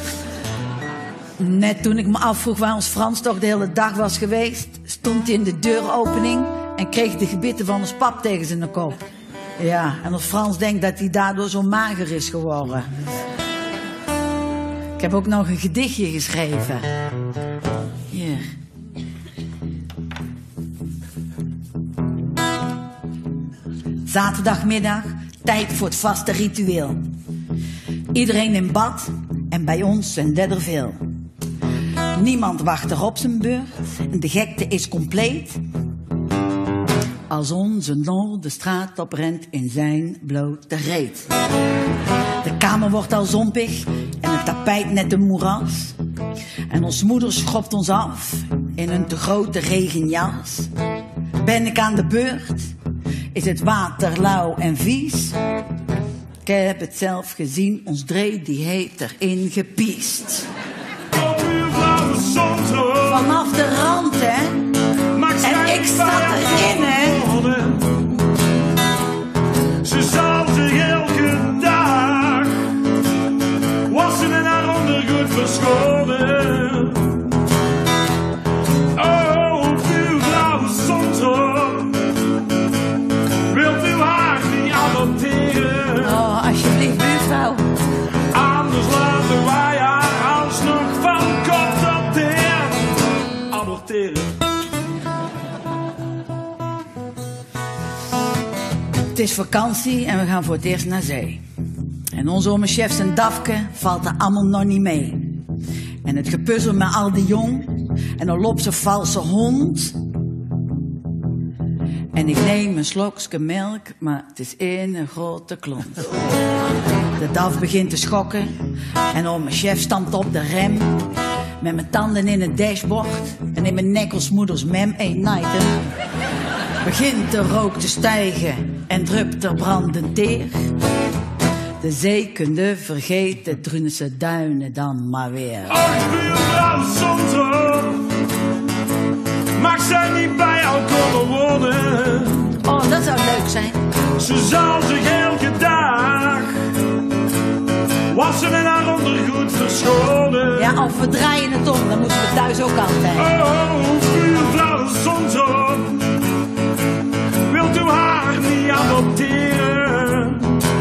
Net toen ik me afvroeg waar ons Frans toch de hele dag was geweest, stond hij in de deuropening en kreeg de gebitten van ons pap tegen zijn kop. Ja, en ons Frans denkt dat hij daardoor zo mager is geworden. Ik heb ook nog een gedichtje geschreven. Hier. Zaterdagmiddag, tijd voor het vaste ritueel. Iedereen in bad en bij ons zijn er veel. Niemand wacht er op zijn beurt en de gekte is compleet. Als onze Nol de straat oprent in zijn blote reet. De kamer wordt al zompig en het tapijt net een moeras. En ons moeder schopt ons af in een te grote regenjas. Ben ik aan de beurt? Is het water lauw en vies? Ik heb het zelf gezien, ons Dree die heeft erin gepiest. Vanaf de rand, hè? En ik zat erin, hè? Ze zal zich elke dag wassen en haar ondergoed verschonen. Oh, buurvrouw Zondrop, wilt u haar niet adopteren? Oh, alsjeblieft, buurvrouw. Anders laten wij haar alsnog van kop tot teen aborteren. Het is vakantie en we gaan voor het eerst naar zee. En onze ome chef zijn Dafke valt er allemaal nog niet mee. En het gepuzzel met al die jong en dan loopt ze valse hond. En ik neem een slokje melk, maar het is één een grote klont. De Daf begint te schokken en ome chef stampt op de rem. Met mijn tanden in het dashboard en in mijn nek als moeders mem een night. Begint de rook te stijgen en drupt er brandend teer. De zeekende vergeten Drunense duinen dan maar weer. Ach, buurvrouw Zondrop, mag zij niet bij jou komen wonen? Oh, dat zou leuk zijn. Ze zal zich elke dag wassen en haar ondergoed verschonen. Ja, of we draaien het om, dan moeten we thuis ook altijd. Oh, buurvrouw Zondrop, wilt u haar niet adopteren?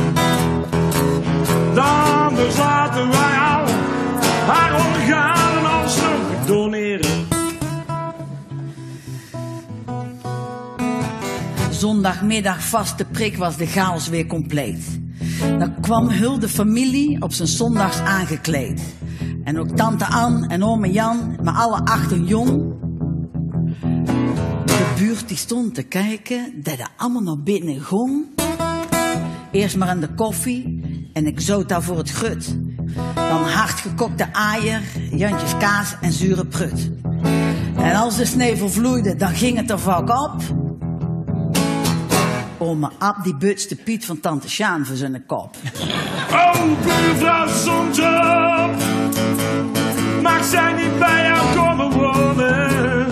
Dan dus laten wij al haar organen alsnog doneren. Zondagmiddag vaste prik was de chaos weer compleet. Dan kwam heel de familie op zijn zondags aangekleed. En ook tante Ann en ome Jan, met alle acht een jong. De buurt die stond te kijken, dat er allemaal naar binnen gong. Eerst maar aan de koffie en ik zoot daar voor het gut. Dan hardgekokte aaier, Jantjes kaas en zure prut. En als de sneeuw vloeide, dan ging het er vaak op. Ome Ab die butste Piet van tante Sjaan voor zijn kop. Oh, buurvrouw Zondrop, mag zij niet bij jou komen wonen?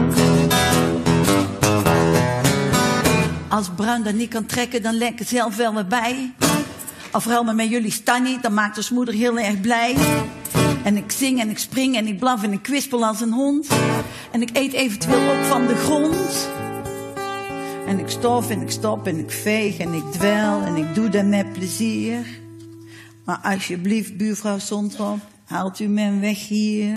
Als Bruin dat niet kan trekken, dan leg ik er zelf wel weer bij. Of ruil me met jullie Stanny, dan maakt ons moeder heel erg blij. En ik zing en ik spring en ik blaf en ik kwispel als een hond. En ik eet eventueel ook van de grond. En ik stof en ik stop en ik veeg en ik dwel en ik doe dat met plezier. Maar alsjeblieft, buurvrouw Zondrop, haalt u me weg hier.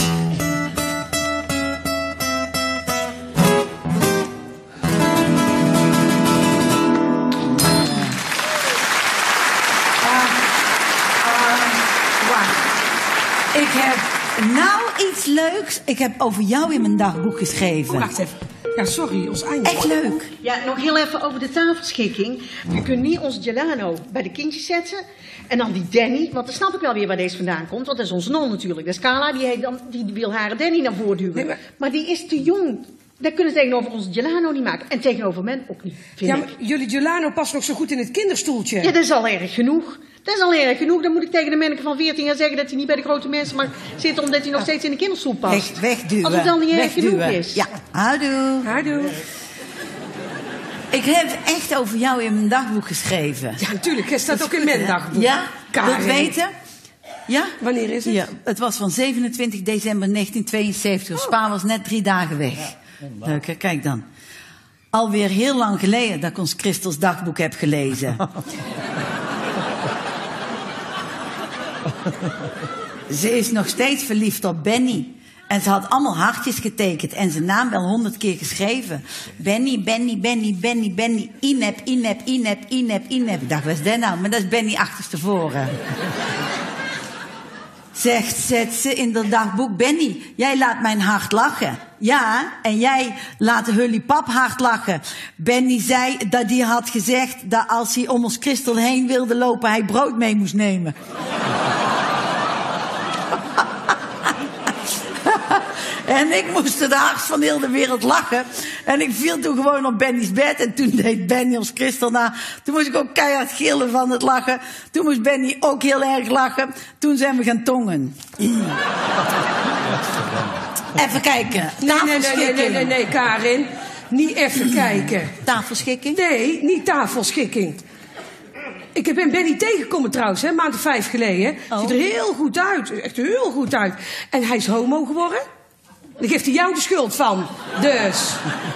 Ik heb nou iets leuks. Ik heb over jou in mijn dagboek geschreven. Wacht even. Ja, sorry, ons einde. Echt leuk. Ja, nog heel even over de tafelschikking. Je kunt niet ons Gelano bij de kindjes zetten. En dan die Danny, want dan snap ik wel weer waar deze vandaan komt. Want dat is onze non natuurlijk. Dat is Carla, die, heeft dan, die wil haar Danny naar voren duwen. Nee, maar... maar die is te jong. Dat kunnen tegenover ons Gelano niet maken. En tegenover men ook niet, vind Ja, ik. maar jullie Gelano past nog zo goed in het kinderstoeltje. Ja, dat is al erg genoeg. Dat is al erg genoeg. Dan moet ik tegen de manneke van veertien gaan zeggen dat hij niet bij de grote mensen mag zitten omdat hij nog steeds in de kinderstoel past. Echt wegduwen. Als het dan niet erg genoeg Wegduwen. is. Ja, houdoe. Houdoe. Ik heb echt over jou in mijn dagboek geschreven. Ja, natuurlijk. Het staat ook in mijn dagboek. Ja, Karin. dat weten? Ja? Wanneer is het? Ja, het was van zevenentwintig december negentien tweeënzeventig. Spa was net drie dagen weg. Leuk, hè? Kijk dan. Alweer heel lang geleden dat ik ons Christels dagboek heb gelezen. Ze is nog steeds verliefd op Benny. En ze had allemaal hartjes getekend. En zijn naam wel honderd keer geschreven. Benny, Benny, Benny, Benny, Benny. Inep, Inep, Inep, Inep, Inep. Ik dacht, wat is dat nou? Maar dat is Benny achterstevoren. Zegt, zet ze in dat dagboek. Benny, jij laat mijn hart lachen. Ja, en jij laat Hully Pap hard lachen. Benny zei dat hij had gezegd dat als hij om ons Christel heen wilde lopen, hij brood mee moest nemen. En ik moest de hardst van heel de wereld lachen. En ik viel toen gewoon op Benny's bed. En toen deed Benny ons Christel na. Toen moest ik ook keihard gillen van het lachen. Toen moest Benny ook heel erg lachen. Toen zijn we gaan tongen. Even kijken. Nee, nee, nee, nee, nee, nee, nee, Karin. Niet even kijken. Tafelschikking? Nee, niet tafelschikking. Ik ben Benny tegengekomen trouwens, hè, een maand of vijf geleden. Oh. Ziet er heel goed uit. Echt heel goed uit. En hij is homo geworden. Dan geeft hij jou de schuld van. Dus.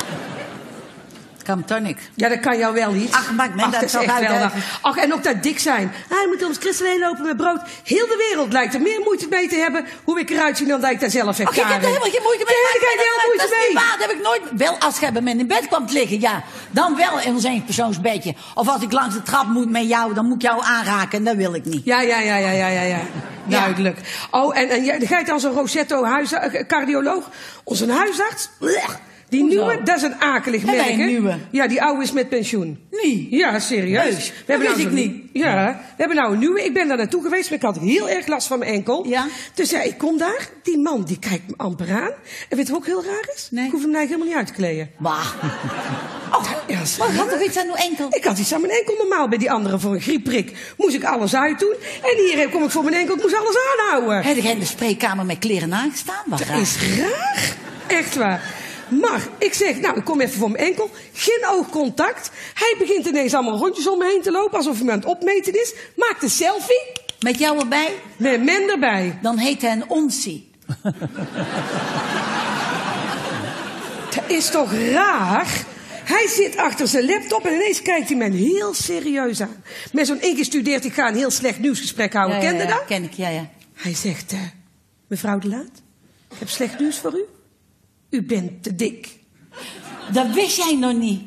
Kan toch niks. Ja, dat kan jou wel iets. Ach, maakt me Ach, dat is toch echt uit, wel hè? waar. Ach, en ook dat dik zijn. Hij moet ons Christel heen lopen met brood. Heel de wereld lijkt er meer moeite mee te hebben hoe ik eruit zie dan dat ik daar zelf heb. Ach, ik heb er Karin. helemaal geen moeite mee. Nee, daar heb je wel moeite dat is niet mee. waar, dat heb ik nooit. Wel, als jij bij mij in bed kwam te liggen, ja. Dan wel in ons eenpersoonsbedje. Of als ik langs de trap moet met jou, dan moet ik jou aanraken. En dat wil ik niet. Ja, ja, ja, ja, ja, ja, ja. Duidelijk. Oh, en, en jij- dan ga je dan zo'n Rosetto huisa- cardioloog. Onze huisarts. blech, Die Hoezo? nieuwe, dat is een akelig Hebben merk, wij een hè? nieuwe? Ja, die oude is met pensioen. Nee. Ja, serieus. Heus, dat wist nou ik zo'n- niet. Ja, we hebben nou een nieuwe. Ik ben daar naartoe geweest, maar ik had heel erg last van mijn enkel. Ja. Dus ja, ik kom daar. Die man, die kijkt me amper aan. En weet je wat ook heel raar is? Nee. Ik hoef hem eigenlijk helemaal niet uit te kleden. Bah. Oh, Ja, maar had toch iets aan uw enkel? ik had iets aan mijn enkel normaal. Bij die andere voor een griepprik moest ik alles uitdoen. En hier kom ik voor mijn enkel, ik moest alles aanhouden. Heb jij in de spreekkamer met kleren aangestaan? Wat Dat raar. is raar. Echt waar. Maar ik zeg, nou, ik kom even voor mijn enkel. Geen oogcontact. Hij begint ineens allemaal rondjes om me heen te lopen. Alsof hij me aan het opmeten is. Maakt een selfie. Met jou erbij? Met men erbij. Dan heet hij een onsie. Dat is toch raar? Hij zit achter zijn laptop en ineens kijkt hij me heel serieus aan. Met zo'n ingestudeerd, ik ga een heel slecht nieuwsgesprek houden. Ja, ja, Kende ja, dat? ken ik, ja, ja. Hij zegt, eh, mevrouw De Laat, ik heb slecht nieuws voor u. U bent te dik. Dat wist jij nog niet.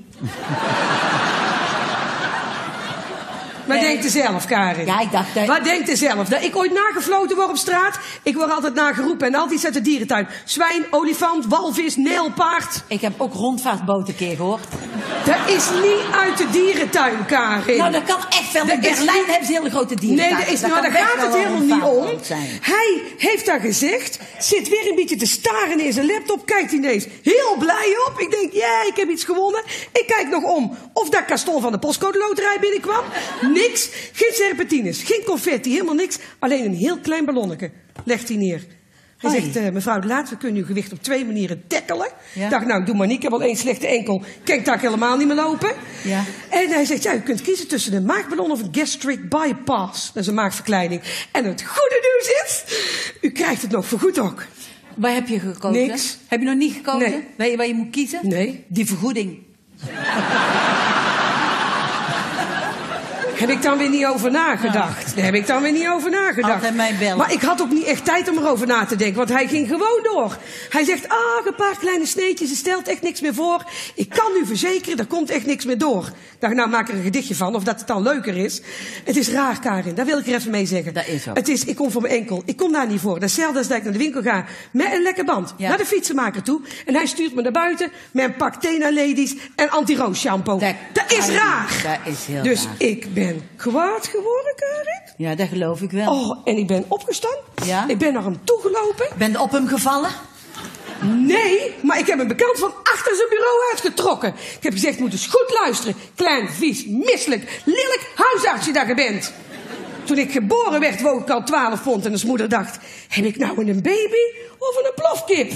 Wat Nee. denkt u zelf, Karin? Ja, ik dacht dat- Wat denkt u zelf? Dat ik ooit nagefloten word op straat? Ik word altijd nageroepen en altijd iets uit de dierentuin. Zwijn, olifant, walvis, nijlpaard. Ik heb ook rondvaartboot een keer gehoord. Dat is niet uit de dierentuin, Karin. Nou, dat kan echt wel. In Dat is Berlijn niet- hebben ze hele grote dieren. Nee, dat is, nou, daar gaat het helemaal niet om. Hij heeft daar gezegd, zit weer een beetje te staren in zijn laptop, kijkt ineens heel blij op. Ik denk, ja, ik heb iets gewonnen. Ik kijk nog om of dat Gaston van de postcode loterij binnenkwam. Niks, geen serpentines, geen confetti, helemaal niks. Alleen een heel klein ballonnetje legt hij neer. Hij Hoi. zegt, eh, mevrouw De Laat, we kunnen uw gewicht op twee manieren tackelen. Ja. Ik dacht, nou, doe maar niet, ik heb al één slechte enkel. Kijk, daar helemaal niet meer lopen. Ja. En hij zegt, ja, u kunt kiezen tussen een maagballon of een gastric bypass. Dat is een maagverkleining. En het goede nieuws is, u krijgt het nog vergoed ook. Waar heb je gekozen? Niks. Heb je nog niet gekozen? Nee. Weet je waar je moet kiezen? Nee. Die vergoeding. Heb ik dan weer niet over nagedacht. Daar heb ik dan weer niet over nagedacht. Altijd mij bellen. Maar ik had ook niet echt tijd om erover na te denken. Want hij ging gewoon door. Hij zegt, ah, een paar kleine sneetjes. Er stelt echt niks meer voor. Ik kan u verzekeren, er komt echt niks meer door. Ik dacht, nou maak er een gedichtje van. Of dat het al leuker is. Het is raar, Karin. Daar wil ik er even mee zeggen. Dat is ook. Het is, ik kom voor mijn enkel. Ik kom daar niet voor. Dat is hetzelfde als dat ik naar de winkel ga. Met een lekker band. Ja. Naar de fietsenmaker toe. En hij stuurt me naar buiten. Met een pak Tena Ladies en anti-roos shampoo. Dat, dat is raar. Dat is heel dus raar. ik ben kwaad geworden, Karin. Ja, dat geloof ik wel. Oh, en ik ben opgestaan. Ja? Ik ben naar hem toegelopen. Ben je op hem gevallen? Nee, maar ik heb een bekant van achter zijn bureau uitgetrokken. Ik heb gezegd, moet eens goed luisteren. Klein, vies, misselijk, lelijk huisartsje dat je bent. Toen ik geboren werd, woog ik al twaalf pond. En als moeder dacht, heb ik nou een baby of een plofkip?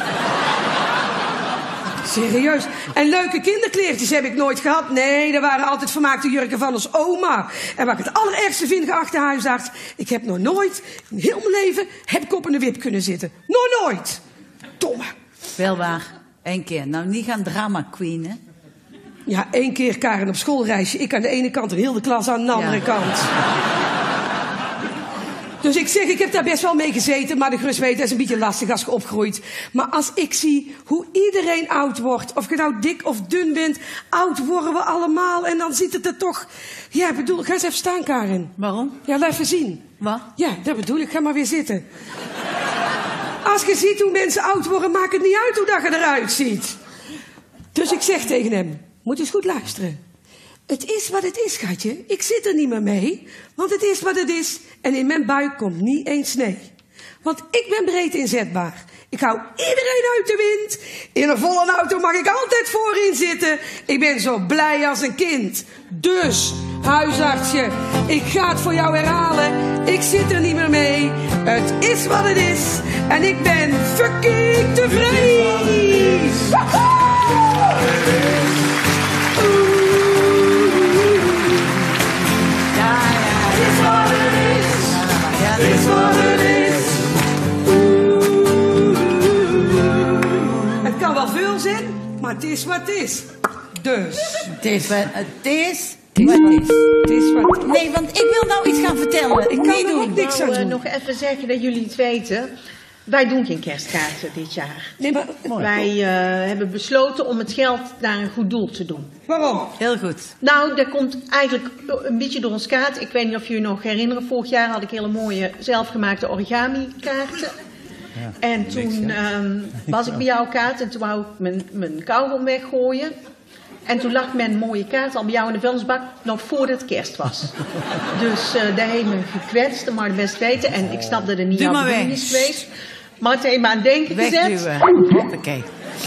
Serieus. En leuke kinderkleertjes heb ik nooit gehad. Nee, dat waren altijd vermaakte jurken van ons oma. En wat ik het allerergste vind, geachte huisarts, ik heb nog nooit, in heel mijn leven, heb ik op een wip kunnen zitten. Nog nooit. Domme. Wel waar. Eén keer. Nou, niet gaan drama queen, hè? Ja, één keer Karen op schoolreisje. Ik aan de ene kant en heel de klas aan de andere Ja. kant. Dus ik zeg, ik heb daar best wel mee gezeten. Maar de gerust weten, dat is een beetje lastig als je opgroeit. Maar als ik zie hoe iedereen oud wordt. Of je nou dik of dun bent. Oud worden we allemaal. En dan ziet het er toch... Ja, ik bedoel, ga eens even staan, Karen. Waarom? Ja, laat even zien. Wat? Ja, dat bedoel ik. Ga maar weer zitten. Als je ziet hoe mensen oud worden, maakt het niet uit hoe dat je eruit ziet. Dus ik zeg tegen hem, moet eens goed luisteren. Het is wat het is, schatje. Ik zit er niet meer mee, want het is wat het is. En in mijn buik komt niet eens snee. Want ik ben breed inzetbaar. Ik hou iedereen uit de wind. In een volle auto mag ik altijd voorin zitten. Ik ben zo blij als een kind. Dus, huisartsje, ik ga het voor jou herhalen. Ik zit er niet meer mee. Het is wat het is. En ik ben fucking tevreden. Het is wat het is. Het is wat het is. Het kan wel veel zijn, maar het is wat het is. Dus. Het is wat het is. Wat het is. Het is wat het is. Nee, want ik wil nou iets gaan vertellen. Ik kan niet er doen. ook niks aan Nou, eh, doen. nog even zeggen dat jullie het weten. Wij doen geen kerstkaarten dit jaar. Nee, maar Wij uh, hebben besloten om het geld naar een goed doel te doen. waarom? Heel goed. Nou, dat komt eigenlijk een beetje door ons kaart. Ik weet niet of jullie nog herinneren. Vorig jaar had ik hele mooie zelfgemaakte origami kaarten. Ja, en toen um, was ik bij jouw kaart en toen wou ik mijn, mijn kauwgom weggooien. En toen lag mijn mooie kaart al bij jou in de vuilnisbak, nog voordat het kerst was. Dus uh, daar heeft me gekwetst, dat mag je best weten. En ik snap dat het niet Doe jouw maar bedoeling weg. is geweest. Maar het heeft me aan het denken gezet. Wegduwen. Hoppakee.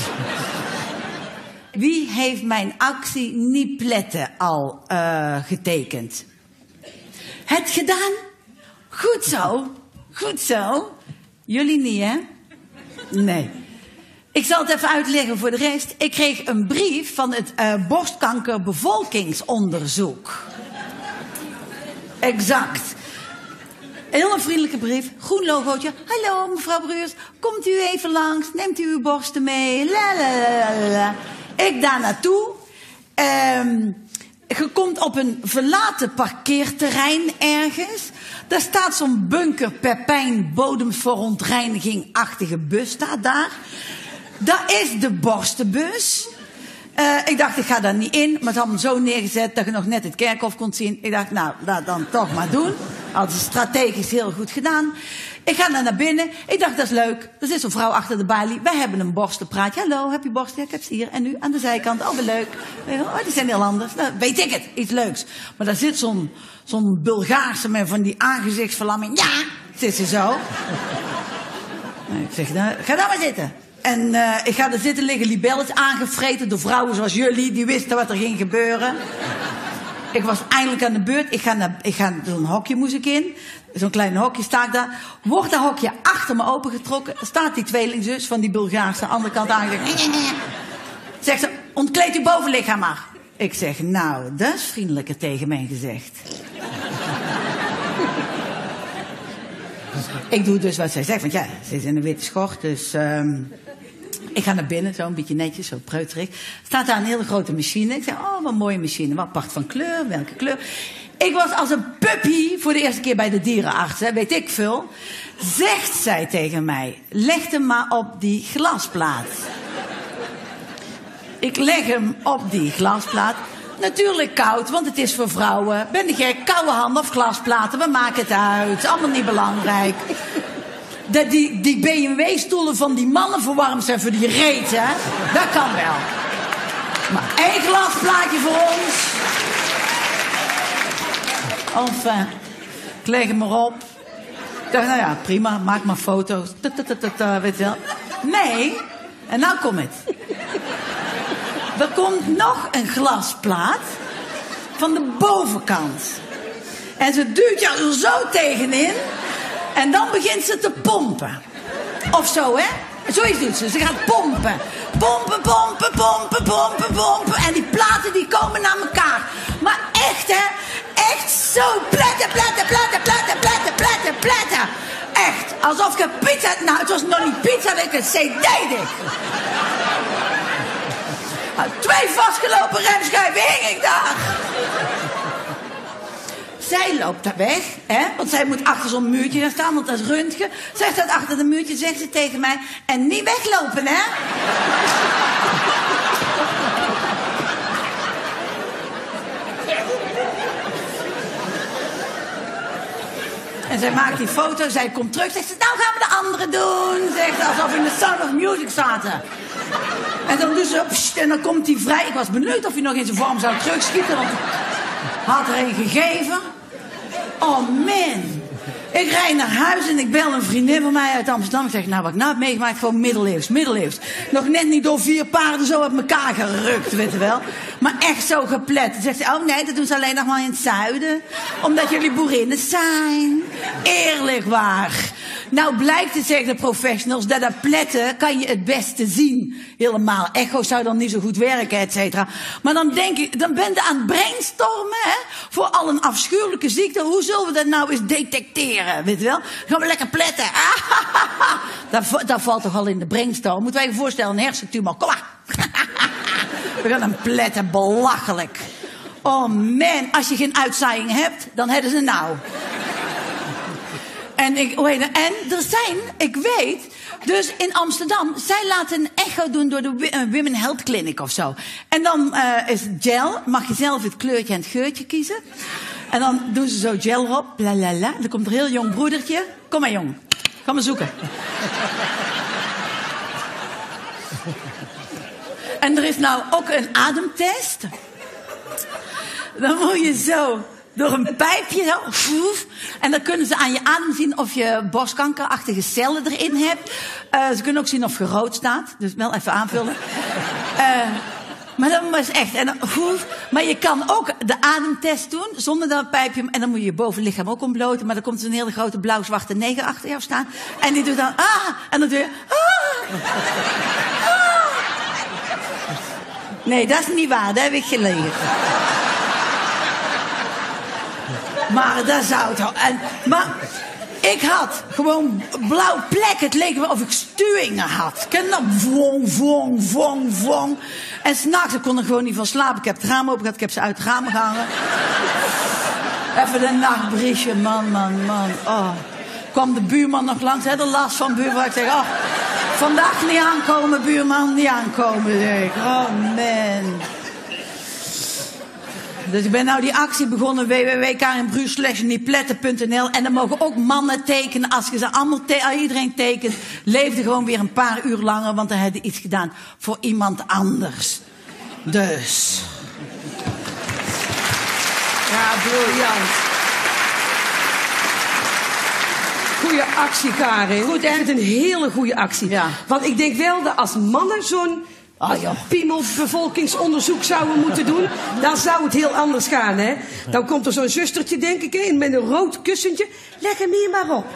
Wie heeft mijn actie Nipletten al uh, getekend? Het gedaan? Goed zo. Goed zo. Jullie niet, hè? Nee. Ik zal het even uitleggen voor de rest. Ik kreeg een brief van het uh, borstkankerbevolkingsonderzoek. Exact. Heel een vriendelijke brief, groen logootje. Hallo mevrouw Bruurs, komt u even langs, neemt u uw borsten mee. La, la, la, la. Ik daar naartoe. Um, je komt op een verlaten parkeerterrein ergens. Daar staat zo'n bunker Pepijn bodemverontreiniging-achtige bus staat daar. Dat is de borstenbus. Uh, ik dacht, ik ga daar niet in. Maar ze hadden hem zo neergezet dat je nog net het kerkhof kon zien. Ik dacht, nou, laat dan toch maar doen. Hadden ze strategisch heel goed gedaan. Ik ga daar naar binnen. Ik dacht, dat is leuk. Er zit zo'n vrouw achter de balie. Wij hebben een borstenpraatje. Hallo, heb je borsten? Ja, ik heb ze hier. En nu aan de zijkant. Oh, wat leuk. Oh, die zijn heel anders. Nou, weet ik het. Iets leuks. Maar daar zit zo'n zo'n Bulgaarse met van die aangezichtsverlamming. Ja, zit ze zo. Nou, ik zeg, nou, ga daar maar zitten. En uh, ik ga er zitten liggen, libelles aangevreten door vrouwen zoals jullie. Die wisten wat er ging gebeuren. Ik was eindelijk aan de beurt. Ik ga naar, ik ga, zo'n hokje moest ik in. Zo'n klein hokje sta ik daar. Wordt dat hokje achter me opengetrokken. Staat die tweelingzus van die Bulgaarse aan de andere kant aangezegd. Zegt ze, ontkleed uw bovenlichaam maar. Ik zeg, nou, dat is vriendelijker tegen mij gezegd. Ik doe dus wat zij zegt. Want ja, ze is in een witte schort, dus... Um, Ik ga naar binnen, zo een beetje netjes, zo preuterig. Staat daar een hele grote machine. Ik zeg, oh, wat een mooie machine. Wat apart van kleur, welke kleur? Ik was als een puppy voor de eerste keer bij de dierenarts, hè, weet ik veel. Zegt zij tegen mij, leg hem maar op die glasplaat. Ik leg hem op die glasplaat. Natuurlijk koud, want het is voor vrouwen. Ben je gek, koude handen of glasplaten, we maken het uit. Allemaal niet belangrijk. De, die die B M W-stoelen van die mannen verwarmd zijn voor die reet, hè. Dat kan wel. Maar één glasplaatje voor ons. Enfin, ik leg hem erop. Ik dacht, nou ja, prima, maak maar foto's. Weet je wel. Nee, en nou komt het. Er komt nog een glasplaat van de bovenkant. En ze duwt je er zo tegenin. En dan begint ze te pompen. Of zo, hè? Zoiets doet ze. Ze gaat pompen. Pompen, pompen, pompen, pompen, pompen. En die platen die komen naar elkaar. Maar echt, hè? Echt zo. Pletten, pletten, pletten, pletten, pletten, pletten, pletten. Echt. Alsof ik een pizza... Nou, het was nog niet pizza, dit is C D-dik. Twee vastgelopen remschijven hing ik daar. Zij loopt daar weg, hè? Want zij moet achter zo'n muurtje gaan staan, want dat is röntgen. Zij staat achter dat muurtje, zegt ze tegen mij. En niet weglopen, hè? En zij maakt die foto, zij komt terug, zegt ze, nou gaan we de andere doen. Zegt ze, alsof we in de Sound of Music zaten. En dan doet ze, pssst, en dan komt hij vrij. Ik was benieuwd of hij nog in zijn vorm zou terugschieten, want ik had er een gegeven. Oh man. Ik rijd naar huis en ik bel een vriendin van mij uit Amsterdam. Ik zeg, nou wat ik nou heb meegemaakt, gewoon middeleeuws, middeleeuws. Nog net niet door vier paarden zo uit elkaar gerukt, weet je wel. Maar echt zo geplet. Dan zegt ze, oh nee, dat doen ze alleen nog maar in het zuiden. Omdat jullie boerinnen zijn. Eerlijk waar. Nou blijkt het, zeggen de professionals, dat dat pletten kan je het beste zien. Helemaal. Echo zou dan niet zo goed werken, et cetera. Maar dan denk ik, dan ben je aan het brainstormen, hè. Voor al een afschuwelijke ziekte. Hoe zullen we dat nou eens detecteren, weet je wel? Dan gaan we lekker pletten. dat, dat valt toch al in de brainstorm. Moeten wij je voorstellen, een hersentumor. Kom maar. We gaan hem pletten, belachelijk. Oh man, als je geen uitzaaiing hebt, dan hebben ze nou. En, ik, en er zijn, ik weet, dus in Amsterdam, zij laten een echo doen door de Women Health Clinic of zo. En dan uh, is het gel, mag je zelf het kleurtje en het geurtje kiezen. En dan doen ze zo gel erop, la la la. Dan komt er een heel jong broedertje. Kom maar jong, ga maar zoeken. En er is nou ook een ademtest. Dan moet je zo... door een pijpje zo. En dan kunnen ze aan je adem zien of je borstkankerachtige cellen erin hebt. Uh, ze kunnen ook zien of je rood staat. Dus wel even aanvullen. Uh, maar dat is echt. En dan, maar je kan ook de ademtest doen zonder dat pijpje. En dan moet je je bovenlichaam ook ontbloten. Maar dan komt er een hele grote blauw-zwarte neger achter jou staan. En die doet dan ah. En dan doe je ah. Ah. Nee, dat is niet waar. Dat heb ik geleerd. Maar dat zou toch... En, maar ik had gewoon blauw plek. Het leek wel of ik stuwingen had. Ken je dat? Vong, vong, vong, vong. En s'nachts kon ik gewoon niet van slapen. Ik heb het raam open gehad. Ik heb ze uit het raam gehangen. Even een nachtbriesje. Man, man, man. Oh. Kwam de buurman nog langs. Hè, de last van buurman. Ik zeg, oh, vandaag niet aankomen, buurman. Niet aankomen, zeg ik. Oh, man. Dus ik ben nou die actie begonnen, w w w punt karin bruus slash niepletten punt n l. En dan mogen ook mannen tekenen. Als je ze allemaal te iedereen tekent, leefde gewoon weer een paar uur langer. Want dan heb je iets gedaan voor iemand anders. Dus. Ja, briljant. Goeie actie, Karin. Goed, hè? Ik vind het een hele goede actie. Ja. Want ik denk wel dat als mannen zo'n... Oh, joh. Piemelbevolkingsonderzoek zouden moeten doen, dan zou het heel anders gaan, hè. Dan komt er zo'n zustertje, denk ik, in met een rood kussentje. Leg hem hier maar op.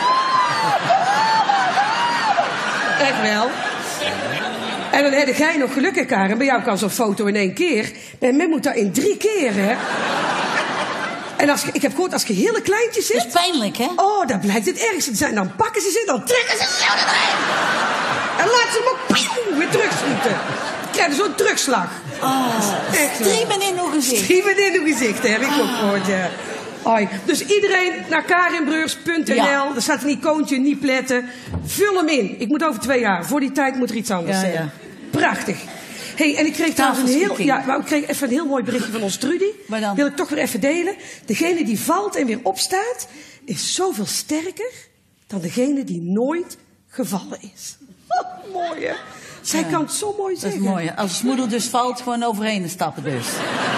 Echt wel. En dan heb jij nog gelukkig, Karen. Bij jou kan zo'n foto in één keer. Bij mij moet dat in drie keer, hè. En als, ik heb gehoord, als je hele kleintjes zit... Dat is pijnlijk, hè? Oh, dat blijkt het ergste te zijn. Dan pakken ze ze, dan trekken ze ze erin. En laat ze hem ook pieuw, weer terugschieten. Dan krijg je zo'n terugslag. Oh, Echt, hè. striemen in uw gezicht. Striemen in uw gezicht, hè, heb ik ook gehoord, ja. Hoi. Dus iedereen naar karinbreurs punt n l. Ja. Er staat een icoontje, niet pletten. Vul hem in. Ik moet over twee jaar. Voor die tijd moet er iets anders Ja, zijn. ja. Prachtig. Hey, en ik kreeg trouwens een heel, Tafelschikking. ja, maar ik kreeg even een heel mooi berichtje van ons Trudy. Waar dan? Wil ik toch weer even delen. Degene die valt en weer opstaat, is zoveel sterker dan degene die nooit gevallen is. Oh, mooi, hè? Zij Ja. kan het zo mooi Dat zeggen. is mooi. Hè? Als de moeder dus valt, gewoon overheen stappen dus.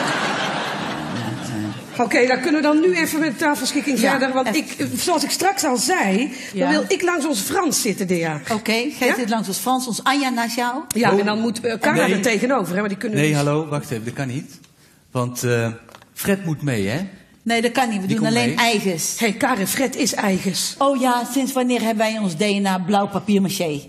Oké, okay, dan kunnen we dan nu even met de tafelschikking Ja, verder. Want even. ik, zoals ik straks al zei, Ja. dan wil ik langs ons Frans zitten, Dea. Oké, okay, gij Ja? zit langs ons Frans, ons Anja naast jou. Ja, Oh. en dan moet uh, Kara Nee. er tegenover, hè, maar die kunnen Nee, dus- hallo, wacht even, dat kan niet. Want eh, Fred moet mee, hè? Nee, dat kan niet. We Die doen komt alleen mee. eigens. Hé, hey, Karen, Fred is eigens. Oh ja, sinds wanneer hebben wij ons D N A blauw papier-maché?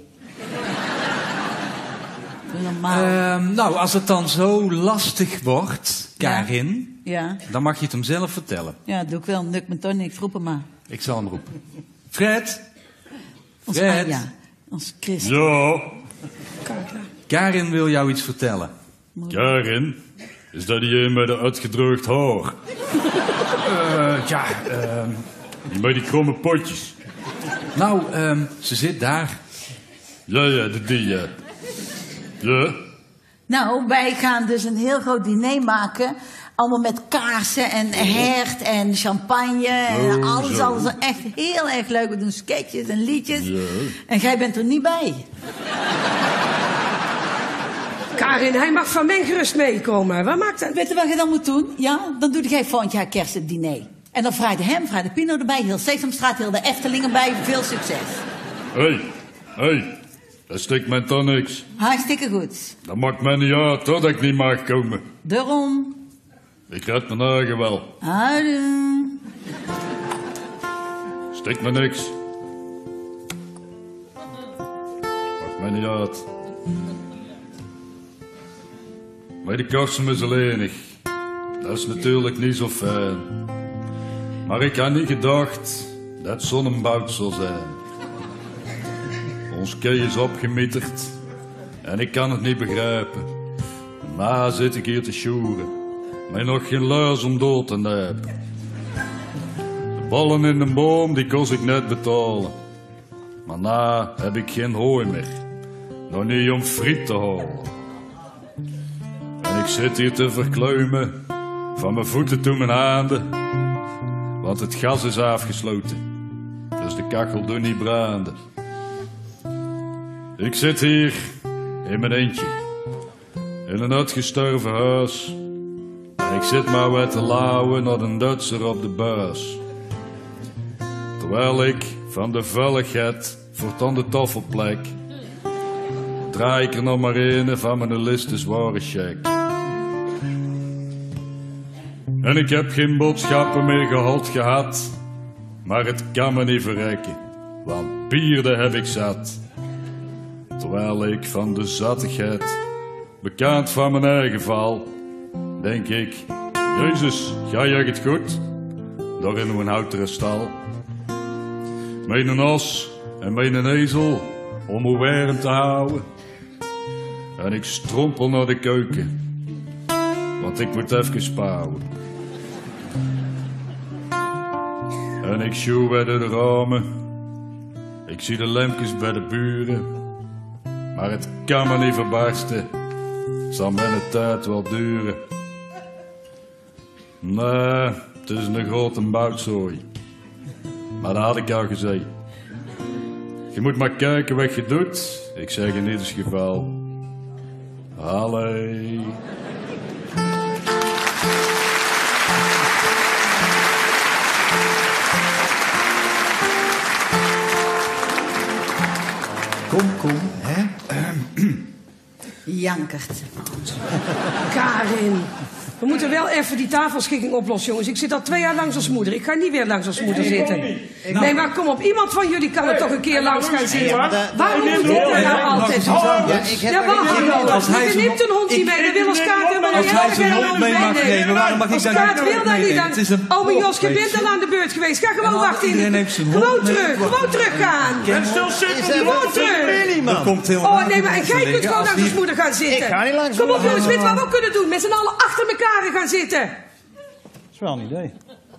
Normaal. Ehm, nou, als het dan zo lastig wordt, Karin, ja. dan mag je het hem zelf vertellen. Ja, doe ik wel. Lukt me toch niks. Roep hem maar. Ik zal hem roepen. Fred? Ons Fred? Anja. Ons Chris. Ja, Kara. Karin wil jou iets vertellen. Karin, is dat die een met de uitgedroogd haar? Eh, ja, ehm, Die met die kromme potjes? nou, ehm, ze zit daar. Ja, ja, de die, ja. Ja? Nou, wij gaan dus een heel groot diner maken. Allemaal met kaarsen en hert en champagne. En Oh, alles, zo. alles. Echt heel erg leuk. We doen sketches en liedjes. Ja. En jij bent er niet bij. Karin, hij mag van mij gerust meekomen. Wat maakt dat? Weet je wat je dan moet doen? Ja, dan doe jij volgend jaar kerst het diner. En dan vraag je hem, vraag de Pino erbij, heel Sesamstraat, heel de Efteling erbij. Veel succes. Hé, hey, hé, hey, dat stikt mij toch niks. Hartstikke goed. Dat maakt mij niet uit, hoor, dat ik niet mag komen. Daarom. Ik red mijn eigen wel. Houdoe. Stikt me niks. Maakt mij niet uit. Maar die karsem is lenig. Dat is natuurlijk niet zo fijn. Maar ik had niet gedacht dat zo'n bout zou zijn. Ons kei is opgemieterd. En ik kan het niet begrijpen. Maar zit ik hier te sjoeren. Met nog geen luis om dood te nijpen. De ballen in de boom, die kost ik net betalen. Maar na heb ik geen hooi meer. Nog niet om friet te halen. En ik zit hier te verkluimen. Van mijn voeten tot mijn handen. Want het gas is afgesloten. Dus de kachel doet niet branden. Ik zit hier in mijn eentje. In een uitgestorven huis. En ik zit maar wat te lauwen naar een Duitser op de buis. Terwijl ik van de vuiligheid voor aan de tafelplek draai ik er nog maar een van mijn liste zware check. En ik heb geen boodschappen meer gehaald gehad, maar het kan me niet verrekken, want bier dat heb ik zat. Terwijl ik van de zattigheid, bekend van mijn eigen val, denk ik, Jezus, ga jij het goed? Daar in een houteren stal. Met een os en met een ezel om me warm te houden. En ik strompel naar de keuken, want ik moet even spouwen. En ik sjoe bij de ramen, ik zie de lampjes bij de buren. Maar het kan me niet verbarsten, zal mijn tijd wel duren. Nee, het is een grote boutzooi. Maar dat had ik al gezegd. Je moet maar kijken wat je doet. Ik zeg in ieder geval. Allee. Kom, kom, hè? Jankert. Karin. We moeten wel even die tafelschikking oplossen, jongens. Ik zit al twee jaar langs als moeder. Ik ga niet weer langs als moeder zitten. Nee, maar kom op. Iemand van jullie kan er toch een keer langs gaan zitten. Waarom moet ik er nou altijd? Ja, ik heb Ja, wacht even. Als hij Je zo- neemt een hond niet mee. Dan wil ons kaart helemaal wij Als hij helpen zijn geen hond mee mag meenemen. nemen, waarom mag ik Als dan Kaat niet wil daar niet meenemen? aan. Het is een Ome Jos, je plot, bent weet al je. aan de beurt geweest. Ga gewoon En wachten. iedereen heeft zijn hond Gewoon mee. terug, gewoon teruggaan. En stil zitten. Gewoon terug. Dat komt heel Oh raar nee, maar en mensen jij kunt liggen gewoon als naast ons die- moeder gaan zitten. Ik ga niet langs Kom op moeder. jongens, weet je wat we ook kunnen doen? Met z'n allen achter elkaar gaan zitten. Dat is wel een idee.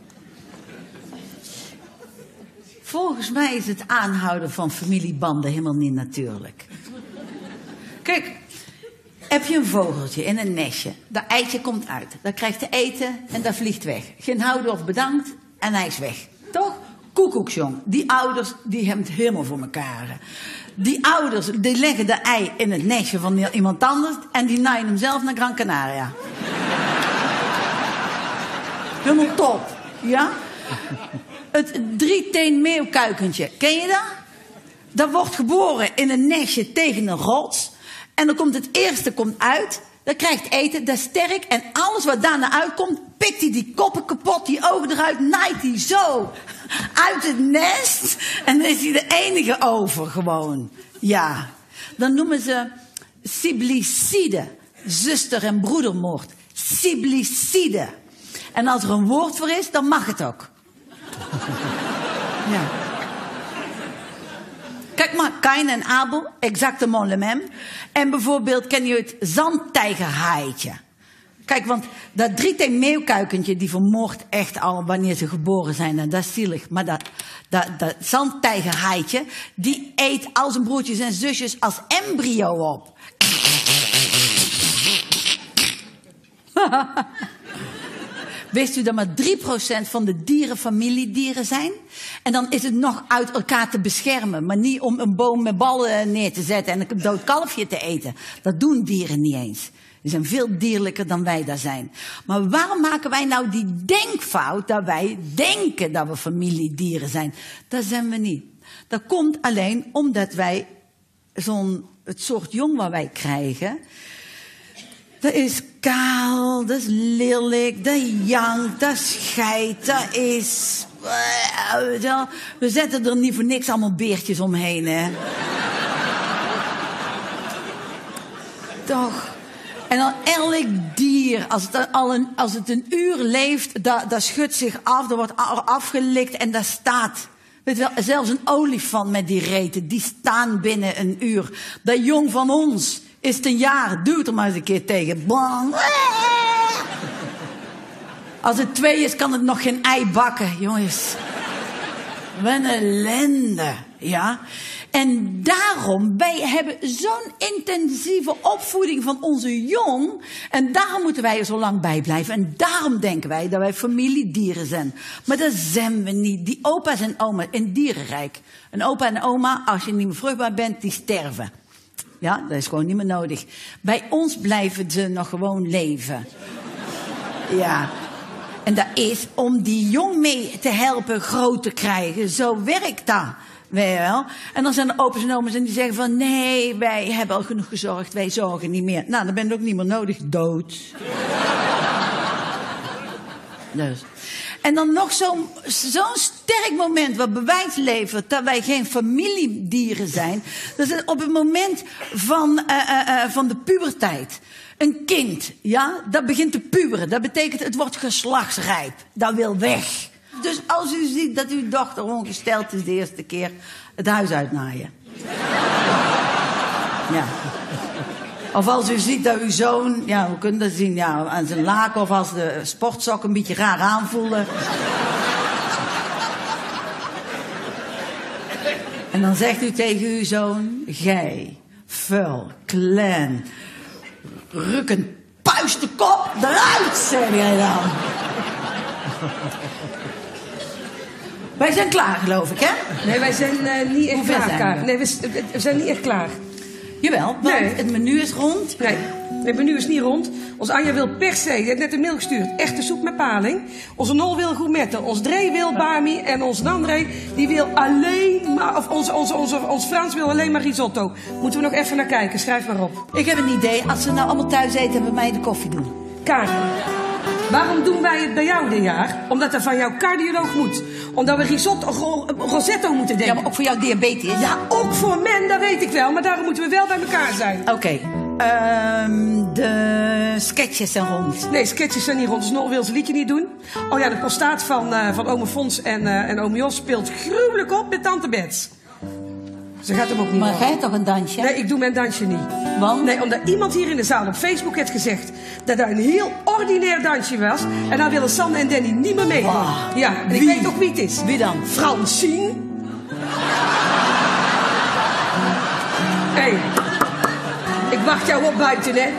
Volgens mij is het aanhouden van familiebanden helemaal niet natuurlijk. Kijk, heb je een vogeltje in een nestje, dat eitje komt uit, dat krijgt te eten en dat vliegt weg. Geen houden of bedankt en hij is weg. Toch? Koekoeksjong, die ouders die hebben het helemaal voor elkaar. Die ouders die leggen de ei in het nestje van iemand anders en die naaien hem zelf naar Gran Canaria. Helemaal top, ja? Het drieteen meeuwkuikentje, ken je dat? Dat wordt geboren in een nestje tegen een rots. En dan komt het eerste komt uit. Dat krijgt eten, dat is sterk. En alles wat daarna uitkomt, pikt hij die koppen kapot, die ogen eruit, naait hij zo uit het nest. En dan is hij de enige over gewoon. Ja, dan noemen ze siblicide. Zuster- en broedermoord. Siblicide. En als er een woord voor is, dan mag het ook. Ja. Kijk maar, Kain en Abel, exactement le même. En bijvoorbeeld ken je het zandtijgerhaaitje. Kijk, want dat drieteen meeuwkuikentje die vermoordt echt al wanneer ze geboren zijn. En dat is zielig. Maar dat, dat, dat zandtijgerhaaitje, die eet al zijn broertjes en zusjes als embryo op. Wist u dat maar drie procent van de dieren familiedieren zijn? En dan is het nog uit elkaar te beschermen. Maar niet om een boom met ballen neer te zetten en een dood kalfje te eten. Dat doen dieren niet eens. Die zijn veel dierlijker dan wij daar zijn. Maar waarom maken wij nou die denkfout dat wij denken dat we familiedieren zijn? Dat zijn we niet. Dat komt alleen omdat wij zo'n, het soort jong wat wij krijgen, dat is kaal, dat is lelijk, dat jankt, dat scheidt, dat is... We zetten er niet voor niks allemaal beertjes omheen, hè. Toch. En dan elk dier, als het, al een, als het een uur leeft, dat, dat schudt zich af, dat wordt afgelikt en dat staat. Weet je wel, zelfs een olifant met die reten, die staan binnen een uur. Dat jong van ons is het een jaar, duwt er maar eens een keer tegen. Bang. Als het twee is, kan het nog geen ei bakken, jongens. Wat een ellende, ja. En daarom, wij hebben zo'n intensieve opvoeding van onze jong. En daarom moeten wij er zo lang bij blijven. En daarom denken wij dat wij familiedieren zijn. Maar dat zijn we niet. Die opa's en oma's in het dierenrijk. Een opa en oma, als je niet meer vruchtbaar bent, die sterven. Ja, dat is gewoon niet meer nodig. Bij ons blijven ze nog gewoon leven. Ja. En dat is om die jong mee te helpen groot te krijgen. Zo werkt dat. Weet je wel? En dan zijn er opa's en oma's en die zeggen van... nee, wij hebben al genoeg gezorgd, wij zorgen niet meer. Nou, dan ben je ook niet meer nodig. Dood. Dus. En dan nog zo'n zo'n sterk moment wat bewijs levert dat wij geen familiedieren zijn. Dat is op het moment van, uh, uh, uh, van de puberteit. Een kind, ja, dat begint te puberen. Dat betekent het wordt geslachtsrijp. Dat wil weg. Dus als u ziet dat uw dochter ongesteld is de eerste keer, het huis uitnaaien. Ja. Of als u ziet dat uw zoon, ja, hoe kunt dat zien? Ja, aan zijn laken of als de sportsok een beetje raar aanvoelen. En dan zegt u tegen uw zoon, gij, vuil, klein, rukkend puistenkop, eruit, zeg jij dan. Wij zijn klaar, geloof ik, hè? Nee, wij zijn uh, niet echt Hoe ver klaar. zijn Kaar. we? Nee, we, we zijn niet echt klaar. Jawel, want Nee. het menu is rond. Nee, het menu is niet rond. Ons Anja wil per se, die heeft net een mail gestuurd, echte soep met paling. Onze Nol wil gourmetten, ons Dree wil bami en ons Nandré, die wil alleen maar, of onze, onze, onze, ons Frans wil alleen maar risotto. Moeten we nog even naar kijken, schrijf maar op. Ik heb een idee, als ze nou allemaal thuis eten en bij mij de koffie doen. Kaar, waarom doen wij het bij jou dit jaar? Omdat er van jouw cardioloog moet. Omdat we risotto, ro, rosetto moeten denken. Ja, maar ook voor jouw diabetes. Ja, ook voor men, dat weet ik wel. Maar daarom moeten we wel bij elkaar zijn. Oké. Okay. Um, de sketches zijn rond. Nee, sketches zijn niet rond. Snol wil zijn liedje niet doen. Oh ja, de prostaat van, uh, van ome Fons en, uh, en ome Jos speelt gruwelijk op met tante Bets. Ze gaat hem ook niet Maar horen. ga je toch een dansje? Nee, ik doe mijn dansje niet. Want? Nee, omdat iemand hier in de zaal op Facebook heeft gezegd dat dat een heel ordinair dansje was. En dan willen Sanne en Danny niet meer meedoen. Wow. Ja, en ik Wie? weet ook wie het is. Wie dan? Francine. Hé, hey, ik wacht jou op buiten, hè.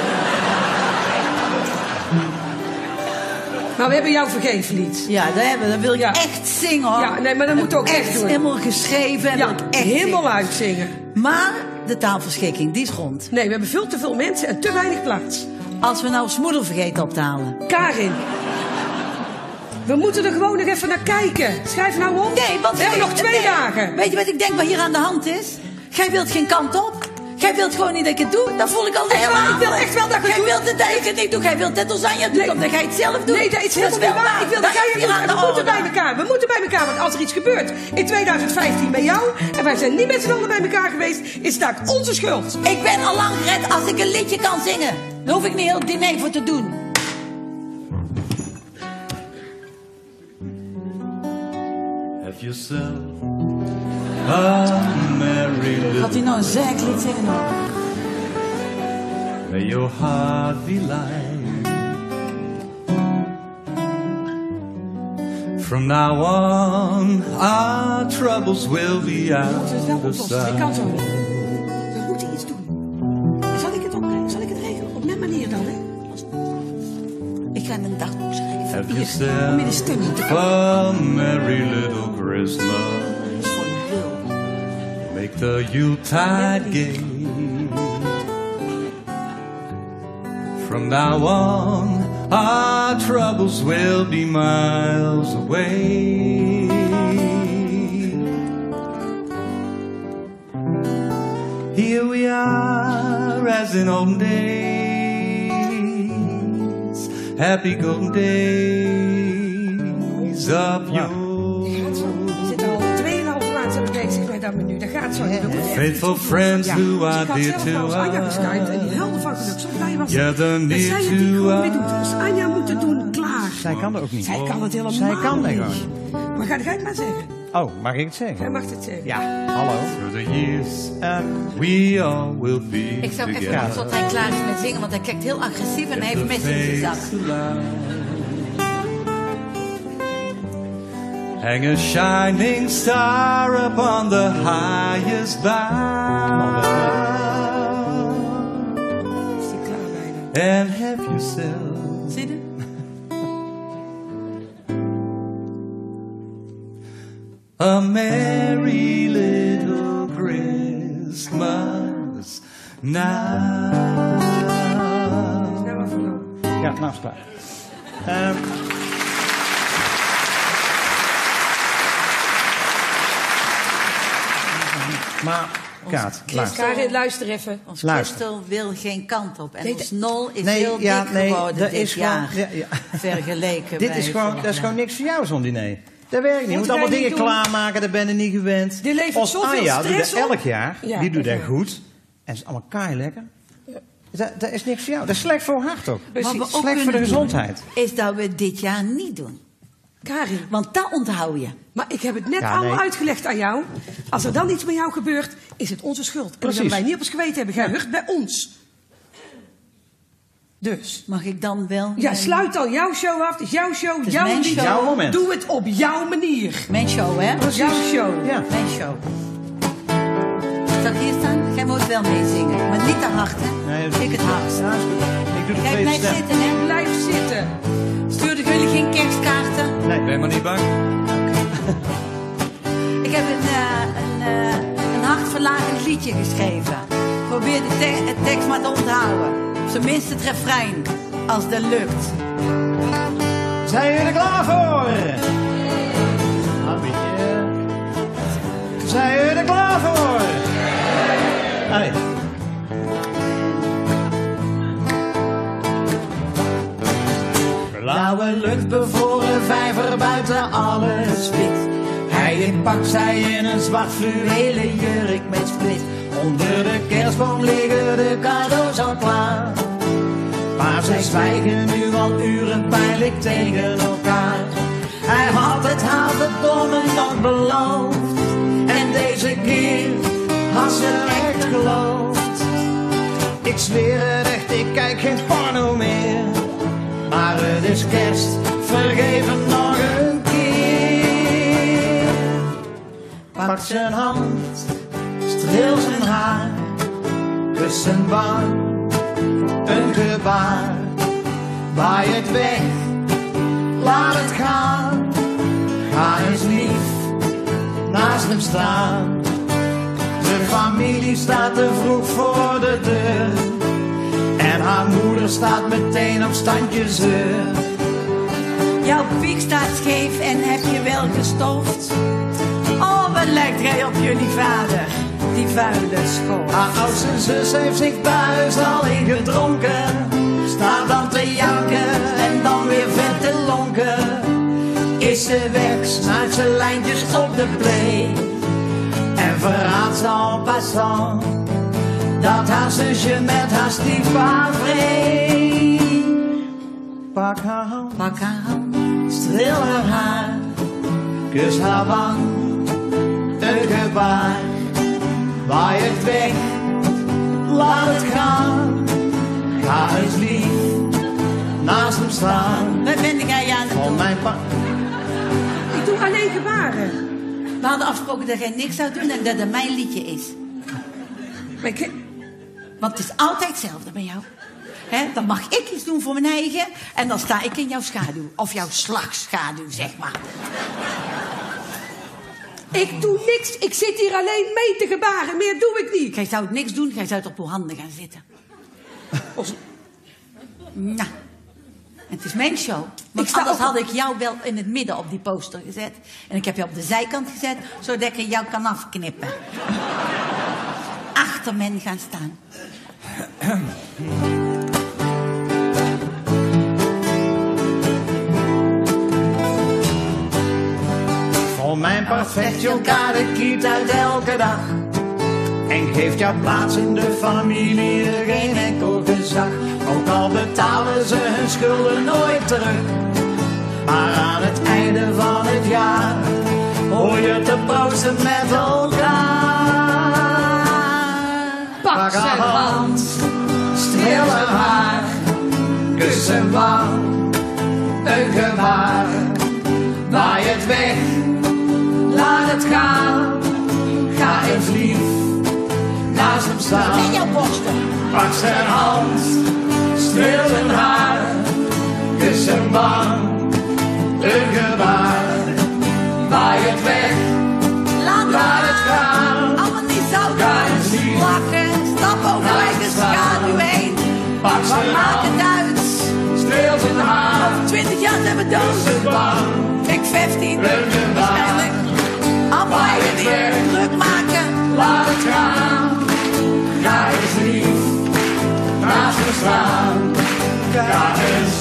Maar we hebben jouw vergeeflied. Ja, dat hebben we. Dat wil ik Ja. echt zingen, hoor. Ja, nee, maar dat moet ook echt doen. helemaal geschreven en Ja, wil ik echt helemaal zingen. uitzingen. Maar de taalverschikking, die is rond. Nee, we hebben veel te veel mensen en te weinig plaats. Als we nou smoedel vergeten op te halen. Karin. We moeten er gewoon nog even naar kijken. Schrijf nou op. Nee, want we hebben nog twee nee. dagen. Weet je wat ik denk wat hier aan de hand is? Jij wilt geen kant op. Jij wilt gewoon niet dat ik het doe. Dat voel ik al Echt waar, helemaal. ik wil echt wel dat je het Jij doet. wilt het dat ik het niet doe. Jij wilt het als Anja doet, Nee. omdat jij het zelf doet. Nee, dat is helemaal niet wel waar. Ik wil dat Dat jij is het hier doet. aan En de we moeten orde. bij elkaar. We moeten bij elkaar. Want als er iets gebeurt in twintig vijftien bij jou... en wij zijn niet met z'n allen bij elkaar geweest... is dat onze schuld. Ik ben al lang gered als ik een liedje kan zingen. Daar hoef ik niet heel het diner voor te doen. Have yourself a merry little. Had hij nou een zeiklied zingen? Nou? May your heart be light. From now on, our troubles will be out We moeten het wel of oplossen. Ik kan sight. zo niet. We moeten iets doen. Zal ik het, op, zal ik het regelen? Op mijn manier dan, hè? Ik ga een dagboek schrijven. Have Hier, yourself om je de stem niet te a merry little Christmas. Make the Yuletide gay. From now on, our troubles will be miles away. Here we are as in olden days, happy golden days of yore. gaat zo. We zitten al tweeënhalve maand zijn we bezig met dat menu. Dat gaat zo niet. We moeten echt Faithful iets doen. friends Ja. who Dus are ik had dear zelf to al eens Anja geskypt en die us. helden van geluk. Zo blij was Ja, ik. dan Dat niet zij het niet to gewoon mee doet. us. Dus Anja moet het doen, klaar. Zij kan dat ook niet. Zij kan het helemaal Zij kan dat niet. gewoon. Maar ga, ga je het maar zeggen. Oh, mag ik het Jij zeggen? mag het zeggen. Ja, hallo. Through the years, Ehm, we all will be Ik zou even together. wachten tot hij klaar is met zingen, want hij kijkt heel agressief en hij heeft mes in zijn zak. Hang a shining star upon the highest bough, Is die klaar bijna? and have yourself Zie je? a merry little Christmas now. Nou, maar verloren. ja, nou is het klaar. Ehm, maar, Kaat, luister. Karin, luister even. Ons Luister. Christel wil geen kant op. En Nee, ons Nol is Nee, heel ja, dik nee, geworden dat dit is gewoon- jaar. ja, ja. Vergeleken Dit bij is gewoon, vorig dat is jaar. gewoon niks voor jou, zo'n diner. Dat werkt niet. Je moet Moeten allemaal wij dingen niet doen? klaarmaken, dat ben je niet gewend. Dit levert Ons zoveel Anja doet stress dat op. elk jaar. Ja, die doet dat dat is goed. En het is allemaal kaai lekker. Dat, dat is niks voor jou. Dat is slecht voor je hart ook. Wat we ook Slecht voor de kunnen gezondheid. doen, is dat we dit jaar niet doen. Karin, Want dat onthoud je. maar ik heb het net Ja, allemaal nee. uitgelegd aan jou. Als er dan iets met jou gebeurt, is het onze schuld. En dat Precies. zullen wij niet op ons geweten hebben. Jij hoort bij ons. Dus. Mag ik dan wel... Ja, mijn- sluit dan jouw show af. Het is jouw show, is jouw mijn lied. show. Jouw moment. Doe het op jouw manier. Mijn show, hè? Jouw show. Ja. Mijn show. Zal ik hier staan? Jij moet wel meezingen. Maar niet te hard, hè? Nee, dat- Ik het hardst. Ja, is goed. Ik doe de Jij tweede blijft stem. zitten, hè? Blijf zitten. Stuurde ik jullie geen kerstkaarten? Nee. Ben maar niet bang. Ik heb een, eh, een, eh, een hartverlagend liedje geschreven. Probeer de te- het tekst maar te onthouden. Op zijn minst het refrein, als dat lukt. Zijn jullie er klaar voor? Een beetje. Zijn jullie er klaar voor? Allee. Blauwe lucht bevoren, vijver buiten alles wit. Hij in pak, zij in een zwart fluwelen jurk met split. Onder de kerstboom liggen de cadeaus al klaar. Maar ze zwijgen nu al uren pijnlijk tegen elkaar. Hij had het haar verdomme nog beloofd. En deze keer had ze echt geloofd. Ik zweer het echt, ik kijk geen porno meer. Maar het is kerst, vergeef hem nog een keer. Pak zijn hand, streel zijn haar, kus zijn wang, een gebaar. Waai het weg, laat het gaan. Ga eens lief naast hem staan. De familie staat te vroeg voor de deur. En haar moeder staat meteen op standje zeur. Jouw piek staat scheef en heb je wel gestoft. Oh, wat lijkt hij op jullie vader, die vuile schoof. Haar oudste zus heeft zich thuis al ingedronken. Staat dan te janken en dan weer vet te lonken. Is ze weg, snuit ze lijntjes op de play. En verraadt ze en passant dat haar zusje met haar stiefpa vreet. Pak haar hand, Pak haar hand, streel haar haar, kus haar wang, een gebaar. Waai het weg, laat het gaan. Ga eens lief naast hem staan. wat ben jij aan het Van doen? mijn pa. Ik doe alleen gebaren. We hadden afgesproken dat jij niks zou doen en dat het mijn liedje is. Maar ik, Want het is altijd hetzelfde bij jou. Hè, dan mag ik iets doen voor mijn eigen en dan sta ik in jouw schaduw. Of jouw slagschaduw, zeg maar. ik doe niks. Ik zit hier alleen mee te gebaren. Meer doe ik niet. Jij zou niks doen, jij zou op uw handen gaan zitten. Nou, het is mijn show. Want Ik sta anders op- had ik jou wel in het midden op die poster gezet. En ik heb je op de zijkant gezet, zodat ik jou kan afknippen. Achter men gaan staan. Voor mijn perfectje elkaar de kiet uit elke dag. En geeft jou plaats in de familie, er geen enkel gezag. Ook al betalen ze hun schulden nooit terug. Maar aan het einde van het jaar hoor je te proosten met elkaar. Pak zijn hand. streel haar haar, kus zijn wang, een gebaar. Waai het weg, laat het gaan. Ga eens lief naast hem In staan. jouw borsten. Pak zijn hand, streel zijn haar, kus zijn wang, een gebaar. Waai het weg, Laat, laat het gaan. allemaal niet zo Ga eens doen. lief Lachen, stap over naast eigen hem staan. schaduw heen. Pak Wat zijn maakt het hand, uit? streel zijn haar, Over twintig jaar zijn we kus dood. zijn wang, Ik vijftien, een gebaar. waarschijnlijk. Allemaal Waai even het weer weg. druk maken. Laat het gaan, ga eens lief naast me staan. Ga eens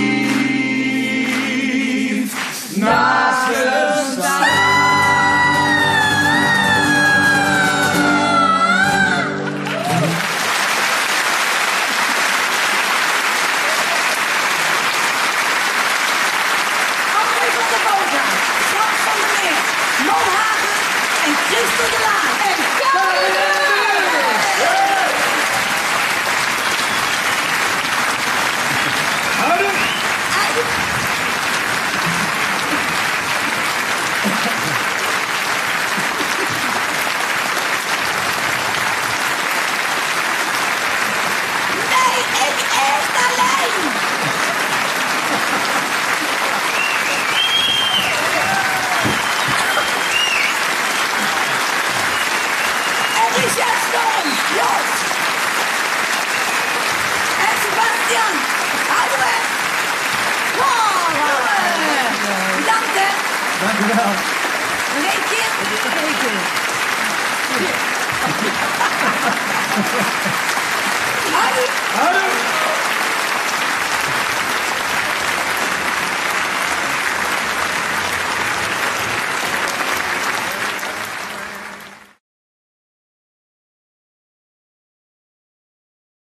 lief naast me staan. André van der Boga, Frans van der Meer, Mo Hagen en Christel de Laan. En nee, ik eerst alleen. En Richard Storm, Jos. En Sebastian, houden we. Wow, bedankt hè. Dank u wel. Nog één keer? Eén keer. Houdoe.